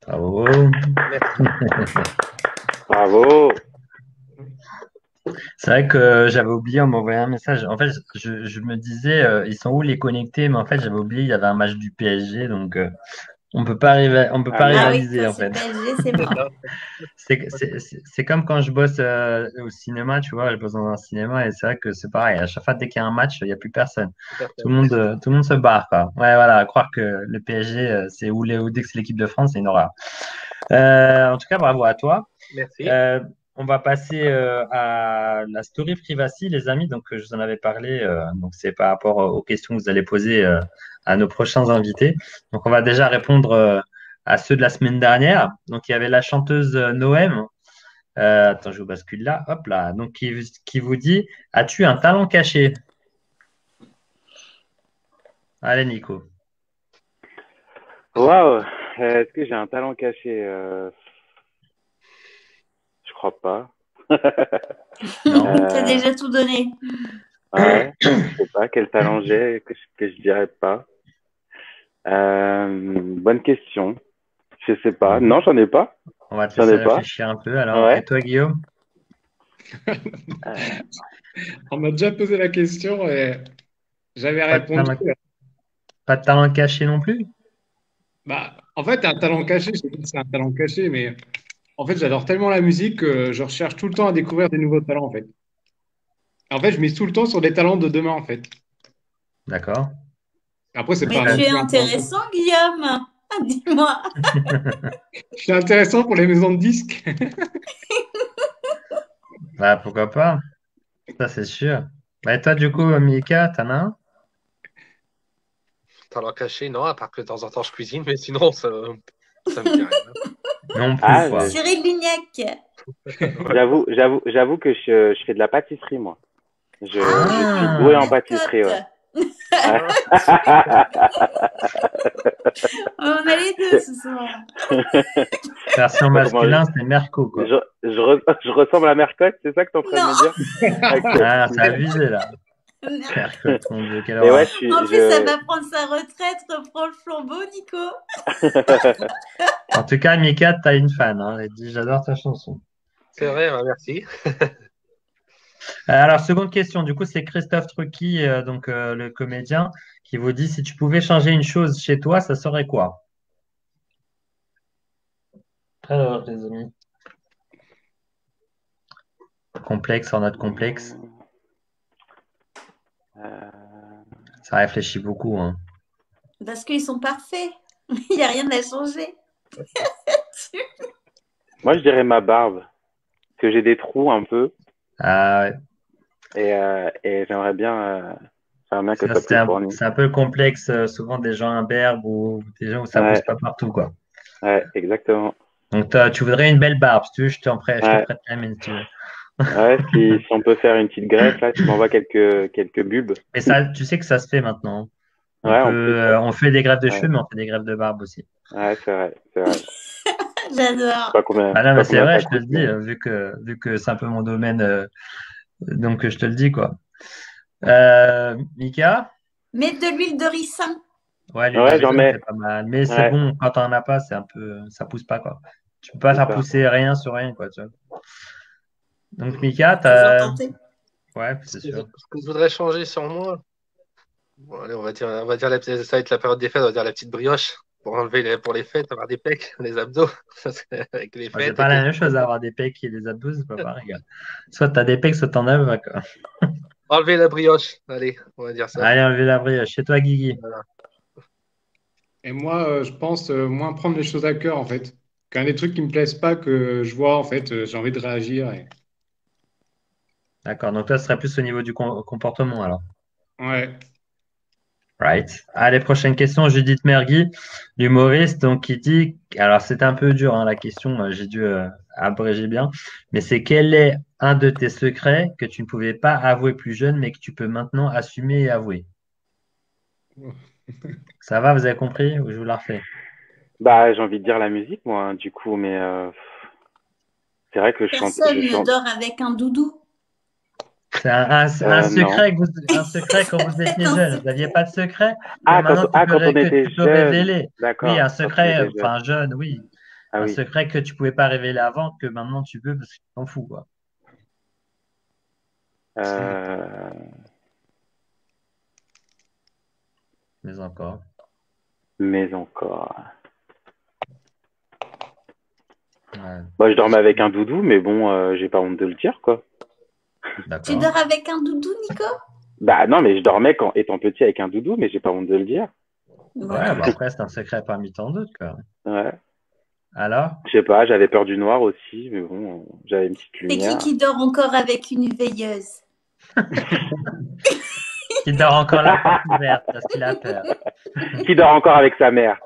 Bravo. Merci. Bravo. C'est vrai que j'avais oublié, on m'a envoyé un message. En fait, je me disais, ils sont où les connectés? Mais en fait, j'avais oublié, il y avait un match du PSG, donc on peut Ah pas Ah merde. oui, rivaliser toi, en c'est fait. PSG, c'est C'est mort. ça. C'est comme quand je bosse au cinéma, tu vois, je bosse dans un cinéma et c'est vrai que c'est pareil. À chaque fois, dès qu'il y a un match, il n'y a plus personne. Tout à fait. Tout le monde se barre, quoi. Ouais, voilà, croire que le PSG, c'est ou dès que c'est l'équipe de France, c'est une horreur. En tout cas, bravo à toi. Merci. On va passer à la story privacy, les amis. Donc, je vous en avais parlé. Donc, c'est par rapport aux questions que vous allez poser à nos prochains invités. Donc, on va déjà répondre à ceux de la semaine dernière. Donc, il y avait la chanteuse Noem. Attends, je vous bascule là. Hop là. Donc, qui vous dit, as-tu un talent caché? Allez, Nico. Waouh. Est-ce que j'ai un talent caché? Je crois pas. Non. T'as Euh, déjà tout donné. ouais. Je sais pas quel talent j'ai que je dirais pas. Bonne question. Je sais pas. Non, j'en ai pas. On va te J'en laisser ai pas. réfléchir un peu. Alors, et Ouais. toi, Guillaume? Euh, On m'a déjà posé la question et j'avais Pas de répondu. talent, pas de talent caché non plus? Bah, en fait, un talent caché, je sais pas si c'est un talent caché, mais en fait, j'adore tellement la musique que je recherche tout le temps à découvrir des nouveaux talents, en fait. En fait, je mise tout le temps sur des talents de demain, en fait. D'accord. Après, c'est Mais pas tu non es plus un talent. intéressant, Guillaume. Ah, dis-moi. Je suis intéressant pour les maisons de disques. Bah, pourquoi pas? Ça, c'est sûr. Bah, et toi, du coup, Mika, t'en as un? Talent caché, non, à part que de temps en temps je cuisine, mais sinon, ça me dit rien. Non plus, Ah, quoi. Cyril Lignac. j'avoue que je fais de la pâtisserie, moi. Je suis Ah, doué Ah, en la pâtisserie, ouais. cote. Ouais. On a les deux ce soir. version Pas comment masculin, c'est Merco, quoi. je ressemble à Mercotte, c'est ça que t'es en train de Non. me dire? Ok. Ah, c'est abusé, là. Non. Mercotte, mon Dieu, quelle Mais ouais, horreur. En plus, ça va prendre sa retraite, reprend le flambeau, Nico. En tout cas, Mika, t'as une fan, hein. Elle dit, j'adore ta chanson. C'est vrai, ouais, merci. Alors, seconde question, du coup, c'est Christophe Trucky, donc le comédien, qui vous dit, si tu pouvais changer une chose chez toi, ça serait quoi? Alors, les amis. Complexe en note complexe. Ça réfléchit beaucoup, hein. Parce qu'ils sont parfaits. Il n'y a rien à changer. Moi, je dirais ma barbe, parce que j'ai des trous un peu, Ah, ouais. et j'aimerais bien que Ça, ça soit plus fourni. c'est un peu complexe, souvent des gens imberbes ou des gens où ça pousse Ouais, pas partout, quoi. ouais, exactement. Donc, tu voudrais une belle barbe, si tu veux, je te Ouais, prête la mienne, si tu veux. ouais, si on peut faire une petite greffe, là, tu m'envoies quelques bulbes. Et ça, tu sais que ça se fait maintenant. Ouais, en plus, ouais. On fait des greffes de cheveux, Ouais, mais on fait des greffes de barbe aussi. ouais, c'est vrai, c'est vrai. Je sais J'adore. pas Ah non, pas mais c'est combien vrai, ça je te le coûte, dis, mais vu que c'est un peu mon domaine, donc je te le dis, quoi. Mika? Mettre de l'huile de ricin. Ouais, l'huile de ouais, j'en ricin, mets. c'est pas mal. Mais c'est Ouais, bon, quand t'en as pas, c'est un peu, ça pousse pas, quoi. Tu peux pas c'est faire ça. pousser rien sur rien, quoi, tu vois. Donc, Mika, Toujours tenté. ouais, Ce c'est que, je, sûr. ce que je voudrais changer sur moi, bon, allez, on va dire ça va être la période des fêtes, on va dire la petite brioche pour pour les fêtes, avoir des pecs, les abdos, avec les Moi, c'est fêtes, pas avec la les même chose d'avoir des pecs et des abdos, c'est pas pareil, gars. Soit t'as des pecs, soit t'en as pas, quoi. enlever la brioche. Allez, on va dire ça. Allez, enlevez la brioche. Chez toi, Guigui. Voilà. Et moi, je pense moins prendre les choses à cœur, en fait. Quand il y a des trucs qui me plaisent pas, que je vois, en fait, j'ai envie de réagir. D'accord. Donc, toi, ce serait plus au niveau du comportement, alors. Ouais. Right. Allez, prochaine question. Judith Mergui, l'humoriste, donc, qui dit, alors, c'est un peu dur, hein, la question, j'ai dû abréger bien, mais c'est quel est un de tes secrets que tu ne pouvais pas avouer plus jeune, mais que tu peux maintenant assumer et avouer? Ça va, vous avez compris ou je vous la refais? Bah, j'ai envie de dire la musique, moi, hein, du coup, mais c'est vrai que Personne je ne chante. dort avec un doudou. C'est un Non. secret un secret quand vous étiez Un jeune. Vous secret. n'aviez pas de secret, mais maintenant Quand on que était tu peux jeune. révéler. Oui, D'accord, un quand on secret, était jeune. enfin jeune, oui. Ah Un oui. secret que tu pouvais pas révéler avant, que maintenant tu peux parce que tu t'en fous, quoi. Euh, Mais encore. mais encore. Ouais, Bah, je dormais avec un doudou, mais bon, j'ai pas honte de le dire, quoi. Tu d'accord. dors avec un doudou, Nico? Bah non, mais je dormais quand étant petit avec un doudou, mais j'ai pas honte de le dire. Ouais, Voilà. bah après, c'est un secret parmi tant d'autres, quoi. Ouais. Alors? Je sais pas, j'avais peur du noir aussi, mais bon, j'avais une petite C'est lumière. qui dort encore avec une veilleuse? Qui dort encore la porte ouverte parce qu'il a peur. Qui dort encore avec sa mère?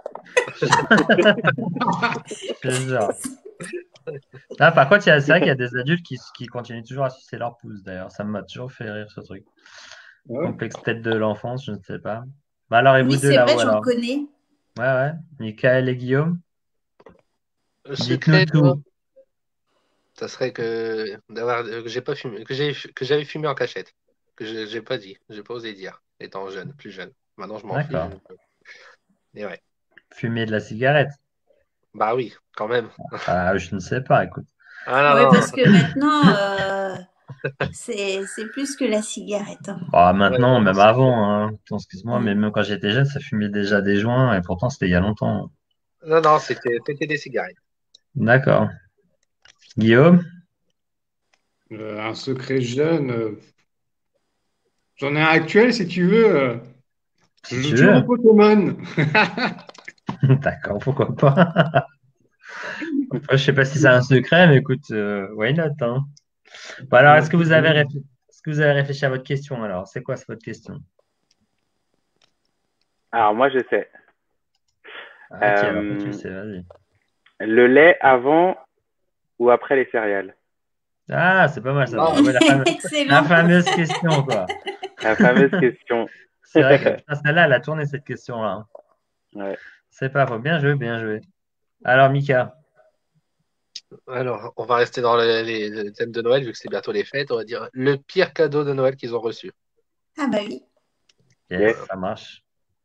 Je te jure. Ah, par contre, c'est vrai qu'il y a des adultes qui continuent toujours à sucer leur pouce, d'ailleurs. Ça m'a toujours fait rire, ce truc. Ouais. Complexe peut-être de l'enfance, je ne sais pas. Bah alors, et vous Oui, deux c'est là-haut, vrai, j'en alors? connais. Ouais. Michael et Guillaume, Le dites-nous secret, moi, tout. ça serait que j'ai pas fumé, que j'avais fumé en cachette, que j'ai pas dit, j'ai pas osé dire, étant jeune, plus jeune. Maintenant, je m'en fiche. D'accord. Et ouais. Fumer de la cigarette? Bah oui, quand même. Ah, je ne sais pas, écoute. Ah Oui, non, parce que maintenant, c'est plus que la cigarette. Hein. Bah, ouais, maintenant, maintenant, même c'est clair. avant, hein. Attends, excuse-moi, mais Mm. même quand j'étais jeune, ça fumait déjà des joints, et pourtant, c'était il y a longtemps. Non, c'était des cigarettes. D'accord. Guillaume? Un secret jeune. J'en ai un actuel si tu veux. Je Si joue tu toujours au veux. Pokémon. D'accord, pourquoi pas. Après, je sais pas si c'est un secret, mais écoute, why not, hein. Bon, alors, est-ce que vous avez réfléchi à votre question, alors? C'est quoi votre question? Alors moi, je sais. Ah, ok, alors, toi, tu le Euh, sais, vas-y. le lait avant ou après les céréales? Ah, c'est pas mal, ça. Ah, Ah ouais, la Excellent. fameuse question, quoi. La fameuse question. C'est vrai que, putain, celle-là, elle a tourné, cette question-là. Ouais. C'est pas faux. Bien joué, bien joué. Alors, Mika. alors, on va rester dans les thèmes de Noël, vu que c'est bientôt les fêtes. On va dire le pire cadeau de Noël qu'ils ont reçu. Ah bah oui. Yes, Yes. ça marche.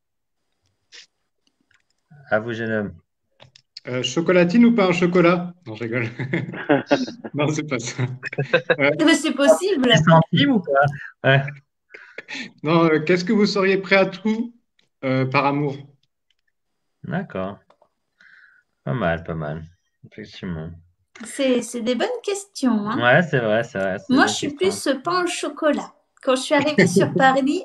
À vous, jeune homme. Chocolatine ou pas un chocolat? Non, je rigole. Non, c'est pas ça. Mais c'est possible. 10 centimes ou pas? Ouais. Non, qu'est-ce que vous seriez prêt à tout par amour? D'accord. Pas mal, pas mal. Effectivement. C'est des bonnes questions. Hein. Ouais, c'est vrai, c'est vrai. C'est des Moi, bonnes je suis questions. plus pain au chocolat. Quand je suis arrivée sur Paris,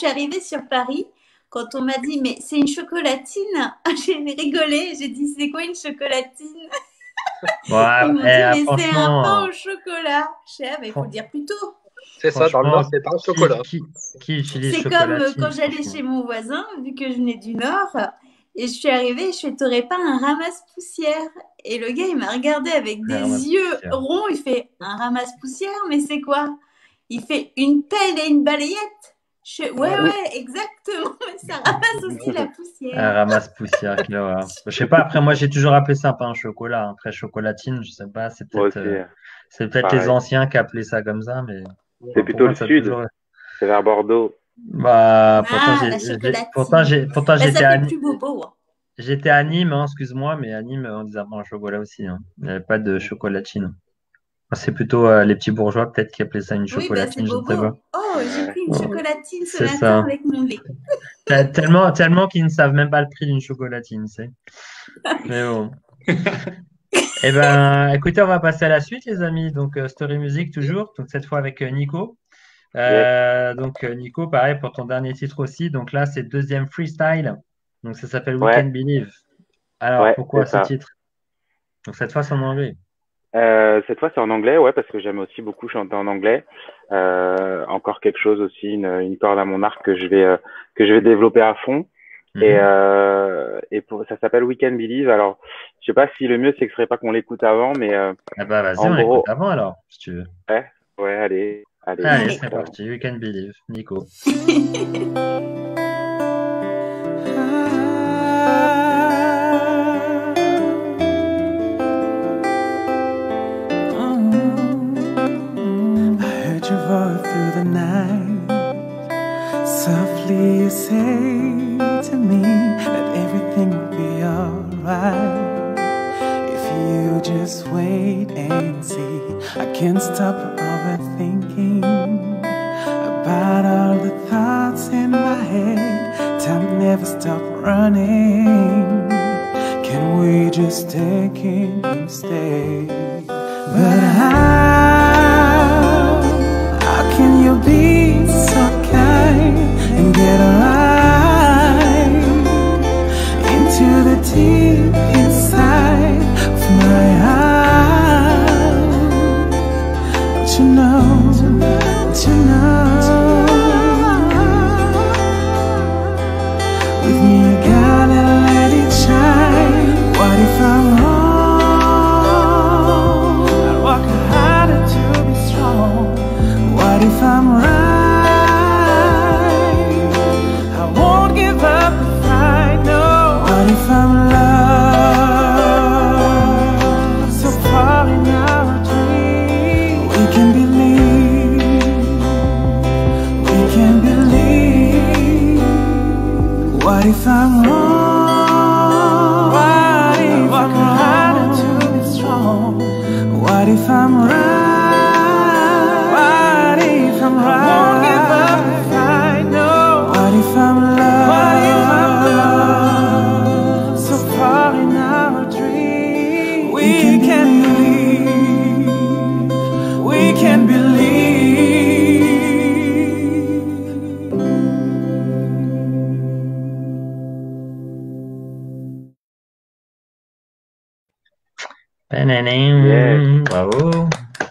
quand on m'a dit, mais c'est une chocolatine, j'ai rigolé, j'ai dit, c'est quoi une chocolatine? Ouais, Ils m'ont dit, mais c'est un pain franchement, au chocolat. Je sais, mais il faut le dire plus tôt. C'est ça, dans le Nord, franchement, c'est pas un qui, chocolat. qui utilise C'est comme chocolatine, quand j'allais franchement? chez mon voisin, vu que je venais du Nord, et je suis arrivée, je fais, t'aurais pas un ramasse-poussière? Et le gars, il m'a regardé avec des Un yeux ramasse-poussière. ronds, il fait, un ramasse-poussière, mais c'est quoi? Il fait une pelle et une balayette. Je fais, Ouais. ouais, exactement, mais ça ramasse aussi la Un poussière. ramasse-poussière, quelle horreur. Je sais pas, après, moi, j'ai toujours appelé ça pain au chocolat. Après, chocolatine, je sais pas, Moi aussi, c'est peut-être les pareil. anciens qui appelaient ça comme ça, mais C'est pour plutôt moi, le ça a sud, toujours. c'est vers Bordeaux. Bah, pourtant, Ah, la chocolatine. pourtant, Bah, ça fait plus bobo. Hein. j'étais à Nîmes, hein, excuse-moi, mais à Nîmes, on disait pain au chocolat aussi, hein. Il n'y avait pas de chocolatine. C'est plutôt les petits bourgeois, peut-être, qui appelaient ça une Oui, bah, c'est chocolatine, je ne sais pas. bobo. Oh, j'ai pris une chocolatine ce C'est matin ça. avec mon lait. Tellement qu'ils ne savent même pas le prix d'une chocolatine, c'est. Mais bon. Eh ben, écoutez, on va passer à la suite, les amis. Donc, Story Music toujours. Donc, cette fois avec Nico. Yes. Donc, Nico, pareil pour ton dernier titre aussi. Donc là, c'est deuxième freestyle. Donc, ça s'appelle We Ouais, Can Believe. Alors, ouais, pourquoi c'est ce ça. titre? Donc, cette fois, c'est en anglais. Cette fois, c'est en anglais, ouais, parce que j'aime aussi beaucoup chanter en anglais. Encore quelque chose aussi, une corde à mon arc que je vais développer à fond. Ça s'appelle We Can Believe. Alors, je sais pas si le mieux c'est que ce serait pas qu'on l'écoute avant, mais Ah bah, vas-y, en on l'écoute gros, avant alors, si tu veux. ouais, allez, Allez, Allez. c'est parti. We Can Believe. Nico. I heard your voice through the night. Softly you say to me that everything will be alright if You just wait and see. I can't stop overthinking about all the thoughts in my head. Time never stop running. Can we just take it instead? But how can you be so kind and get right into the deep inside of my heart? Don't you know? Don't you know? With me, you gotta let it shine. What if I'm wrong? I'll work harder to be strong. What if I'm right? I won't give up the fight, no. What if I'm lost so far in our dream? We can believe, we can believe. What if I'm wrong? What if I'm harder to be strong? What if I'm right? What if I'm right? I won't give up the fight, no. What if I'm lost so far in our dream? We can believe, we can believe. Yes. Bravo.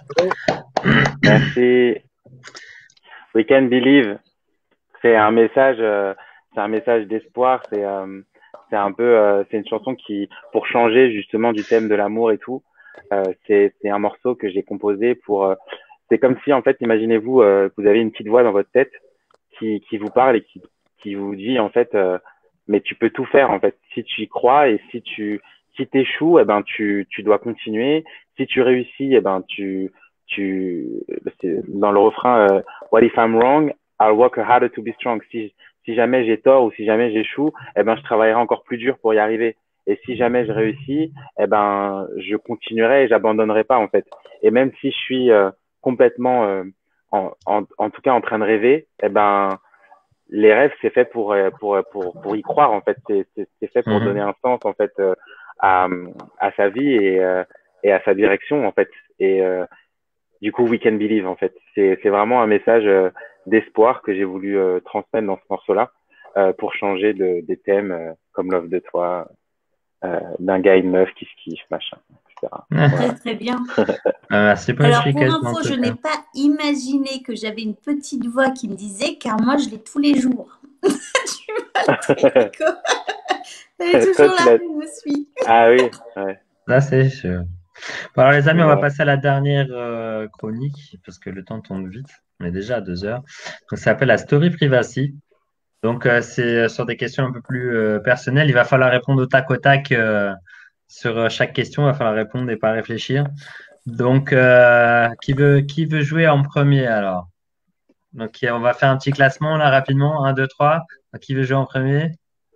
Merci. We can believe. C'est un message d'espoir. C'est un peu, c'est une chanson qui, pour changer justement du thème de l'amour et tout, c'est un morceau que j'ai composé pour. C'est comme si en fait, imaginez-vous, vous avez une petite voix dans votre tête qui vous parle et qui vous dit en fait, mais tu peux tout faire en fait si tu y crois et si t'échoues, eh ben tu dois continuer. Si tu réussis, eh ben c'est dans le refrain, What if I'm wrong, I'll work harder to be strong. Si jamais j'ai tort ou si jamais j'échoue, eh ben je travaillerai encore plus dur pour y arriver. Et si jamais je réussis, eh ben je continuerai et j'abandonnerai pas en fait. Et même si je suis complètement en tout cas en train de rêver, eh ben les rêves c'est fait pour y croire en fait. C'est fait pour donner un sens en fait à sa vie et à sa direction en fait. Et du coup, we can believe en fait. C'est vraiment un message d'espoir que j'ai voulu transmettre dans ce morceau-là pour changer des thèmes comme Love de toi, d'un gars et une meuf qui se kiffent, machin, etc. Très très bien. Merci pour Alors pour l'explication. info, je n'ai pas imaginé que j'avais une petite voix qui me disait, car moi je l'ai tous les jours. Tu vois, Nico. Elle est toujours là, elle me suit. Ah oui, ouais. Là, c'est sûr. Bon, alors les amis, on va passer à la dernière chronique parce que le temps tourne vite. On est déjà à 2 heures. Donc, ça s'appelle la Story Privacy. Donc, c'est sur des questions un peu plus personnelles. Il va falloir répondre au tac sur chaque question. Il va falloir répondre et pas réfléchir. Donc, qui veut jouer en premier alors? Donc, on va faire un petit classement là rapidement. 1, 2, 3. Qui veut jouer en premier?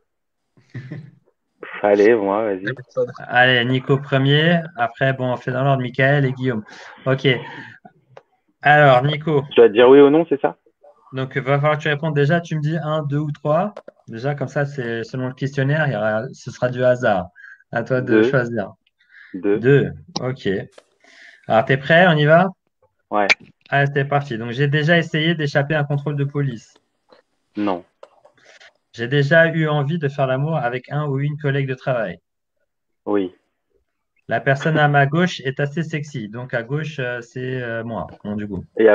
Allez, moi, vas-y. Allez, Nico premier. Après, bon, on fait dans l'ordre Michael et Guillaume. Ok. Alors, Nico. Tu vas te dire oui ou non, c'est ça? Donc, il va falloir que tu répondes déjà. Tu me dis 1, 2 ou 3. Déjà, comme ça, c'est selon le questionnaire, ce sera du hasard. À toi de choisir. 2. Ok. Alors, t'es prêt? On y va? Ouais. Allez, c'est parti. Donc, j'ai déjà essayé d'échapper à un contrôle de police. Non. J'ai déjà eu envie de faire l'amour avec un ou une collègue de travail. Oui. La personne à ma gauche est assez sexy. Donc, à gauche, c'est moi, du coup. Et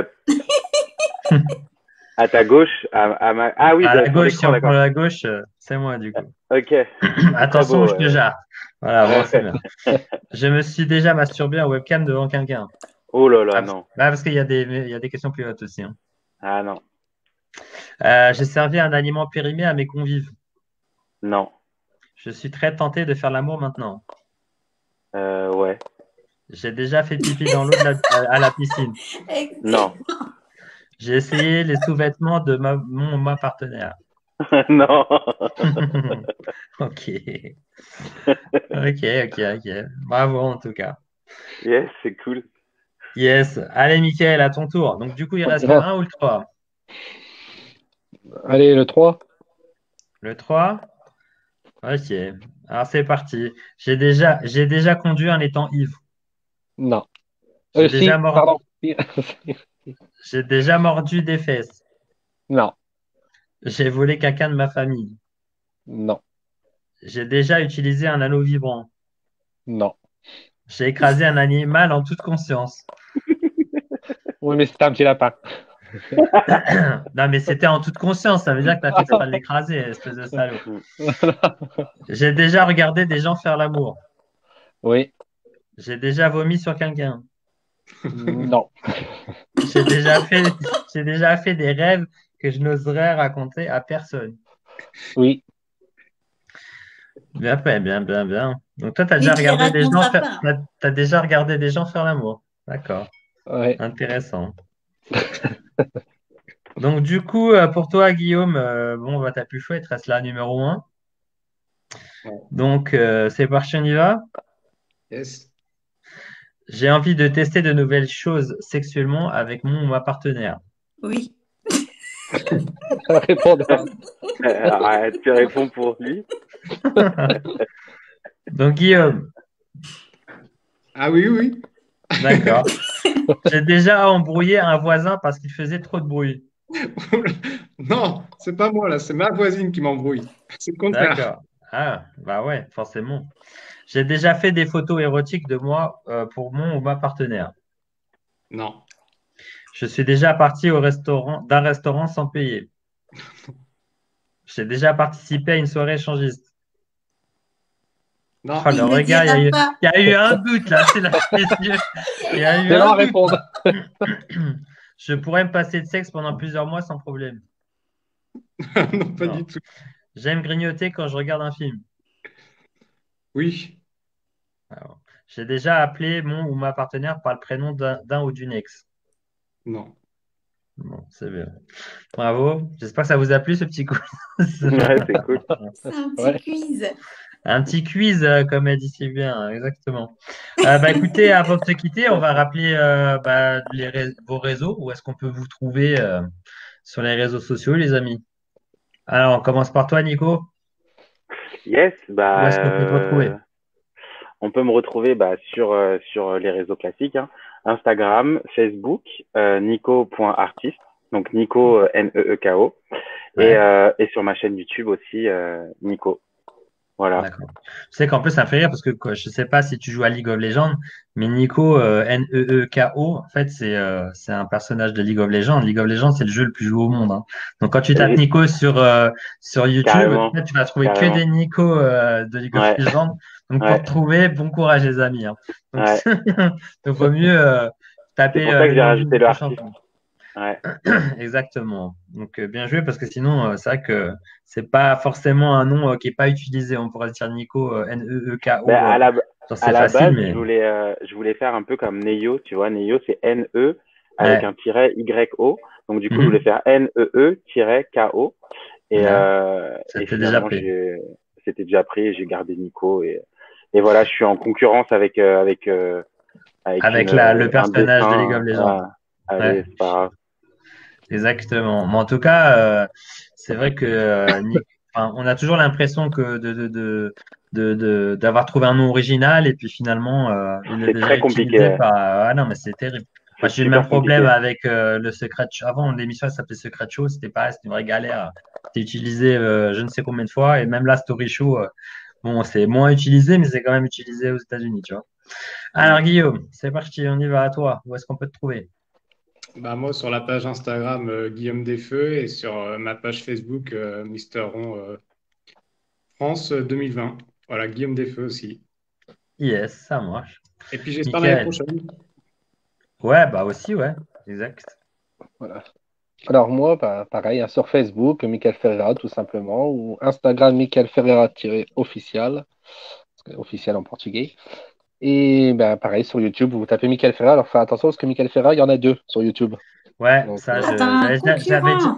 à ta gauche, Ah oui, à la gauche, si on prend la gauche, c'est moi, du coup. Ok. Attention, je te jarte. Voilà, bon, c'est bien. Je me suis déjà masturbé en webcam devant quelqu'un. Oh là là, non. Parce qu'il y a des questions plus hautes aussi. Hein. Ah non. J'ai servi un aliment périmé à mes convives. Non. Je suis très tenté de faire l'amour maintenant. Ouais. J'ai déjà fait pipi dans l'eau à la piscine. Non. J'ai essayé les sous-vêtements de ma partenaire. Non. Ok. Ok, ok, ok. Bravo en tout cas. Yes, c'est cool. Yes. Allez, Mickaël, à ton tour. Donc, du coup, il reste le Bien. 1 ou le 3? Allez, le 3. Le 3? Ok. Alors, c'est parti. J'ai déjà conduit en étant ivre. Non. J'ai déjà Si, mor- pardon. j'ai déjà mordu des fesses. Non, J'ai volé quelqu'un de ma famille. non, J'ai déjà utilisé un anneau vibrant. non. J'ai écrasé un animal en toute conscience. Oui, mais c'était un petit lapin. Non, mais c'était en toute conscience. Ça veut dire que tu as fait exprès de l'écraser, espèce de salaud. J'ai déjà regardé des gens faire l'amour. Oui, J'ai déjà vomi sur quelqu'un. non. J'ai déjà fait, j'ai déjà fait des rêves que je n'oserais raconter à personne. Oui, Bien fait, bien, bien, bien. Donc toi, tu as Mais déjà tu les regardé des gens raconteras faire, pas. t'as déjà regardé des gens faire l'amour. D'accord. ouais. Intéressant. Donc du coup, pour toi, Guillaume, bon, bah, t'as plus le choix, il te reste la numéro 1. Ouais. Donc c'est parti, on y va. Yes. J'ai envie de tester de nouvelles choses sexuellement avec mon ou ma partenaire. Oui. Répondeur. Arrête, tu réponds pour lui. Donc Guillaume, Ah oui, oui. d'accord. J'ai déjà embrouillé un voisin parce qu'il faisait trop de bruit. Non, c'est pas moi là, c'est ma voisine qui m'embrouille. C'est le contraire. D'accord. Ah, bah ouais, forcément. J'ai déjà fait des photos érotiques de moi pour mon ou ma partenaire. Non, Je suis déjà parti d'un restaurant sans payer. J'ai déjà participé à une soirée échangiste. non, Oh, le Il ne regard, dira pas. il y a eu un doute là, c'est là, les yeux. Il y a eu C'est long un à doute répondre. là. Je pourrais me passer de sexe pendant plusieurs mois sans problème. non, pas du Non. tout. J'aime grignoter quand je regarde un film. Oui, Alors, j'ai déjà appelé mon ou ma partenaire par le prénom d'un ou d'une ex. non. Bon, c'est bien. Bravo. J'espère que ça vous a plu ce petit quiz. Ouais, c'est cool. C'est un petit Ouais. quiz. Un petit quiz, comme elle dit si bien, exactement. Bah, écoutez, avant de se quitter, on va rappeler bah, vos réseaux. Où est-ce qu'on peut vous trouver sur les réseaux sociaux, les amis? Alors, on commence par toi, Nico. Yes, Où est-ce qu'on peut te retrouver? on peut me retrouver sur les réseaux classiques, hein. Instagram, Facebook, nico.artist, donc Nico, Neeko, Ouais, et sur ma chaîne YouTube aussi, Nico. Voilà. d'accord. Tu sais qu'en plus, ça me fait rire parce que quoi, je sais pas si tu joues à League of Legends, mais Nico, Neeko, en fait, c'est un personnage de League of Legends. League of Legends, c'est le jeu le plus joué au monde, hein. Donc, quand tu tapes J'ai- Nico sur YouTube, Carrément, là, tu vas trouver que carrément. des Nico de League of Ouais, Legends. Donc, pour ouais, te trouver, bon courage, les amis, hein. Donc, ouais. donc vaut mieux C'est taper pour ça que le j'ai nom rajouté du le prochain. artiste. Ouais. Exactement. Donc bien joué parce que sinon c'est vrai que c'est pas forcément un nom qui est pas utilisé. On pourrait dire Nico Ben, Neeko. Genre, à c'est la facile base, mais je voulais faire un peu comme Neyo, tu vois. Neyo, c'est N-E avec ouais. un tiret Y-O. Donc, du coup, je voulais Mhm. faire N-E-E-K-O. Ouais. Et C'était déjà finalement, pris. c'était déjà pris et j'ai gardé Nico. Et voilà, je suis en concurrence avec Avec le un personnage de League of dessin. Legends. Ah, Ouais. allez, c'est pas grave. Exactement. Mais en tout cas, c'est vrai que enfin, on a toujours l'impression que d'avoir trouvé un nom original et puis finalement il est C'est déjà très compliqué. utilisé Ouais. par. Ah non, mais c'est terrible. Moi, C'est j'ai eu le même super problème compliqué. avec le Secret Show. Avant, l'émission elle s'appelait Secret Show, c'était pareil, c'était une vraie galère. C'était utilisé je ne sais combien de fois et même là, Story Show, bon, c'est moins utilisé, mais c'est quand même utilisé aux États-Unis, tu vois. Alors, Ouais. Guillaume, c'est parti, on y va à toi. Où est-ce qu'on peut te trouver? Bah, moi, sur la page Instagram, Guillaume Desfeux, et sur ma page Facebook, Mister Ron France 2020. Voilà, Guillaume Desfeux aussi. Yes, ça marche. Et puis, j'espère l'année Nickel. prochaine. Ouais, bah aussi, ouais, exact. Voilà. Alors moi, bah, pareil, hein, sur Facebook, Michael Ferreira, tout simplement, ou Instagram, Michael Ferreira-official, officiel en portugais. Et ben, pareil, sur YouTube, vous tapez Michael Ferreira. Alors, faites attention parce que Michael Ferreira, il y en a deux sur YouTube. Ouais, Donc, ça, Ah, t'as un j'avais dit, concurrent.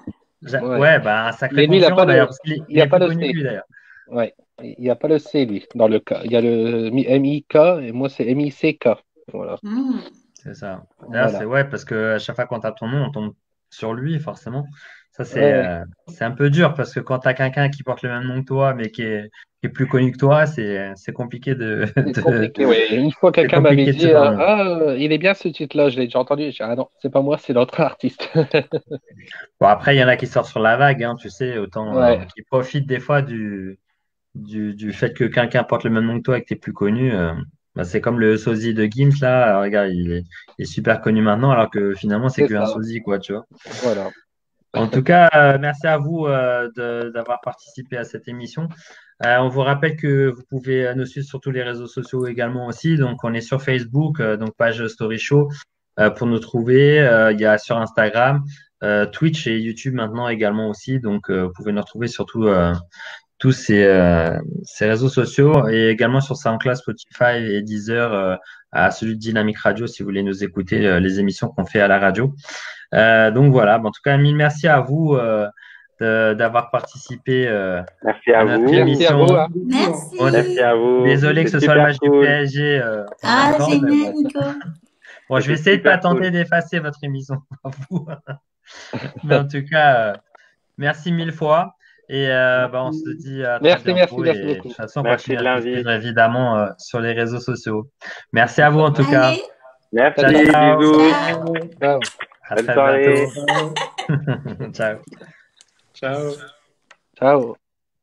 Ouais. Ouais, bah, un sacré Mais lui, il a concurrent pas d'ailleurs, le, parce qu'il il a est pas plus le connu que C. lui d'ailleurs. Ouais. Il n'y a pas le C, lui, dans le K. Il y a le MIK et moi, c'est MICK. Voilà. Hmm. C'est ça. D'ailleurs, c'est Voilà. ouais, parce que à chaque fois qu'on tape ton nom, on tombe sur lui, forcément. Ça, Ouais, ouais. c'est un peu dur parce que quand tu as quelqu'un qui porte le même nom que toi, mais qui est plus connu que toi, c'est compliqué C'est compliqué, ouais. Une fois, c'est quelqu'un m'avait compliqué de se dit faire un nom. il est bien ce titre-là, je l'ai déjà entendu. J'ai dit, ah non, c'est pas moi, c'est l'autre artiste. Bon, après, il y en a qui sortent sur la vague, hein, tu sais, autant Ouais, qui profitent des fois du fait que quelqu'un porte le même nom que toi et que tu es plus connu. Bah, c'est comme le sosie de Gims, là. Alors, regarde, il est super connu maintenant, alors que finalement, c'est c'est qu'un ça. sosie, quoi, tu vois. Voilà. En tout cas, merci à vous d'avoir participé à cette émission. On vous rappelle que vous pouvez nous suivre sur tous les réseaux sociaux également aussi. Donc, on est sur Facebook, donc page Story Show pour nous trouver. Il y a sur Instagram, Twitch et YouTube maintenant également aussi. Donc, vous pouvez nous retrouver sur tous ces réseaux sociaux et également sur SoundCloud, Spotify et Deezer à celui de Dynamic Radio si vous voulez nous écouter les émissions qu'on fait à la radio. Donc voilà, en tout cas, mille merci à vous d'avoir participé Merci à à notre vous. Merci à vous, émission. hein. On est Merci Merci. à vous. désolé que ce C'est soit le super match du cool. PSG en Ah, même temps, mais génial, bon. Nico. Bon, je vais C'était essayer de pas super tenter cool. d'effacer votre émission à vous. Mais en tout cas, merci mille fois. Et on se dit à très Merci bientôt. Et de beaucoup. toute façon, on Merci continue de à se suivre l'invite. évidemment sur les réseaux sociaux. Merci à vous en tout cas. Allez, Merci, Ciao, Salut. ciao. bisous. ciao. Ciao. À Bonne très soirée. bientôt. Ciao. Ciao. Ciao.